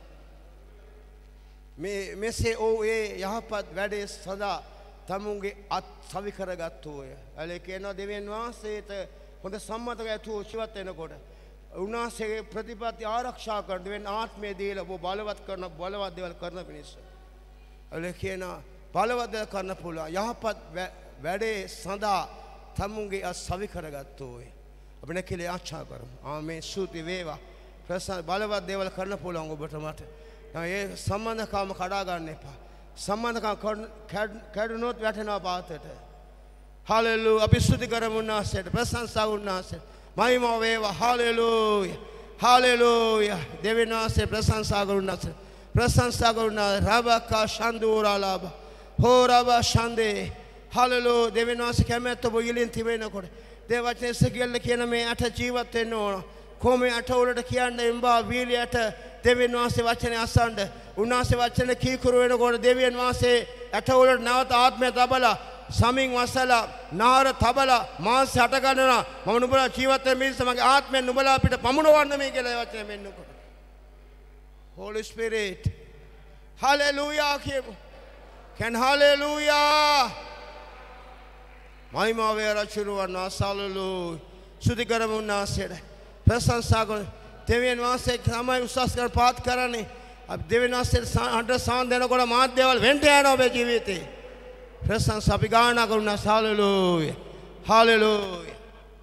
Speaker 1: මේ මෙසේ ඕ ඒ යහපත් වැඩේ සදා තමුන්ගේ අත් සවි කරගත්තෝය. ඇලේ කියනවා දෙවියන් වහන්සේට හොඳ සම්මතක ඇතුව ජීවත් වෙනකොට උන්වහන්සේගේ ප්‍රතිපත්ති ආරක්ෂා කරන දෙවෙනි ආත්මය දීලා ඔබ බලවත් කරන බලවත් දේවල් කරන පිණිස. ඔල කියන බලවත් දේවල් කරන්න පුළුවන්. යහපත් වැඩේ සඳහා තමුන්ගේ අත් සවි කරගත්තෝ වේ. අපි නැකලේ ආචා කරමු. ආමේන්. ස්තුති වේවා. ප්‍රසන්න බලවත් දේවල් කරන්න පුළුවන් ඔබට මට. ඒ සම්බන්ධකම කඩා ගන්න එපා. සම්බන්ධකම් කැඩුනොත් වැටෙනවා පාතට. හලෙලූ. අපි ස්තුති කරමු උන්වහන්සේට. ප්‍රශංසා උන්වහන්සේට. මහිමා වේවා. හලෙලූයා. හලෙලූයා. දෙවියන් වහන්සේ ප්‍රශංසා කරුණාස. ප්‍රශංසා කරුණා රබකා ශන්දුරාලාබ. හෝරබ ශන්දේ. හලෙලූ. දෙවියන් වහන්සේ කැමැත්ත ඔබ ඉලින් තිබෙනකොට දේවචනේ සෙගියල්ල කියන මේ අට ජීවත් වෙන්න ඕන. කොහොම අට වලට කියන්නේ එම්බා වීලියට දෙවියන් වහන්සේ වචනේ අසන්න. උන්වහන්සේ වචනේ කීකරු වෙනකොට දෙවියන් වහන්සේ අට වලට නැවත ආත්මය තබලා සමින් වසලා නාර තබලා මාංශ හට ගන්නවා. මම නුඹලා ජීවත් වෙන මිනිස් මගේ ආත්මය නුඹලා අපිට පමුණවන්න මේ කියලා වචනේ මෙන්නකොට. Holy Spirit. Hallelujah කියමු. Can hallelujah. මහිමා වේවා චිරුවන් හallelujah. සුදි කරමු උන්වහන්සේට. ප්‍රශංසා කරමු. දෙවියන් වහන්සේ තමයි උසස් කර පාත් කරන්නේ. අපි දෙවියන් වහන්සේට හඬ සාන් දෙනකොට මාධ්‍යවල වෙන්ට යනවා ඔබේ ජීවිතේ. ප්‍රශංසා අපි ගායනා කරුණා හallelujah. hallelujah.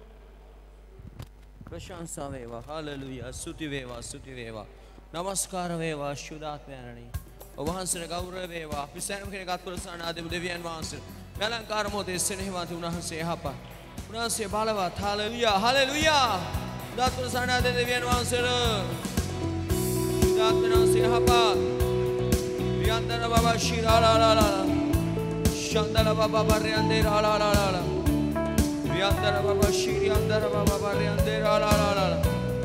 Speaker 2: ප්‍රශංසා වේවා. hallelujah. ස්තුති වේවා. ස්තුති වේවා. නමස්කාර වේවා ශුද්ධාත්මයනි. ඔබ වහන්සේට ගෞරව වේවා. අපි සෑම කෙනෙක් අත්පුරසන ආදෙමු දෙවියන් වහන්සේ. ගලංකාර මොහොතේ ස්නේහවත් උන්වහන්සේ යහපත්. උන්වහන්සේ බලවත්. hallelujah. hallelujah. අත්පුරසන ආදෙමු දෙවියන් වහන්සේට. ශුද්ධාත්මයන්සේ යහපත්. වියන්තර බබා ශිරාලාලාලා. ශන්දල බබා බරියන්දේ රාලාලාලා. වියන්තර බබා ශිරියන්තර බබා බරියන්දේ රාලාලාලා.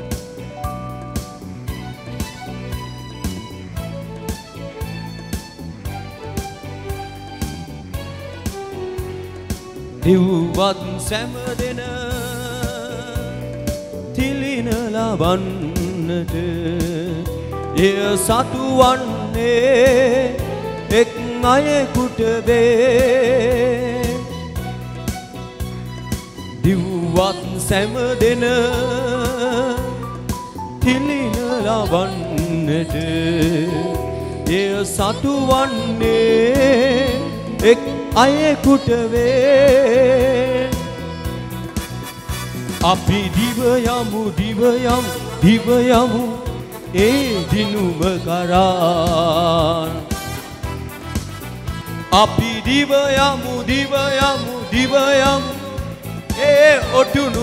Speaker 2: දිව්වත් සැමදෙන තිලින ලබන්නට එය සතු වන්නේ එක් අයෙකුට වේ. දිව්වත් සැමදෙන තිලින ලබන්නට එය සතු වන්නේ එක් අයෙකුට වේ. අපි දිව යමු දිව යමු දිව යමු ඒ දිනුම කරා. අපි දිව යමු දිව යමු දිව යමු ඒ ඔටුනු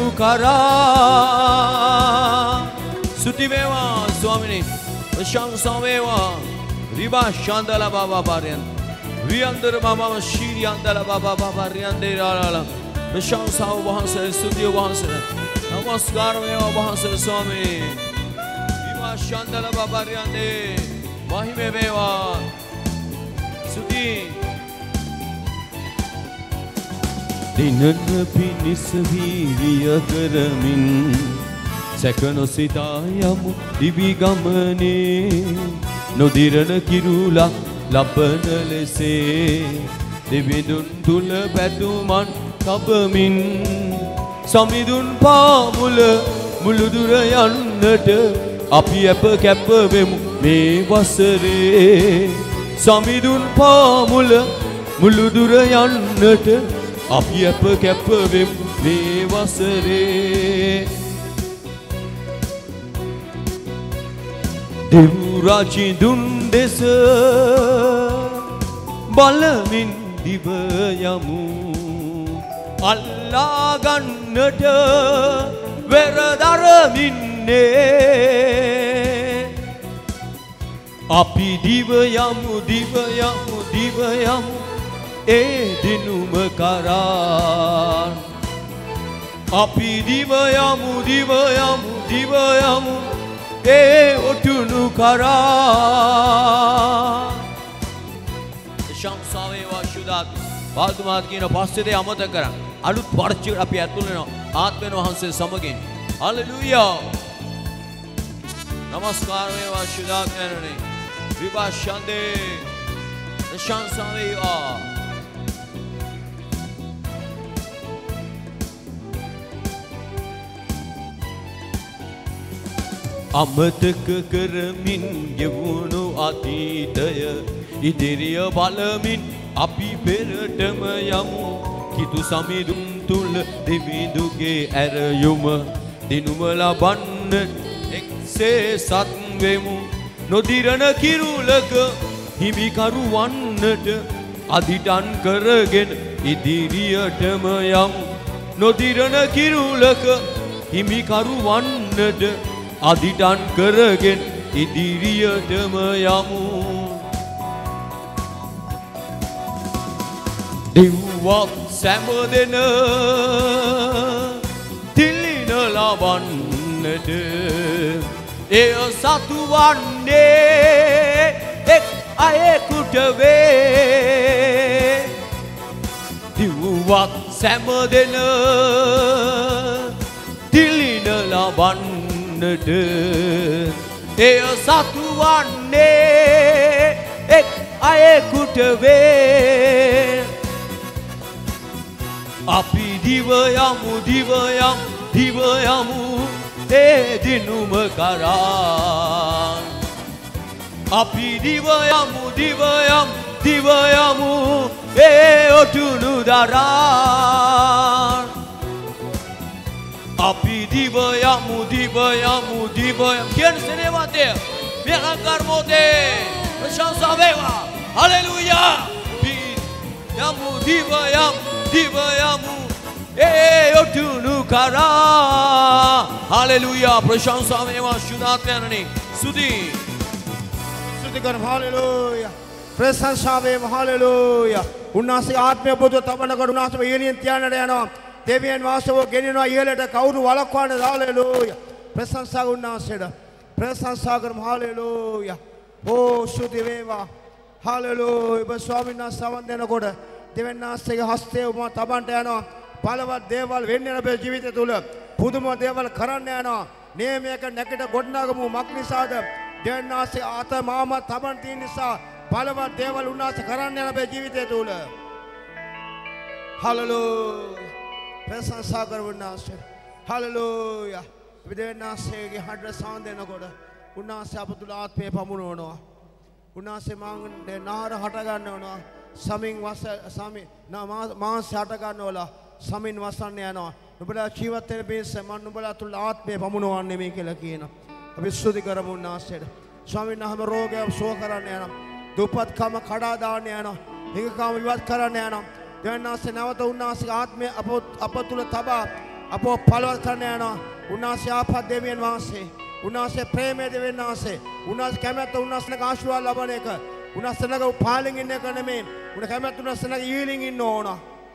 Speaker 2: කරා. සුති වේවා ස්වාමිනේ. ප්‍රශංසා වේවා. රිබා ශාන්දල බබා බාරයන් වියන්දර බබා ශීරියන්දල බබා බබා රියන්දේ රාලාලා. ප්‍රශංසා වහන්සේ ස්තුතිය වහන්සේ. නමස්කාර වේවා වහන්සේ ස්වාමී. රිබා ශාන්දල බබා රියන්දේ මහිමේ වේවා. සුති දිනන පිණිස වීරිය කරමින් සැකනොසිතා යමු දිවි ගමනේ. නොදිරණ කිරුලා ලබන ලෙසේ දෙවිඳුන් තුල පැතුමන් තබමින් සමිඳුන් පාමුල මුළුදුර යන්නට අපි අප කැප වෙමු මේ වසරේ. සමිඳුන් පාමුල මුළුදුර යන්නට අපි අප කැප වෙමු මේ වසරේ. දෙව් රජිඳුන් දෙස බලමින් දිව යමු. අල්ලා ගන්නට වෙරදරමින්නේ. අපි දිව යමු දිව යමු දිව යමු ඒ දිනුම කරා. අපි දිව යමු දිව යමු දිව යමු ඒ ඔටුනු කරා. ප්‍රශංසා වේවා ශුද්ධාත්. පාදුමාත් කියන පස්සේ දේ අමතක කරන් අලුත් වර්ෂයකට අපි ඇතුල් වෙනවා ආත්මයන් වහන්සේ සමගින්. හලෙලූයා. නමස්කාර වේවා ශුද්ධාත් යනනේ. විභා ශාන්දේ. ප්‍රශංසා වේවා. අමතක කරමින් ගෙවුණු අතීතය ඉදිරිය බලමින් අපි පෙරටම යමු කිතු සමිඳුන් තුල දෙවිඳුගේ ඇරයුම දිනුම ලබන්න එක්සේ සත් වෙමු නොදිරණ කිරුලක හිමිකරු වන්නට අදිටන් කරගෙන ඉදිරියටම යමු නොදිරණ කිරුලක හිමිකරු වන්නට අදිටන් කරගෙන ඉදිරියටම යමු දිව්වක් සැමදෙන තිලින ලබන්නට එය සතු වන්නේ එක් අයෙකුට වේ දිව්වක් සැමදෙන තිලින ලබන්නට එය සතු වන්නේ එක් අයෙකුට වේ අපි දිව යමු දිව යමු දිව යමු ඒ දිනුම කරා අපි දිව යමු දිව යමු දිව යමු ඒ ඔටුනු දරා අපි දිව යමු දිව යමු දිව යමු කියන සෙනෙවතේ මෙහංකාර මොතේ ප්‍රශංසා වේවා හලෙලූයා යමු දිව යමු දිව යමු ඒ ඔටුනු කරා හලෙලූයා ප්‍රශංසා වේවා සුදාත්මයන්නි සුදි
Speaker 1: සුදි කරමු හලෙලූයා ප්‍රශංසා වේවා හලෙලූයා උන්වහන්සේ ආත්මය පොදු තබනකොට උන්වහන්සේ ඊළියෙන් තියන්නට යනවා දෙවියන් වාසව ගෙනිනවා ඉහළට කවුරු වළක්වන්නද හලෙලූයා ප්‍රශංසා උන්වහන්සේට ප්‍රශංසා කරමු හලෙලූයා ඕ සුදි වේවා හලෙලූයා ඔබ ස්වාමීන් වහන්සේ සවන් දෙනකොට දෙවියන් වහන්සේගේ හස්තය ඔබ තබන්නට යනවා බලවත් දේවල් වෙන්න යන අපේ ජීවිතය තුල පුදුම දේවල් කරන්න යනවා නියමයක නැකට ගොඩනගමු මක් නිසාද දෙවියන් වහන්සේ ආත මාම තබන් තියෙන නිසා බලවත් දේවල් උන්වහන්සේ කරන්න යන අපේ ජීවිතය තුල හලෙලූයා ප්‍රශංසා කරමු උන්වහන්සේ හලෙලූයා දෙවියන් වහන්සේගේ හඬ සවන් දෙනකොට උන්වහන්සේ අප තුල ආත්මය පමුණවනවා උන්වහන්සේ මාගේ නාර හට ගන්නවා සමින් වස සමි මාංශ හට ගන්නවලා සමින් වසන්න යනවා නුඹලා ජීවත් වෙන පිණිස මම නුඹලා තුල ආත්මය පමුණවන්නේ මේ කියලා කියනවා අපි ස්තුති කරමු උන්වහන්සේට ස්වාමීන් වහන්සේ රෝගය සුව කරන්න යනවා දුප්පත්කම කඩා දාන්න යනවා හිඟකම ඉවත් කරන්න යනවා දෙවියන් වහන්සේ නැවත උන්වහන්සේගේ ආත්මය අප අප තුල තබා අපව පළවත් කරන්න යනවා උන්වහන්සේ ආපත් දෙවියන් වහන්සේ උන්වහන්සේ ප්‍රේමයේ දෙවියන් වහන්සේ උන්වහන්සේ කැමැත්ත උන්වහන්සේගේ ආශිර්වාද ලබන එක උන්වහන්සේගේ පාලෙන් ඉන්න එක නෙමෙයි උන කැමැත්ත උන්වහන්සේගේ ඊලින් ඉන්න ඕන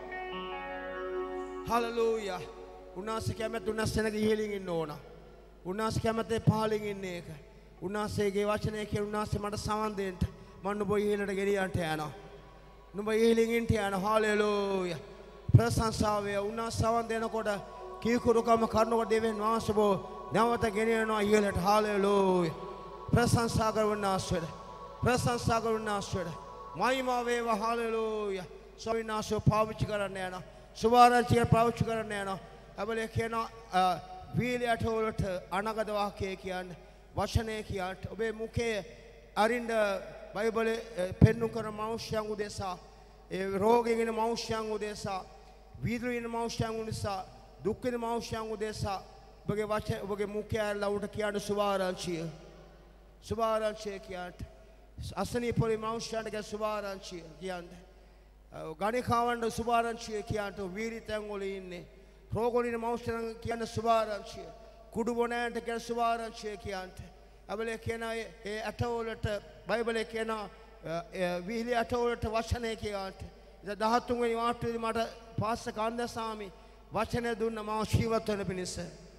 Speaker 1: හලෙලූයා උන්වහන්සේ කැමැත්ත උන්වහන්සේගේ ඊලින් ඉන්න ඕන උන්වහන්සේ කැමැත්තේ පාලෙන් ඉන්න එක උන්වහන්සේගේ වචනය කියන උන්වහන්සේ මට සවන් දෙන්න මම නුඹ ඊළඟට ගෙනියන්න යනවා නුඹ ඊලින් ඉන්න යනවා හලෙලූයා ප්‍රශංසා වේ උන්වහන්සේ සවන් දෙනකොට කීකුරුකම කරනකොට දෙවියන් වහන්සේ බෝ නැවත ගෙනියනවා ඊළඟට හලෙලූයා ප්‍රශංසා කරවන්නාස්වල ප්‍රශංසා කරවන්නාස්වල මහිමා වේවා හලෙලූයා ස්වාමීන් වහන්සේ පාවිච්චි කරන්න යනවා සුවාරංචිය පාවිච්චි කරන්න යනවා අපලේ කියන වීලයට වලට අනගද වාක්‍යය කියන්නේ වචනය කියන්නේ ඔබේ මුඛයේ අරින්ද බයිබලයේ පෙන්වු කරන මනුෂ්‍යයන් උදෙසා ඒ රෝගයෙන් ඉන මනුෂ්‍යයන් උදෙසා වීදුරු ඉන මනුෂ්‍යයන් උදෙසා දුක් වෙන මනුෂ්‍යයන් උදෙසා ඔබගේ වචන ඔබගේ මුඛය ලවුට කියන සුවාරංචිය සුවාරංචිය කියන්නේ අසනීප පොලි මනුෂ්‍යයන්ට කියන සුවාරංචිය කියන්නේ ගණිකාවන්ට සුභාරංචිය කියන්ට වීරි තැන් වල ඉන්නේ රෝගවලින් මනුෂ්‍යයන් කියන සුභාරංචිය කුඩු බොනෑන්ට කියන සුභාරංචිය කියන්ට අපලේ කියන ඒ අටවලට බයිබලයේ කියන විහිළි අටවලට වචනය කියන්ට දහතුන් වෙනි වාක්‍යයේදී මට පාස්ස කන්දසාමි වචනය දුන්න මා ජීවත් වෙන පිණිස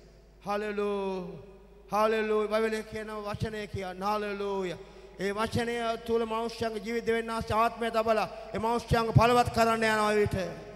Speaker 1: හලෙලූයා හලෙලූයා බයිබලයේ කියන වචනය කියන්න හලෙලූයා ඒ වචනය තුල මනුෂ්‍යයන්ගේ ජීවිත දෙවෙනාස් ආත්මය තබලා ඒ මනුෂ්‍යයන්ව බලවත් කරන්න යනවා විට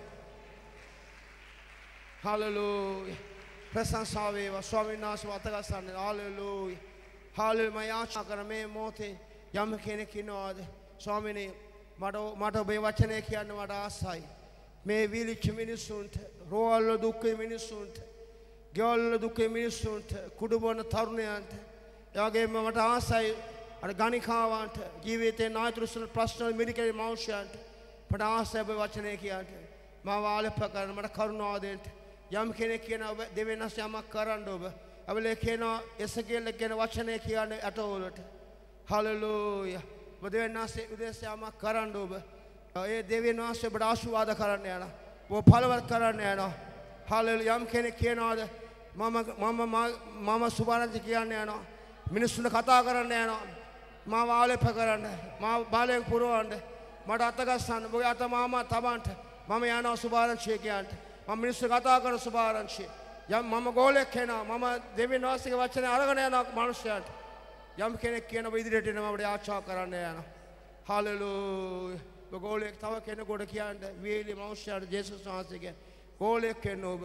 Speaker 1: හලෙලූයා ප්‍රශංසා වේවා ස්වාමීන් වහන්සේ වතගස්සන්න හලෙලූයා හලෙලූයා යාචනා කරන මේ මොහොතේ යම් කෙනෙක් ඉන්නවාද ස්වාමීනි මට මට ඔබේ වචනය කියන්න මට ආසයි මේ විලිච්ච මිනිසුන්ට රෝවල් දුක් මිනිසුන්ට ගෙවල් දුක් මිනිසුන්ට කුඩු බොන තරුණයන්ට එවැගේම මට ආසයි අර ගණිකාවන්ට ජීවිතේ නායතුරුසන ප්‍රශ්න මිරිකේ මෞෂයන්ට මට ආසයි ඔබ වචනේ කියන්න. මම වාලප කරන මට කරුණාව දෙන්න. යම් කෙනෙක් කියන ඔබ දෙවෙනස් යමක් කරන්න ඔබ. අවලේ කියන එසකේල කියන වචනේ කියන්නේ අටවලට. හලෙලූයා. ඔබ දෙවෙනස් උදේසේ යමක් කරන්න ඔබ. ඒ දෙවෙනස් ඔබට ආශිර්වාද කරන්න යනවා. ඔබ පළවත් කරන්න යනවා. හලෙලූයා. යම් කෙනෙක් කියනවාද මම මම මම සුභාරංචි කියන්න යනවා. මිනිස්සුන්ට කතා කරන්න යනවා. මම වාලප කරන්න. මම බාලයෙන් පුරවන්න. මට අතගස්සන්න. ඔබගේ අත මාමා තබන්න. මම යනවා සුභාරංචිය කියන්න. මම මිනිස්සු කතා කරන සුභාරංචිය. යම් මම ගෝලයක් කෙනා මම දෙවියන් වහන්සේගේ වචනේ අරගෙන යනවා මිනිස්සුන්ට. යම් කෙනෙක් කියන ඔබ ඉදිරියට එනවා අපිට ආචාර කරන්න යනවා. හලෙලූයා. ඔබ ගෝලයක් තව කෙනෙකුට කියන්න වේලි මිනිස්සුන්ට ජේසුස් වහන්සේගේ ගෝලයක් කෙන ඔබ.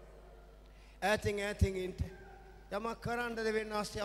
Speaker 1: ඈතින් ඈතින් ඉන්න. යමක් කරන්න දෙවියන් වහන්සේ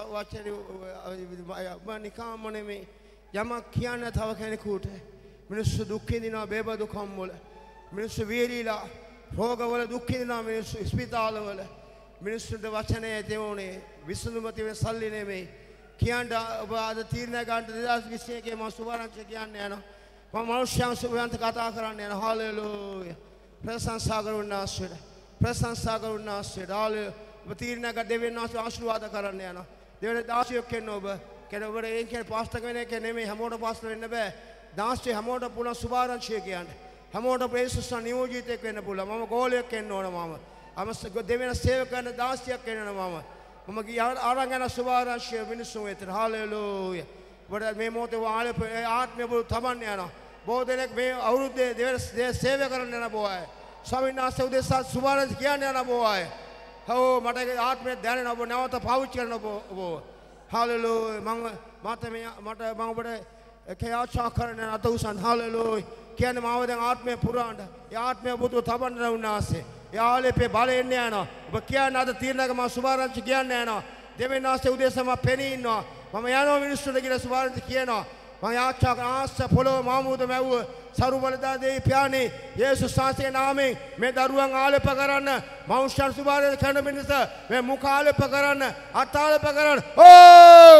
Speaker 1: වචනේ මම නිකම්ම නෙමෙයි. යමක් කියන්න තව කෙනෙකුට මිනිස්සු දුක් විඳිනවා බේබදු කම්වල. මිනිස්සු වේලිලා රෝගවල දුක් විඳිනවා මිනිස්සු ස්පිතාලවල. මිනිස්සුන්ට වචනේ දෙවෝනේ විසඳුම තියෙන සල්ලි නෙමෙයි. කියන්න ඔබ අද තීරණය ගන්න දෙදාස් විසි එකේ මම සුභාරංචි කියන්න යනවා. මම මනුෂ්‍යයන් සුභයන්ත කතා කරන්න යනවා. හලෙලූයා. ප්‍රශංසා කරුණාස්වර. ප්‍රශංසා කරුණාස්වර. හලෙලූයා. ඔබ තීරණය ගන්න දෙවියන් වහන්සේ ආශිර්වාද කරන්න යනවා. දෙවියන් දාසියෙක් වෙන්න ඔබ. කියන ඔබට ඒ කියන්නේ පාස්ටර් කෙනෙක් එක නෙමෙයි හැමෝටම පාස්ටර් වෙන්න බෑ. දාසිය හැමෝටම පුළුවන් සුභාරංචිය කියන්න. හැමෝටම ප්‍රේසුස්ස නියෝජිතයෙක් වෙන්න පුළුවන්. මම ගෝලයක් වෙන්න ඕන මම. අම දෙවියන් සේවක කරන දාසියක් වෙන්න මම. මම ගිය ආරං යන සුභාරංචිය මිනිස්සු වෙතට. හලෙලූයා. ඔබට මේ මොහොතේ වාලප ආත්මය ඔබ තබන්න යනවා. බොහෝ දෙනෙක් මේ අවුරුද්දේ දෙවියන් සේවය කරන්න යන බොය. ස්වාමීන් වහන්සේ උදෙසා සුභාරංචි කියන්න යන බොය. හෝ මට ආත්මය දැනෙන ඔබ නැවත පාවිච්චි කරන ඔබ ඔබ. හලෙලූයා. මම මට මේ මට මම ඔබට ඒකේ ආශා කරන අත උසන්. හලෙලූයා. කියන්නේ මාව දැන් ආත්මය පුරාන්න. ඒ ආත්මය බුදු තබන්න උන්වහන්සේ. යාලෙපේ බලෙ එන්න යනවා. ඔබ කියන්නේ අද තීරණයක මම සුභාරංචි කියන්න යනවා. දෙවියන් වහන්සේ උදෙසම පෙනී ඉන්නවා. මම යනවා මිනිස්සුන්ට කියලා සුභාරංචි කියනවා. මම යාචා කරන ආස්ස පොළොව මාමුද මැව්ව සරු බලදා දෙවි පියාණේ යේසුස් වහන්සේගේ නාමයෙන් මේ දරුවන් ආලප කරන්න මෞෂ්‍යන් සුභාරංචි කරන මිනිස මේ මුඛ ආලප කරන්න අත් ආලප කරන්න ඕ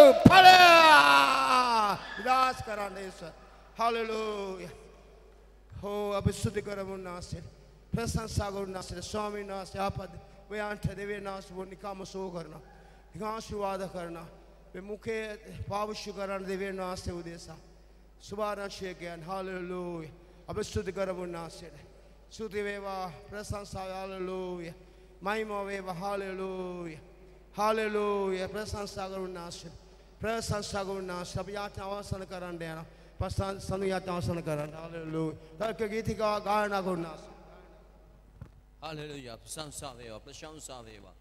Speaker 1: ඵලයා විනාශ කරන්න යේසුස්. හලෙලූයා. හෝ අපි ස්තුති කරමු උන්වහන්සේ. ප්‍රශංසා කරමු උන්වහන්සේ. ස්වාමීන් වහන්සේ ආපද ඔයන්ට දෙවියන් වහන්සේ නිකම්ම සෝ කරනවා. නිකම් ආශිර්වාද කරනවා. මේ මුඛේ පාවිච්චි කරන දෙවියන් වහන්සේ උදෙසා සුභාරංචිය කියන්නේ. හලෙලූයා. අපි ස්තුති කරමු උන්වහන්සේට. ස්තුති වේවා ප්‍රශංසා. හලෙලූයා. මහිම වේවා. හලෙලූයා. හලෙලූයා. ප්‍රශංසා කරමු උන්වහන්සේ. ප්‍රශංසා කරමු උන්වහන්සේ. අපි යාත්‍රා අවසන් කරන්න යනවා. පස්තන් සනුයාත අවසන් කරන්න. හලෙලූයා. තර්ක ගීතිකා ගායනා කරන්න.
Speaker 2: හලෙලූයා. ප්‍රශංසා වේවා. ප්‍රශංසා වේවා.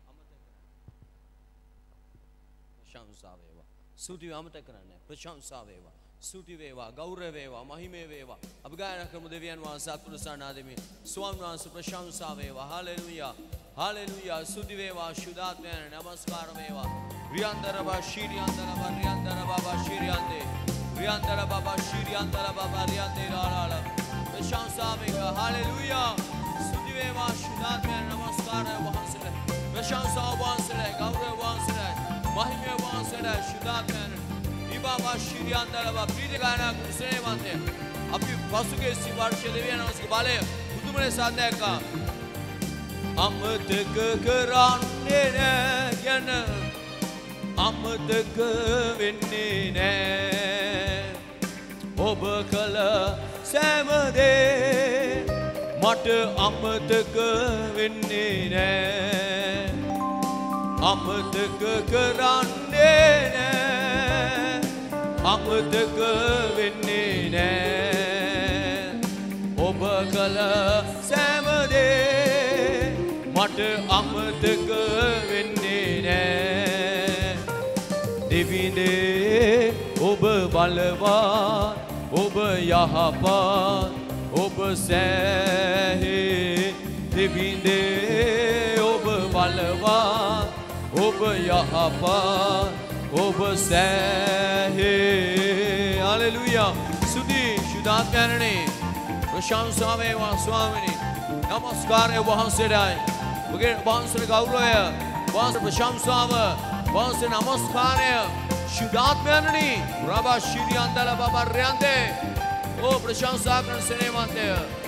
Speaker 2: ප්‍රශංසා වේවා. ස්තුති අමතක කරන්නේ. ප්‍රශංසා වේවා. ස්තුති වේවා. ගෞරව වේවා. මහිමේ වේවා. අපි ගායනා කරමු දෙවියන් වහන්සේ අත්පුරුෂානා දෙමි. ස්වාමීන් වහන්සේ ප්‍රශංසා වේවා. හලෙලූයා. හලෙලූයා. ස්තුති වේවා. ශුද්ධාත්මයන් නමස්කාර වේවා. රියන්දර බා ශීරියන්දර බා රියන්දර බා ශීරියන්දේ Riandara Baba Shiriandara Baba Riandara Prashansa Vega Hallelujah Sudiveva Shuddhatme Namaskara Vahansale Prashansa Vahansale Gaurav Vahansale Mahime Vahansale Shuddhatme Baba Shiriandara Baba Pridigana Kusevante Api Vasuke Sivarshe Deviyan Namaske Bale Udumane Sadeka Amataka Karanne Yana Amataka Venne Ne ඔබ කළ සෑමදේ මට අමතක වෙන්නේ නෑ අමතක කරන්නේ නෑ අමතක වෙන්නේ නෑ ඔබ කළ සෑමදේ මට අමතක වෙන්නේ නෑ දෙවිඳේ ඔබ බලවත් ඔබ යහපත් ඔබ සෑහේ දෙවිඳේ ඔබ බලවත් ඔබ යහපත් ඔබ සෑහේ හලෙලූයා සුදී ශුද්ධාත්මයන්නේ ප්‍රශංසා වේවා ස්වාමිනේ නමස්කාරය වහන්සේටයි ඔබගේ වහන්සේගේ ගෞරවය වහන්සේ ප්‍රශංසාව වහන්සේ නමස්කාරය ශුද්ධාත්මයන්නි රබා ශිරියන්දල බබා රයන්දේ ඕ ප්‍රශංසා කරන සෙනෙවන්තය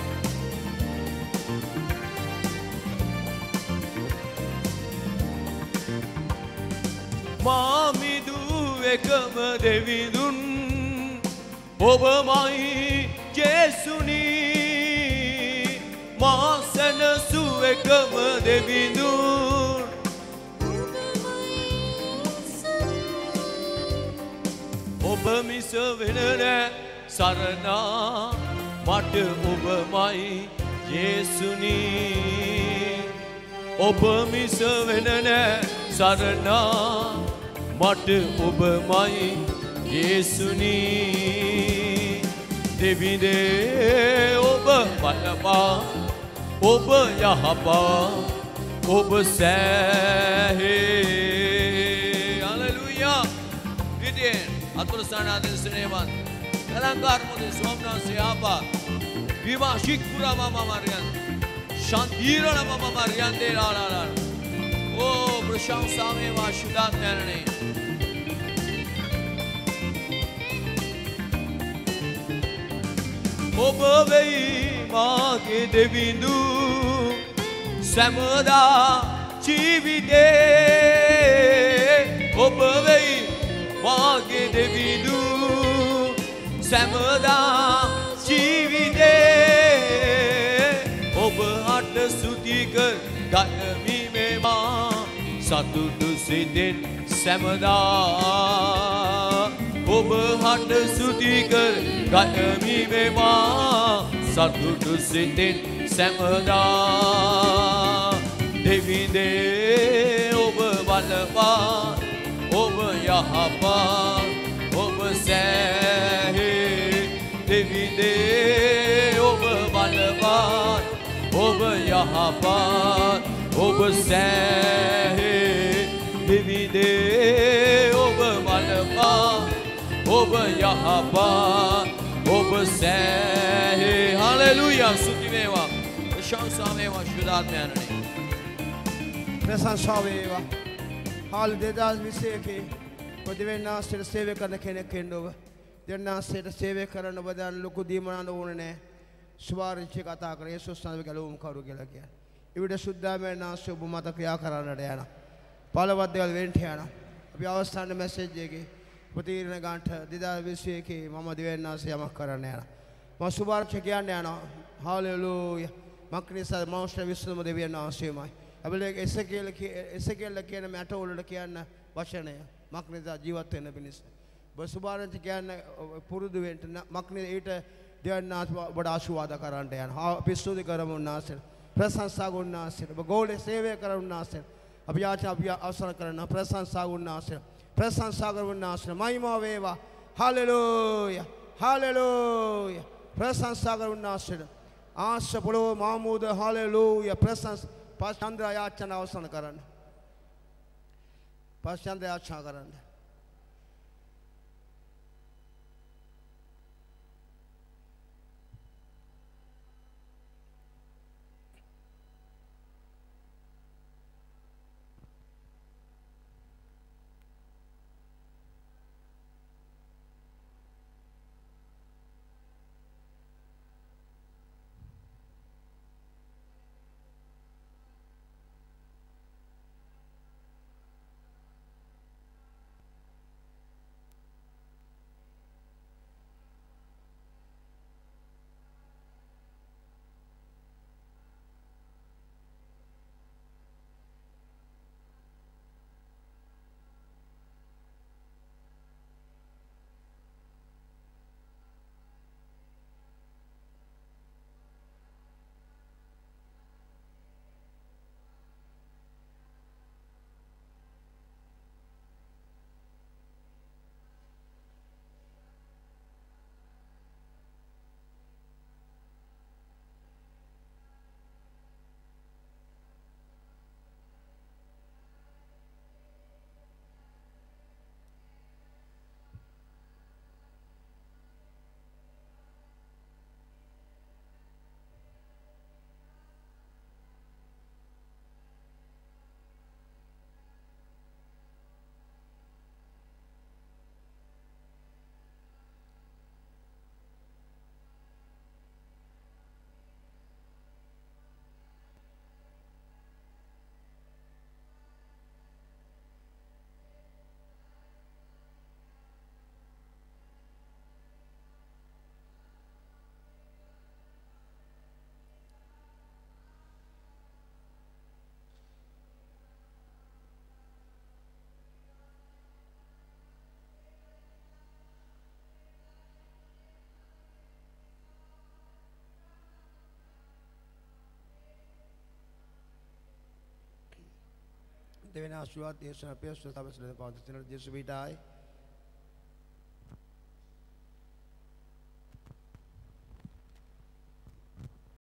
Speaker 2: මාමිදු එකම දෙවිඳුන් ඔබමයි ජේසුනි මා සැනසු එකම දෙවිඳුන් ඔබ මිස වෙන නෑ සරණා මට ඔබමයි ජේසුනි ඔබ මිස වෙන නෑ සරණා මට ඔබමයි ජේසුනි දෙවිඳේ ඔබ බලපා ඔබ යහපා ඔබ සෑහේ හalleluya ඉතින් අතුරුසනාදෙන් සෙනෙවන් අලංකාර මොදේ සෝමනාසේ ආපා විවා ශික්පුරා මම මරියන් ශාන්තිරණ මම මරියන් දේලාලා ඕ ප්‍රශංසා වේවා ශුද්ධාත්මයන්නි ඔබ වෙයි මාගේ දෙවිඳු සැමදා ජීවිතේ ඔබ වෙයි මාගේ දෙවිඳු සැමදා ජීවිතේ ඔබ අට සුති කර ගයමි මේමා සතුටු සිතෙන් සැමදා ඔබ හට සුති කර ගයමි මේමා සතුටු සිතෙන් සැමදා දෙවිඳේ ඔබ බලපා ඔබ යහපා ඔබ සෑහේ දෙවිඳේ ඔබ බලපා ඔබ යහපා ඔබ සෑහේ දෙවිඳේ ඔබ බලපා ඔබ යහපා ඔබ සෑහේ හalleluya ස්තුති වේවා ප්‍රශංසා වේවා ශුද්ධාත්මයන්නි
Speaker 1: ප්‍රශංසා වේවා हाल දෙදාස් විසි එකේ පොදිවෙන්නාස්ට සේවය කරන කෙනෙක් වෙන්න ඔබ දෙන්නාස්ට සේවය කරන්න ඔබ දැන් ලොකු දීමනන්න ඕනේ නැහැ සුවාරිච්ච කතා කර යේසුස් නම ගැලවුම් කරු කියලා කියන්නේ. ඊවිත සුද්ධාමයන් ආශ්‍රය ඔබ මත ක්‍රියා කරන්නට යනවා. පළවත් දේවල් වෙන්න යනවා. අපි අවසාන මැසේජ් එකේ ප්‍රතිීර්ණ ගාන්ට දෙදාස් විසි එකේ මම දෙවන්නාස්ට යමක් කරන්න යනවා. මම සුවාරිච්ච කියන්න යනවා. හalleluya. මක්නිසා මෞෂ්ඨ විශ්වම දෙවියන් ආශ්‍රයමයි. අපේ එසකේල එසකේල කියන මට වලට කියන්න වචනය මක්නිසා ජීවත් වෙන්න පිණිස. ඔබ සුවාරිච්ච කියන්න පුරුදු වෙන්න මක්නිසා ඊට දෙවන්නාස් ඔබට ආශිර්වාද කරන්නට යනවා. අපි ස්තුති කරමු උන්වහන්සේට. ප්‍රශංසා කරමු උන්වහන්සේට. ඔබ ගෝලේ සේවය කරමු උන්වහන්සේට. අපි යාචනා අපි අවසන් කරන ප්‍රශංසා කරමු උන්වහන්සේට. ප්‍රශංසා කරමු උන්වහන්සේට. මහිමා වේවා. හalleluya. හalleluya. ප්‍රශංසා කරමු උන්වහන්සේට. ආශ පොළොව මාමූද හalleluya. ප්‍රශංසා පස්චන්ද්‍ර යාචනා අවසන් කරන්න. පස්චන්ද්‍ර යාචනා කරන්න. දෙවෙනි ආශිර්වාද දේශනා පෙරස්ව තවසන පවතින ජේසු විදායි